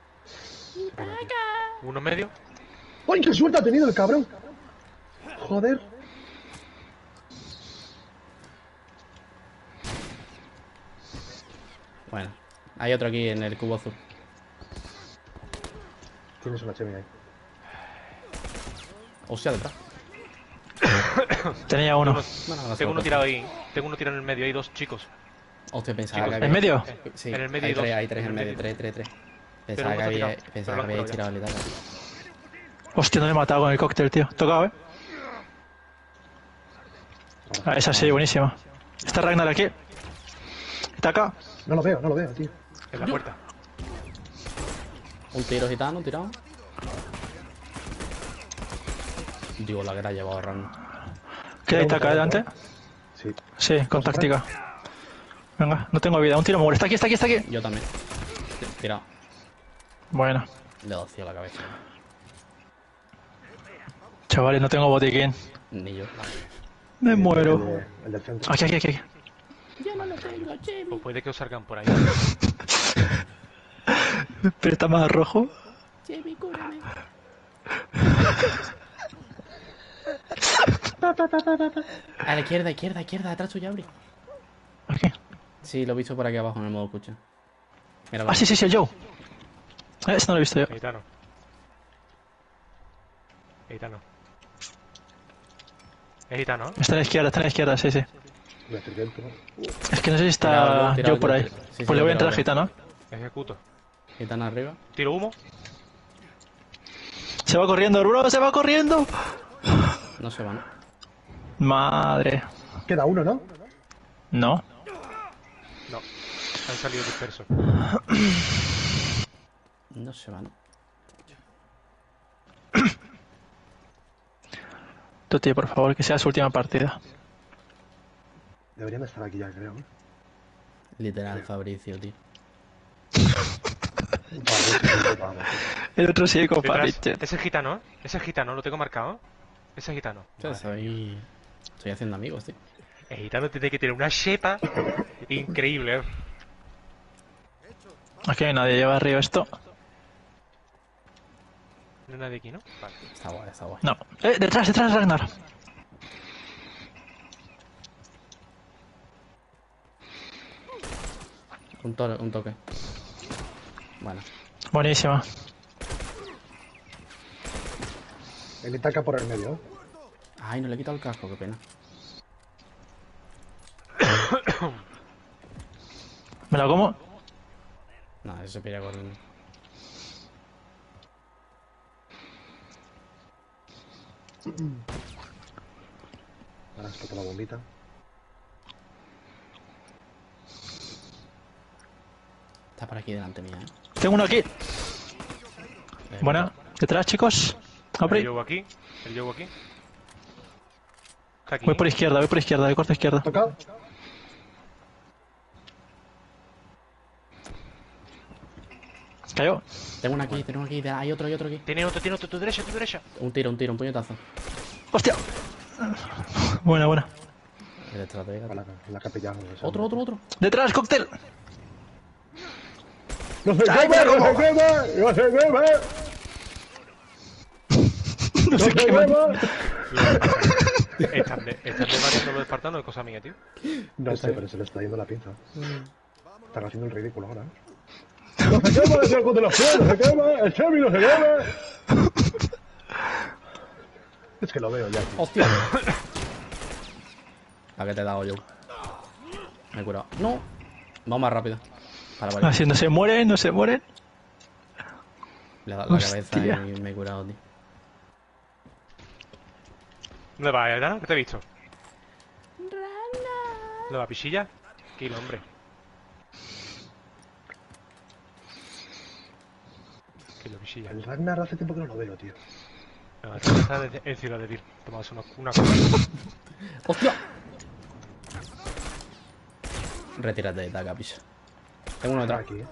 Uno medio. ¡Uy, qué suerte ha tenido el cabrón! Joder. Bueno, hay otro aquí en el cubo azul. Tienes una chemi ahí. Hostia, detrás. Tenía uno. Bueno, no sé, Tengo uno otro. tirado ahí. Tengo uno tirado en el medio. Hay dos chicos. Hostia, pensaba Chicos, que había... ¿En medio? Sí, En el medio hay hay dos. tres, hay tres En en el medio, medio. tres, tres, tres. Pero Pensaba uno que está había, tirado. pensaba Pero que lo había han tirado el Itaca. Hostia, no le he matado con el cóctel, tío. Tocado, eh. Ah, esa sí, buenísima. Está Ragnar aquí. Está acá. No lo veo, no lo veo, tío. En la puerta. Un tiro gitano, tirado. Digo, la que era llevado Ran. ¿Queda Itaca delante? Sí. Sí, con táctica. Venga, no tengo vida. Un tiro me muere. Está aquí, está aquí, está aquí. Yo también. Tirado. Bueno, Le doy a la cabeza. chavales, no tengo botiquín. Ni yo. Me El, muero. de- el del centro. Aquí, aquí, aquí. aquí. Yo no lo tengo, Chevy. O puede que os salgan por ahí. Pero está más rojo. Chevy, cúrame. A la izquierda, izquierda, izquierda, detrás tuya, Abri. Aquí. Sí, lo he visto por aquí abajo en el modo escucha. Mira, Ah, sí, sí, sí, el Joe. Eh, Ese no lo he visto yo. Gitano. Gitano. Es gitano, ¿eh? Está a la izquierda, está a la izquierda, sí, sí. Voy a hacer dentro. Es que no sé si está Tirado, tirado, Joe por ahí. tirado. Sí, sí, Pues le voy a entrar tirado, al gitano. Ejecuto. Gitano arriba. Tiro humo. Se va corriendo, bro, se va corriendo. No se va, ¿no? Madre. Queda uno, ¿no? No. No. Han salido dispersos. No se va, ¿no? Toti, por favor, que sea su última partida. Deberían de estar aquí ya, creo. ¿eh? Literal, Fabricio, tío. Vale, vamos. El otro sí, Detrás. compadre. Ese es gitano, ¿eh? Ese es gitano, lo tengo marcado, ¿eh? Ese es gitano. O sea, soy... Estoy haciendo amigos, tío. El gitano tiene que tener una shepa increíble, ¿eh? Aquí no hay nadie, lleva arriba esto. No hay nadie aquí, ¿no? Vale. Está guay, está guay. No. Eh, detrás, detrás, Ragnar. Un, to un toque. Bueno. Buenísima. El Itaca por el medio, ¿eh? Ay, no le he quitado el casco, qué pena. ¿Me la como? No, eso se pilla corriendo. Ahora explota la bombita. Está por aquí delante mía, ¿eh? Tengo uno aquí. Eh, Buena. Detrás, chicos. El Abri. llevo aquí. El llevo aquí. Está aquí. Voy por izquierda, voy por izquierda, voy corta izquierda. ¿Tocado? Cayó. Tengo una aquí, tengo una aquí. Hay otro, hay otro aquí. Tiene otro, tiene otro, tu derecha, tu derecha. Un tiro, un tiro, un puñetazo. ¡Hostia! Buena, buena. El estratega. A la, la capellán. Otro, otro, otro. ¡Detrás, cóctel! ¡No se ¡Ay, quema! mira ¡No cómo! se quema! ¡No se quema! No ¡No sé se qué quema! Están de, están debatiendo los espartanos, es cosa mía, tío. No sé, pero se le está yendo la pinza. Están haciendo el ridículo ahora, ¿eh? ¡No se quema! ¡Decía el continuación! ¡No se quema! ¡El Chemi no se quema! Es que lo veo ya. Tío. ¡Hostia! ¿A qué te he dado yo? Me he curado. ¡No! Vamos más rápido. Para variar. Así no se mueren, no se mueren. Le he dado la Hostia. cabeza y me he curado, tío. ¿Dónde va, Aitana? ¿Qué te he visto? Rana. ¿Dónde va, pichilla? Kilo, hombre. Kilo, pichilla. El Ragnar hace tiempo que no lo veo, tío. No, está en- en Ciudad de Vir. Tomas una, una cosa. ¡Hostia! Retírate de taca, picha. Tengo uno detrás. Aquí, ¿eh?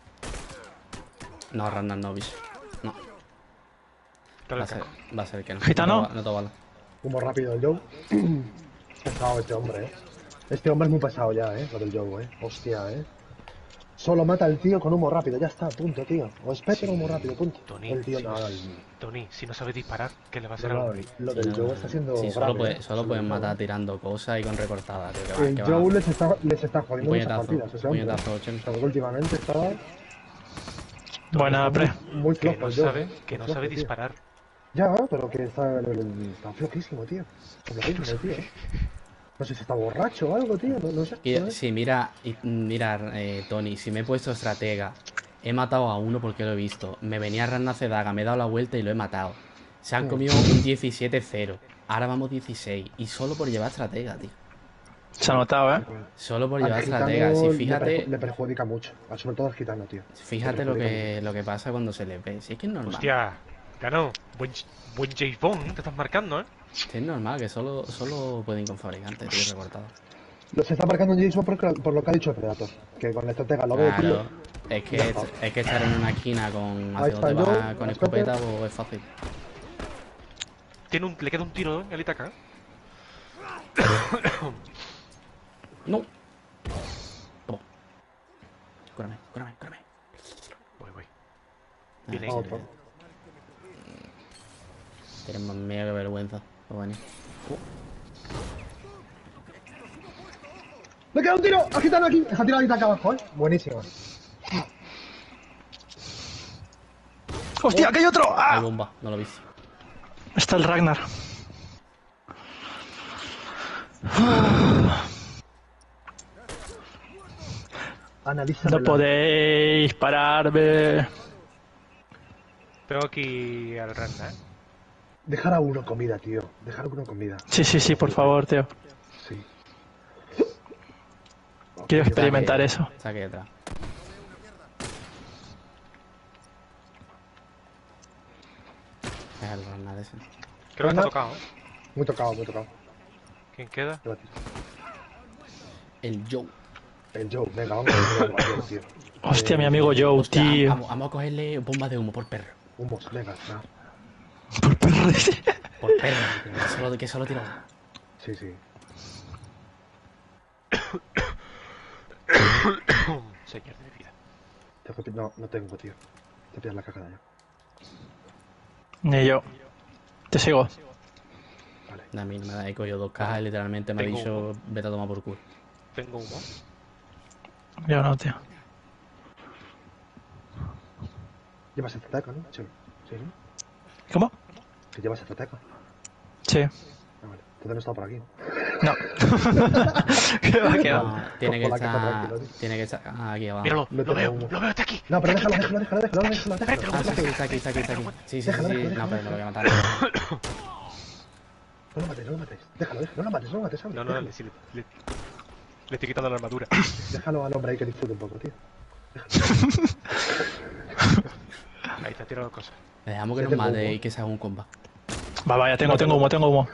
No, Ragnar no, picha. No. Dale Va a el ser, casco. va a ser que no. ¿Gitano? No te, no te bala. Humo rápido el Joe. Pesado este hombre, eh. Este hombre es muy pesado ya, eh. Lo del Joe, eh. Hostia, eh. Solo mata al tío con humo rápido, ya está, punto, tío. O espera humo rápido, punto. Tony, El tío si nada. no, el- Tony, si no sabes disparar, ¿qué le va a hacer no, a no, un lo del Joe está siendo. Sí, solo, grave, puede, eh. solo pueden matar tirando cosas y con recortadas, tío. Que va, El que Joe va. les está, les está Un jodiendo muchas puñetazo, partidas, ese hombre. puñetazo, O ochenta. sea, que últimamente estaba Buena, pre. muy Que flojo no el Joe. sabe, eh. que no Muy sabe flojo, tío. disparar. Ya, pero que está, está flojísimo, tío. Está flojísimo, tío. No sé si está borracho o algo, tío. No, no sé. Y- no sé. sí, mira, y- mira, eh, Tony, si me he puesto estratega, he matado a uno porque lo he visto. Me venía Ragnar Cedaga, me he dado la vuelta y lo he matado. Se han Mm. comido un diecisiete cero. Ahora vamos dieciséis. Y solo por llevar estratega, tío. Se ha notado, ¿eh? Solo por Al llevar gitano estratega. Si le fíjate, perju- Le perjudica mucho. Sobre todo al gitano, tío. fíjate Le lo perjudica que, lo que pasa cuando se les ve. Si es que es normal. Hostia, Gano, buen, buen James Bond, te estás marcando, ¿eh? Es normal, que solo, solo pueden con fabricantes, tío, recortado. mucho. Se está marcando en Jason por, por lo que ha dicho el Predator. Que con la estratega lo ve, Claro, tío. es que, Ya está. es que estar en una esquina con Ahí hacia dónde está va yo, con rescate. escopeta pues es fácil. Tiene un, le queda un tiro en el Itaca. No. Toma. Cúrame, cúrame, cúrame. Voy, voy. Ah, Viene sí, ahí. Otro. Tienes más miedo que vergüenza. Pues bueno. ¡Me queda un tiro! ¡Ha gitano aquí! ¡Ha tirado ahorita acá abajo, eh! Buenísimo. ¡Hostia, que hay otro! Hay ¡Ah! bomba, no lo viste. Está el Ragnar. Analiza. No podéis pararme. Tengo aquí al Ragnar. Dejar a uno comida, tío. Dejar a uno comida. Sí, sí, sí, por favor, tío. Sí. Quiero Está experimentar aquí- eso. Está aquí detrás. Es el Ragnar ese. Creo que está Ragnar. tocado, ¿eh? Muy tocado, muy tocado. ¿Quién queda? Gracias. El Joe. El Joe, venga, vamos a ver el tío. Hostia, Eh, mi amigo Joe, Hostia, tío. vamos, vamos a cogerle bomba de humo por perro. Humos, venga, va. Por perro. Por perro. que solo, que solo tiro. Sí, sí. Señor de mi vida. Tengo que- No, no tengo, tío. Te pillas la cagada ya. Ni yo. Te sigo. A mí no me da eco, yo dos cajas y literalmente me ha Tengo dicho vete a tomar por culo. Tengo humo. Yo no, tío. Llevas el ataque, ¿no? Sí. Sí, ¿no? ¿Cómo? Que llevas el ataque. Sí. Ah, vale. Entonces no está por aquí. No. ¿Qué va, qué va? No, tiene que Con la caja estar. tranquilo, tío. Tiene que estar. Ah, aquí abajo. Míralo, No lo te veo, humo. lo veo, está aquí. No, pero Está déjalo, aquí, déjalo, déjalo, déjalo, déjalo, déjalo. Ah, sí, sí, está aquí, está aquí, está aquí. Sí, sí, sí, Déjalo, sí. déjalo, No, pero no lo voy a matar. No lo mates, no lo mates. Déjalo, déjalo, no lo mates, no lo mates, ¿sabes? No, no, le, sí, le, le, le estoy quitando la armadura. Déjalo al hombre ahí que disfrute un poco, tío. Ahí está, tirando cosas. Le dejamos que Yo nos tengo mate humo. y que se haga un combat. Va, vaya, tengo, tengo humo, tengo humo.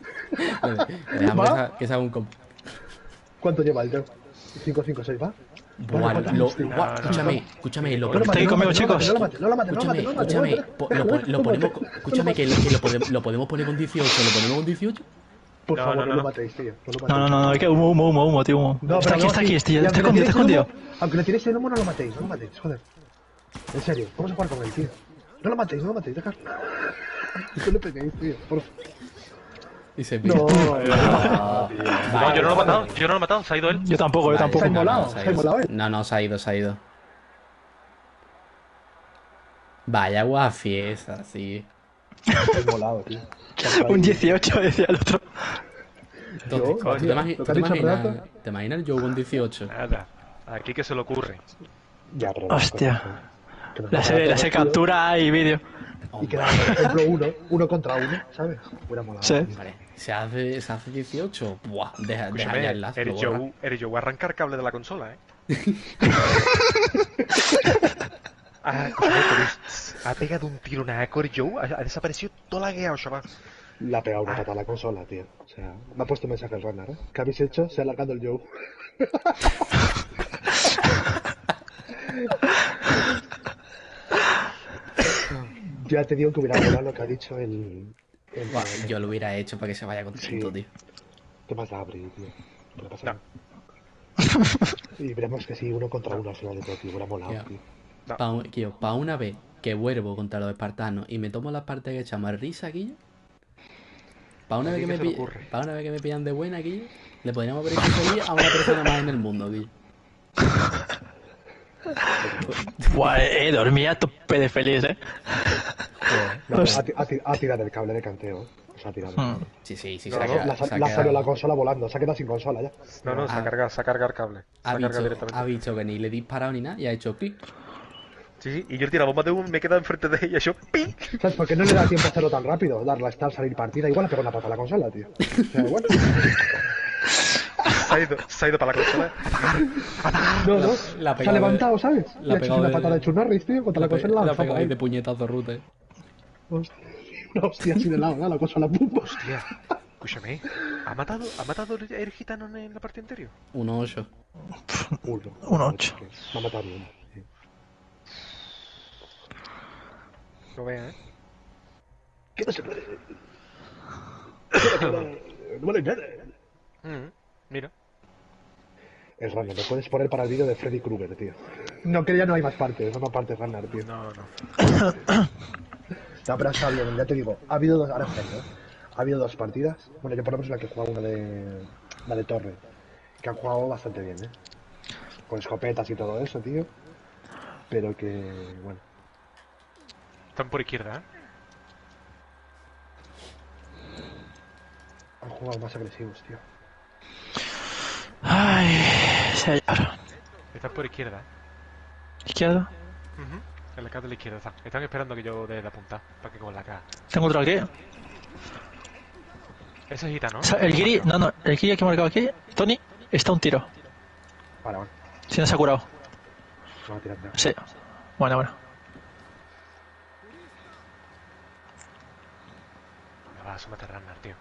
Le dejamos que se haga- que se haga un combat. ¿Cuánto lleva el Joe? cinco, cinco, seis, ¿va? Buah, Vale, lo, hostia. buah, No, no, escúchame, no. escúchame, lo No lo Está mates, ahí no lo conmigo, mates, chicos. No lo mates, no lo mates, no lo Escúchame, mates, no lo escúchame, mates, po- no lo, lo pon- mates, lo no lo ponemos, mates, no escúchame lo que, lo, que lo, podemos, lo podemos poner con dieciocho, ¿lo ponemos con dieciocho? Por No, favor, no, no no, lo no. matéis, tío. No lo No, matéis. no, no, no, hay que humo, humo, humo, humo, tío, humo. No, Está pero aquí, no, está sí. aquí, está, Y está aunque le escondido, está tiréis el escondido. humo- Aunque le tiréis el humo, no lo matéis, no lo matéis, joder. En serio, vamos a jugar con él, tío. No lo matéis, no lo matéis, dejad. No le peguéis, tío. Por... Y se No, pira. no, No, yo no lo he matado, yo no lo he matado, se ha ido él. Yo tampoco, yo Vale, tampoco. Se ha no, inmolado, no, se ha inmolado él. No, no, se ha ido, se ha ido. Vaya guafiesa, sí. Se ha inmolado, tío. Un dieciocho, decía el otro. Entonces, Yo, ¿tú te, tío, imagi- lo tú que ha te dicho imaginas, Renato. te imaginas el Joe con dieciocho? Nada, aquí que se le ocurre. Ya, pero... Hostia. Que nos La mata a sé, la todos, sé tío. captura y vídeo. Y queda, por ejemplo, uno, uno contra uno, ¿sabes? Hubiera molado. Sí. Hombre, se hace, se hace dieciocho. Buah, deja, deja Escúchame, ya el lazo. eres lo borra. yo, eres yo, voy a arrancar cable de la consola, ¿eh? ah, escúchame, pero es- ha pegado un tiro a Core Joe, ha, ha desaparecido todo lagueado, chaval. Le ha pegado una pata a la consola, tío. O sea, me ha puesto un mensaje el runner, ¿eh? ¿Qué habéis hecho? Se ha alargado el Joe. Ya te digo que hubiera molado lo que ha dicho el... el Buah, yo lo hubiera hecho para que se vaya contento, Sí. tío. ¿Qué más da, Abri, tío? ¿Qué le pasa? No. Y veremos que sí, uno contra uno al final de todo, tío. Hubiera molado, Ya. tío. No. Para un, tío, pa' una vez que vuelvo contra los espartanos y me tomo la parte que echamos risa, Guillo. Para una, ¿A vez ti que qué me se te pi- ocurre? pa' una vez que me pillan de buena, Guillo, le podríamos haber hecho feliz a una persona más en el mundo, Guillo. Buah, eh, dormía a tope de feliz, eh. No, Pues- ha, ti- ha ti- ha tirado el cable de canteo. Se ha tirado. Hmm. Sí, sí, sí, No, se ha no, quedado- La, se ha la ha salido la quedado. consola volando. Se ha quedado sin consola ya. No, no, se ha Ah. cargado, se ha cargado el cable. Se Ha ha cargado visto, directamente. ha visto que ni le he disparado ni nada y ha hecho clic. Sí, sí, y yo le tiro la bomba de humo y me he quedado enfrente de ella, yo ¡ping! ¿Sabes por qué no le da tiempo a hacerlo tan rápido? Darla, estar, salir partida. Igual le pegó una pata a la consola, tío. O sea, bueno. Se ha ido, se ha ido para la consola. No, no. la ha Se ha pegado levantado, de- ¿sabes? la ha Le ha hecho pegado una de- patada de Chunarris, tío, contra la Le ha pe- consola. le La ha pegado ahí de ha puñetazo ruta. eh. Una hostia así de lado, ¿no? La consola, pum. Hostia, escúchame. ¿Ha matado, ¿ha matado el, el gitano en la parte anterior? uno ocho. Uno. Un ocho. Me ha matado a uno. Sí. Lo vea, ¿eh? ¿Qué no se puede? No vale nada. Mm, mira. Es Runner, me puedes poner para el vídeo de Freddy Krueger, tío. No, que ya no hay más partes, no hay más partes Runner, tío. No, no. No, pero está bien, ya te digo, ha habido dos, ahora en serio, ¿eh? Ha habido dos partidas, bueno, yo por lo menos la que he jugado, una de, la de Torre, que han jugado bastante bien, ¿eh? Con escopetas y todo eso, tío. Pero que, bueno, Están por izquierda, ¿eh? han jugado más agresivos, tío. Ay, señor. Están por izquierda, ¿eh? Izquierda. Ujú. En la casa de la izquierda están. Están esperando que yo dé la punta para que con la caja. Tengo otro aquí. Ese es gitano, O ¿no? sea, el Giri, no, no, el Giri que he marcado aquí, Tony, está a un tiro. Vale, vale, Si no se ha curado. vamos a tirar, tío. Sí. Bueno, bueno. Venga, va, súmate Runner, tío.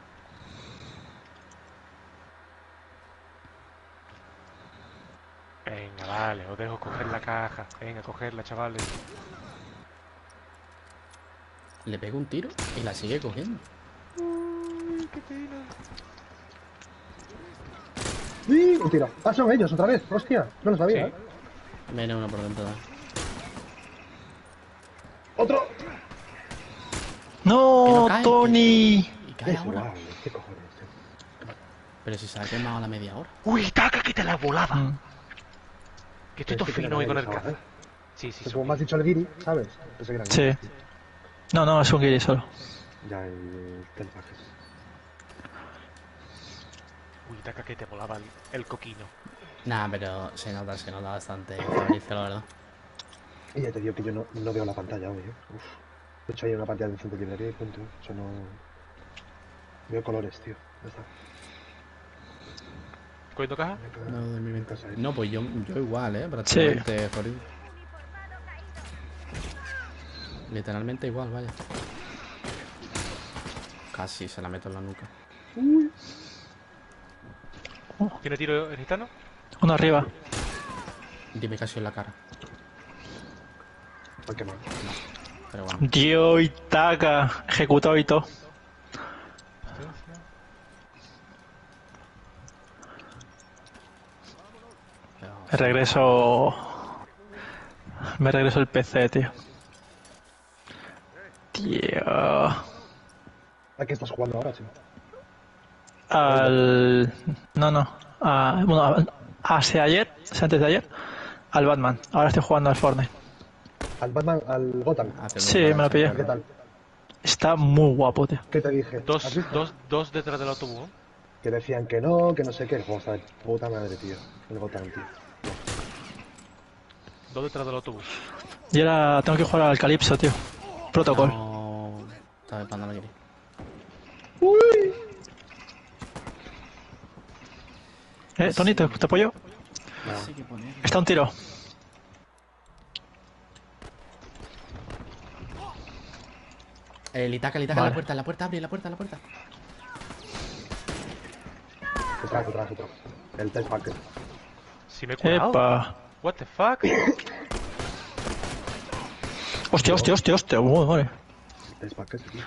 Venga, vale, os dejo coger la caja. Venga, cogerla, chavales. Le pega un tiro y la sigue cogiendo. Uy, qué pena. ¡Sí! Un tiro. Ah, son ellos, otra vez, hostia, no lo sabía, Sí. ¿eh? Viene uno por dentro. ¿eh? ¡Otro! Que ¡No, no cae, Tony! Y cae Es ahora. igual, ¿qué cojones, tío? Pero si se ha quemado a la media hora. Uy, taca, que te la volaba. Mm. Que estoy Pensé todo que fino eran hoy con el ellos ahora, caza. ¿eh? Sí, sí, Que sí. como me has dicho el Giri, ¿sabes? Pensé que eran Sí. ellos, tío. No, no, es un Giri solo. Ya, el telepajes. Uy, taca, que te volaba el, el coquino. Nah, pero se nota, se nota bastante Fabricio, la verdad. Y ya te digo que yo no, no veo la pantalla hoy, ¿eh? Uf. De hecho, hay una pantalla de centro de librería y punto. Eso no... Veo colores, tío. Ya está. ¿Cogiendo caja? No, de mi En casa, ¿eh? No, pues yo, yo igual, ¿eh? Prácticamente, Fabricio. Literalmente igual, vaya. Casi se la meto en la nuca. ¿Tiene tiro el gitano? Uno arriba. Dime casi en la cara. Ay, qué mal. Pero bueno. Dio Itaka, ejecutado y todo. Me regreso. Me regreso el P C, tío. Tío. ¿A qué estás jugando ahora, chico? Al. No, no. A... Bueno, a- hace ayer, hace antes de ayer, al Batman. Ahora estoy jugando al Fortnite. Al Batman, al Gotham. Hace Sí, mucho me lo pillé. ¿Qué tal? Está muy guapo, tío. ¿Qué te dije? ¿Has Dos, visto? dos, dos detrás del autobús. ¿eh? Que decían que no, que no sé qué. El juego está de puta madre, tío. El Gotham, tío. Dos detrás del autobús. Y ahora tengo que jugar al Calypso, tío. Protocol. No. Estaba esperando la Kiri. Eh, Tony, ¿te, te apoyo? Sí que poner. Está un tiro. El Itaka, el Itaka, Vale. la puerta, la puerta, abre la puerta, la puerta. Detrás, detrás, detrás. El test pack. Si me he curado. Epa. What the fuck? Hostia, hostia, hostia, hostia. Uy, madre. El test pack, tío.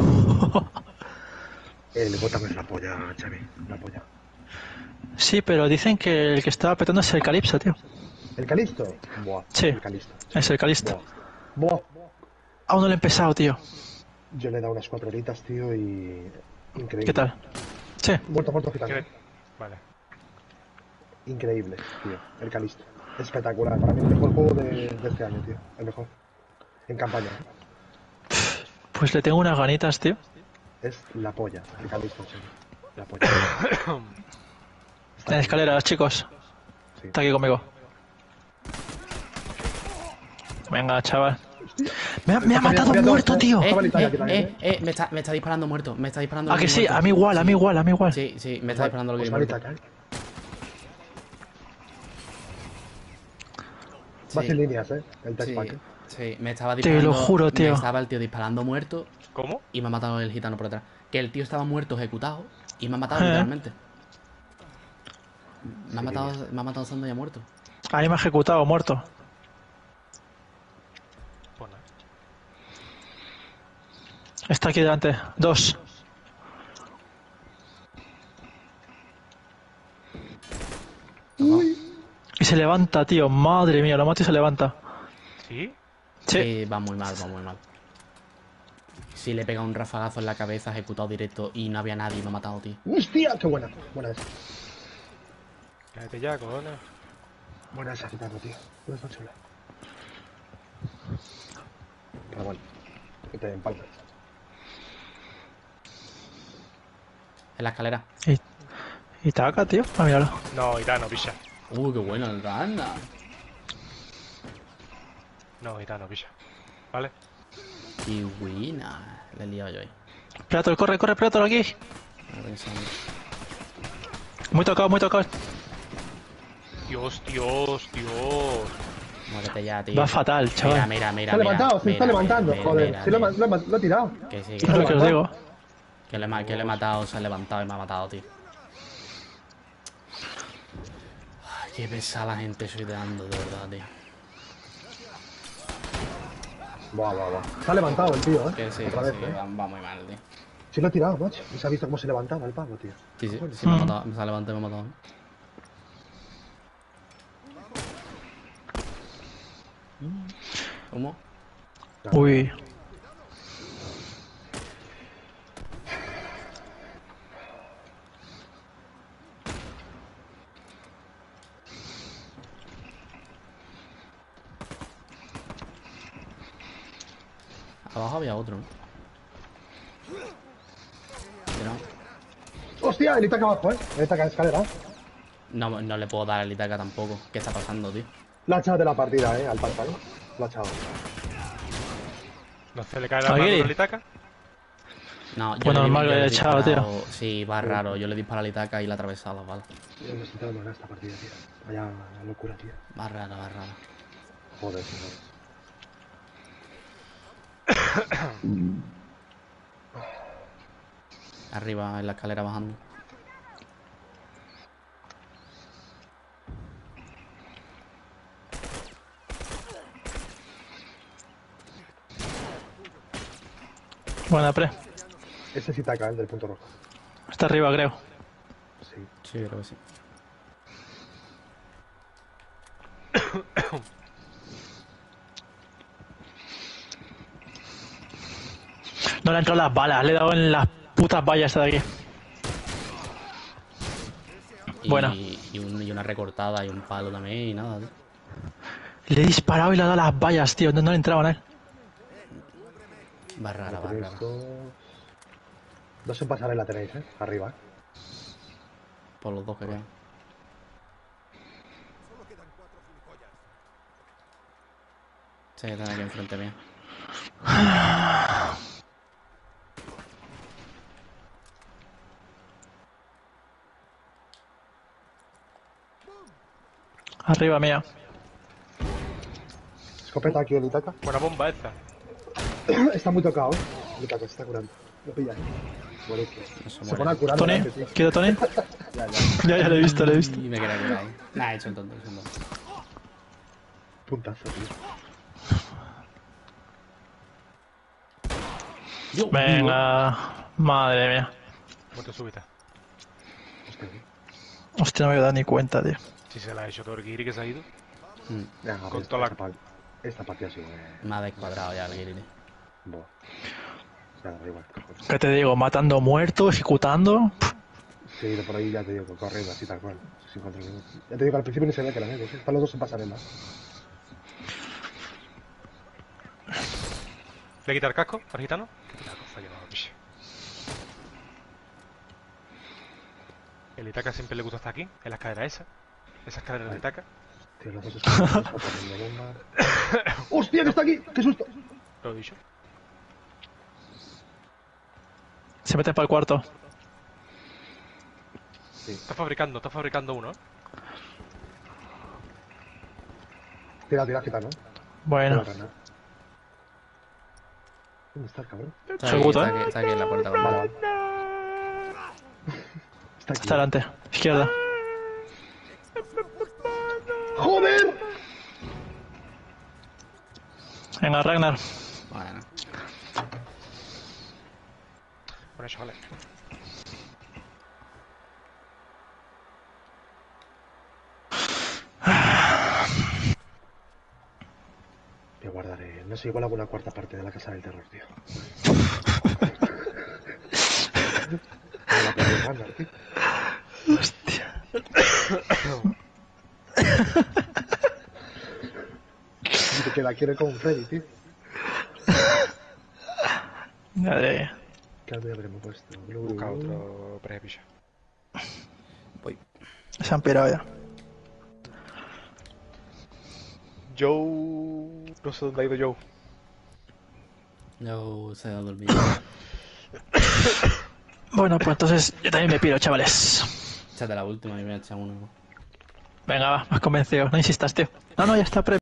El Gotham es la polla, Xavi. La polla. Sí, pero dicen que el que estaba petando es el Calypso, tío. ¿El Calisto? Buah. Sí. El Calisto. Es el Calisto. Buah. Buah. Aún no lo he empezado, tío. Yo le he dado unas cuatro horitas, tío, y... Increíble. ¿Qué tal? Sí. Muerto, muerto, gitano. ¿Qué? Vale. Increíble, tío. El Calisto. Espectacular. Para mí el mejor juego de, de este año, tío. El mejor. En campaña. Pues le tengo unas ganitas, tío. Es la polla. El Calisto, Xavi. La polla. En escaleras, chicos. Sí. Está aquí conmigo. Venga, chaval. Me ha, me ha matado un muerto, tío. Eh, Estaba el Itaka eh, aquí también, eh, eh, me está, me está disparando muerto. Me está disparando. ¿A el que sí? muerto. A mí igual, a mí igual, a mí igual. Sí, sí, me está disparando el Pues Gary vale, muerto. Itaka, ¿eh? Va sin líneas, ¿eh? El test Sí, pack. sí, me estaba Te disparando. lo juro, tío. Me estaba el tío disparando muerto ¿Cómo? y me ha matado el gitano por detrás. Que el tío estaba muerto, ejecutado, y me ha matado Eh. literalmente. Me ha matado, me ha matado estando ya muerto. A mí me ha ejecutado, muerto. Pues nada. Está aquí delante. Dos. Y se levanta, tío. Madre mía, lo mato y se levanta. ¿Sí? Sí. Sí, va muy mal, va muy mal. Sí, le he pegado un rafagazo en la cabeza, ejecutado directo, y no había nadie y me ha matado, tío. ¡Hostia! ¡Qué buena! Buena esa. Cállate ya, cojones. Buena esa, gitano, tío. No está chula. Pero bueno. Que te empalmas. En la escalera. Y, y taca, tío. Ah, míralo. No, Itano, picha. Uy, qué bueno el rana. No, Itano, picha. ¿Vale? Qué buena. Le he liado yo ahí. Predator, corre, corre, Predator aquí. A ver, esa- Muy tocado, muy tocado. Dios, Dios, Dios. Muérete ya, tío. Va fatal, Mira, chaval. mira, mira. Se ha mira, levantado, se mira, está mira, levantando. mira, Joder, mira, si lo, ha- mira. lo, ha- lo ha tirado. Que sí, Es que, lo que os digo. que, le, he ma- que le he matado, se ha levantado y me ha matado, tío. Ay, qué pesada la gente soy dando, de verdad, tío. Buah, buah, buah. Se ha levantado el tío, ¿eh? Que sí, Otra que vez, sí, ¿eh? va, va muy mal, tío. Sí lo ha tirado, macho. Y se ha visto cómo se levantaba el pavo, tío. Sí, sí, sí me ha Mm. matado, se ha levantado y me ha matado. ¿Cómo? Uy. Abajo había otro, ¿no? Pero ¡Hostia! El Itaka abajo, ¿eh? El Itaka en escalera. no, no le puedo dar al Itaka tampoco. ¿Qué está pasando, tío? La ha echado de la partida, ¿eh? Al panta, ¿eh? La ha echado. ¿No se le cae la Aquí. mano al Itaka? No, yo Pues le, normal yo que le haya he echado, disparado- Sí, va raro. Yo le disparo al Itaka y le he atravesado las balas. Yo necesito ganar esta partida, tío. Vaya locura, tío. Va raro, va raro. Joder, tío. Arriba, en la escalera bajando. Buena pre. Ese sí taca, el del punto rojo. Está arriba, creo. Sí. Sí, creo que sí. No le han entrado las balas, le he dado en las putas vallas esta de aquí. Y, Buena. y, un- y una recortada y un palo también y nada, tío. Le he disparado y le he dado las vallas, tío. No, no le entraban a él. Va rara, va Tres, rara. dos... Dos en pasarela tenéis, ¿eh? Arriba. Por los dos que quedan. Sí, están aquí enfrente mío. Arriba mía. Escopeta aquí el Itaca. Buena bomba esta. Está muy tocado, ¿eh? El Itaca se está curando. Lo pilla. Buenísimo. No se Se pone a muere. curar Tony, delante, tío. ¿quieres Tony? Ya, ya. Ya, ya lo he visto, lo he visto. Y me quedé por ahí. Nah, he hecho un tonto, he hecho un tonto. Puntazo, tío. Yo, Venga. Madre mía. Muerte súbita. Hostia, tío. Hostia, no me he dado ni cuenta, tío. Si se la ha hecho todo el guiri que se ha ido. Mm, Venga, Con esta, toda la- esta, pa- esta partida sí, eh. me ha descuadrado ya el guiri. Buah. Nada, da igual, cojones. ¿Qué te digo? Matando muertos, ejecutando. Sí, de por ahí ya te digo, corriendo así tal cual. Sin control ninguno. Ya te digo, al principio ni se ve que eran ellos, ¿eh? Están los dos en pasarela. ¿Le quita el casco al gitano? Qué casco se ha llevado, piche. El Itaca siempre le gusta estar aquí, en la escalera esa. Esa escalera del Itaca. Tío, los dos están está poniendo bomba. ¡Hostia, que está aquí! ¡Qué susto! Lo he dicho. Se meten para el cuarto. Está fabricando, está fabricando uno, ¿eh? Tira, tira, gitano. Bueno. Tira, rana. ¿Dónde está el cabrón? Está Soy aquí, puto, está, ¿eh? aquí, está aquí en la puerta Vale, conmigo. vale. Está aquí. Está delante. Izquierda. ¡Joder! Venga, Ragnar. Bueno, Con eso, vale. Voy a guardar, eh, no sé, igual hago una cuarta parte de la casa del terror, tío. Me la puedo ganar, tío. Hostia. Dice que la quiere con Freddy, tío. Madre mía. ¿Qué habremos puesto? Busca otro pre-picha. voy. Se han pirado ya. Joe... No sé dónde ha ido Joe. Yo se ha dormido. Bueno, pues entonces yo también me piro, chavales. Échate la última y me voy a echar uno. Venga, va, me has convencido. No insistas, tío. No, no, ya está pre.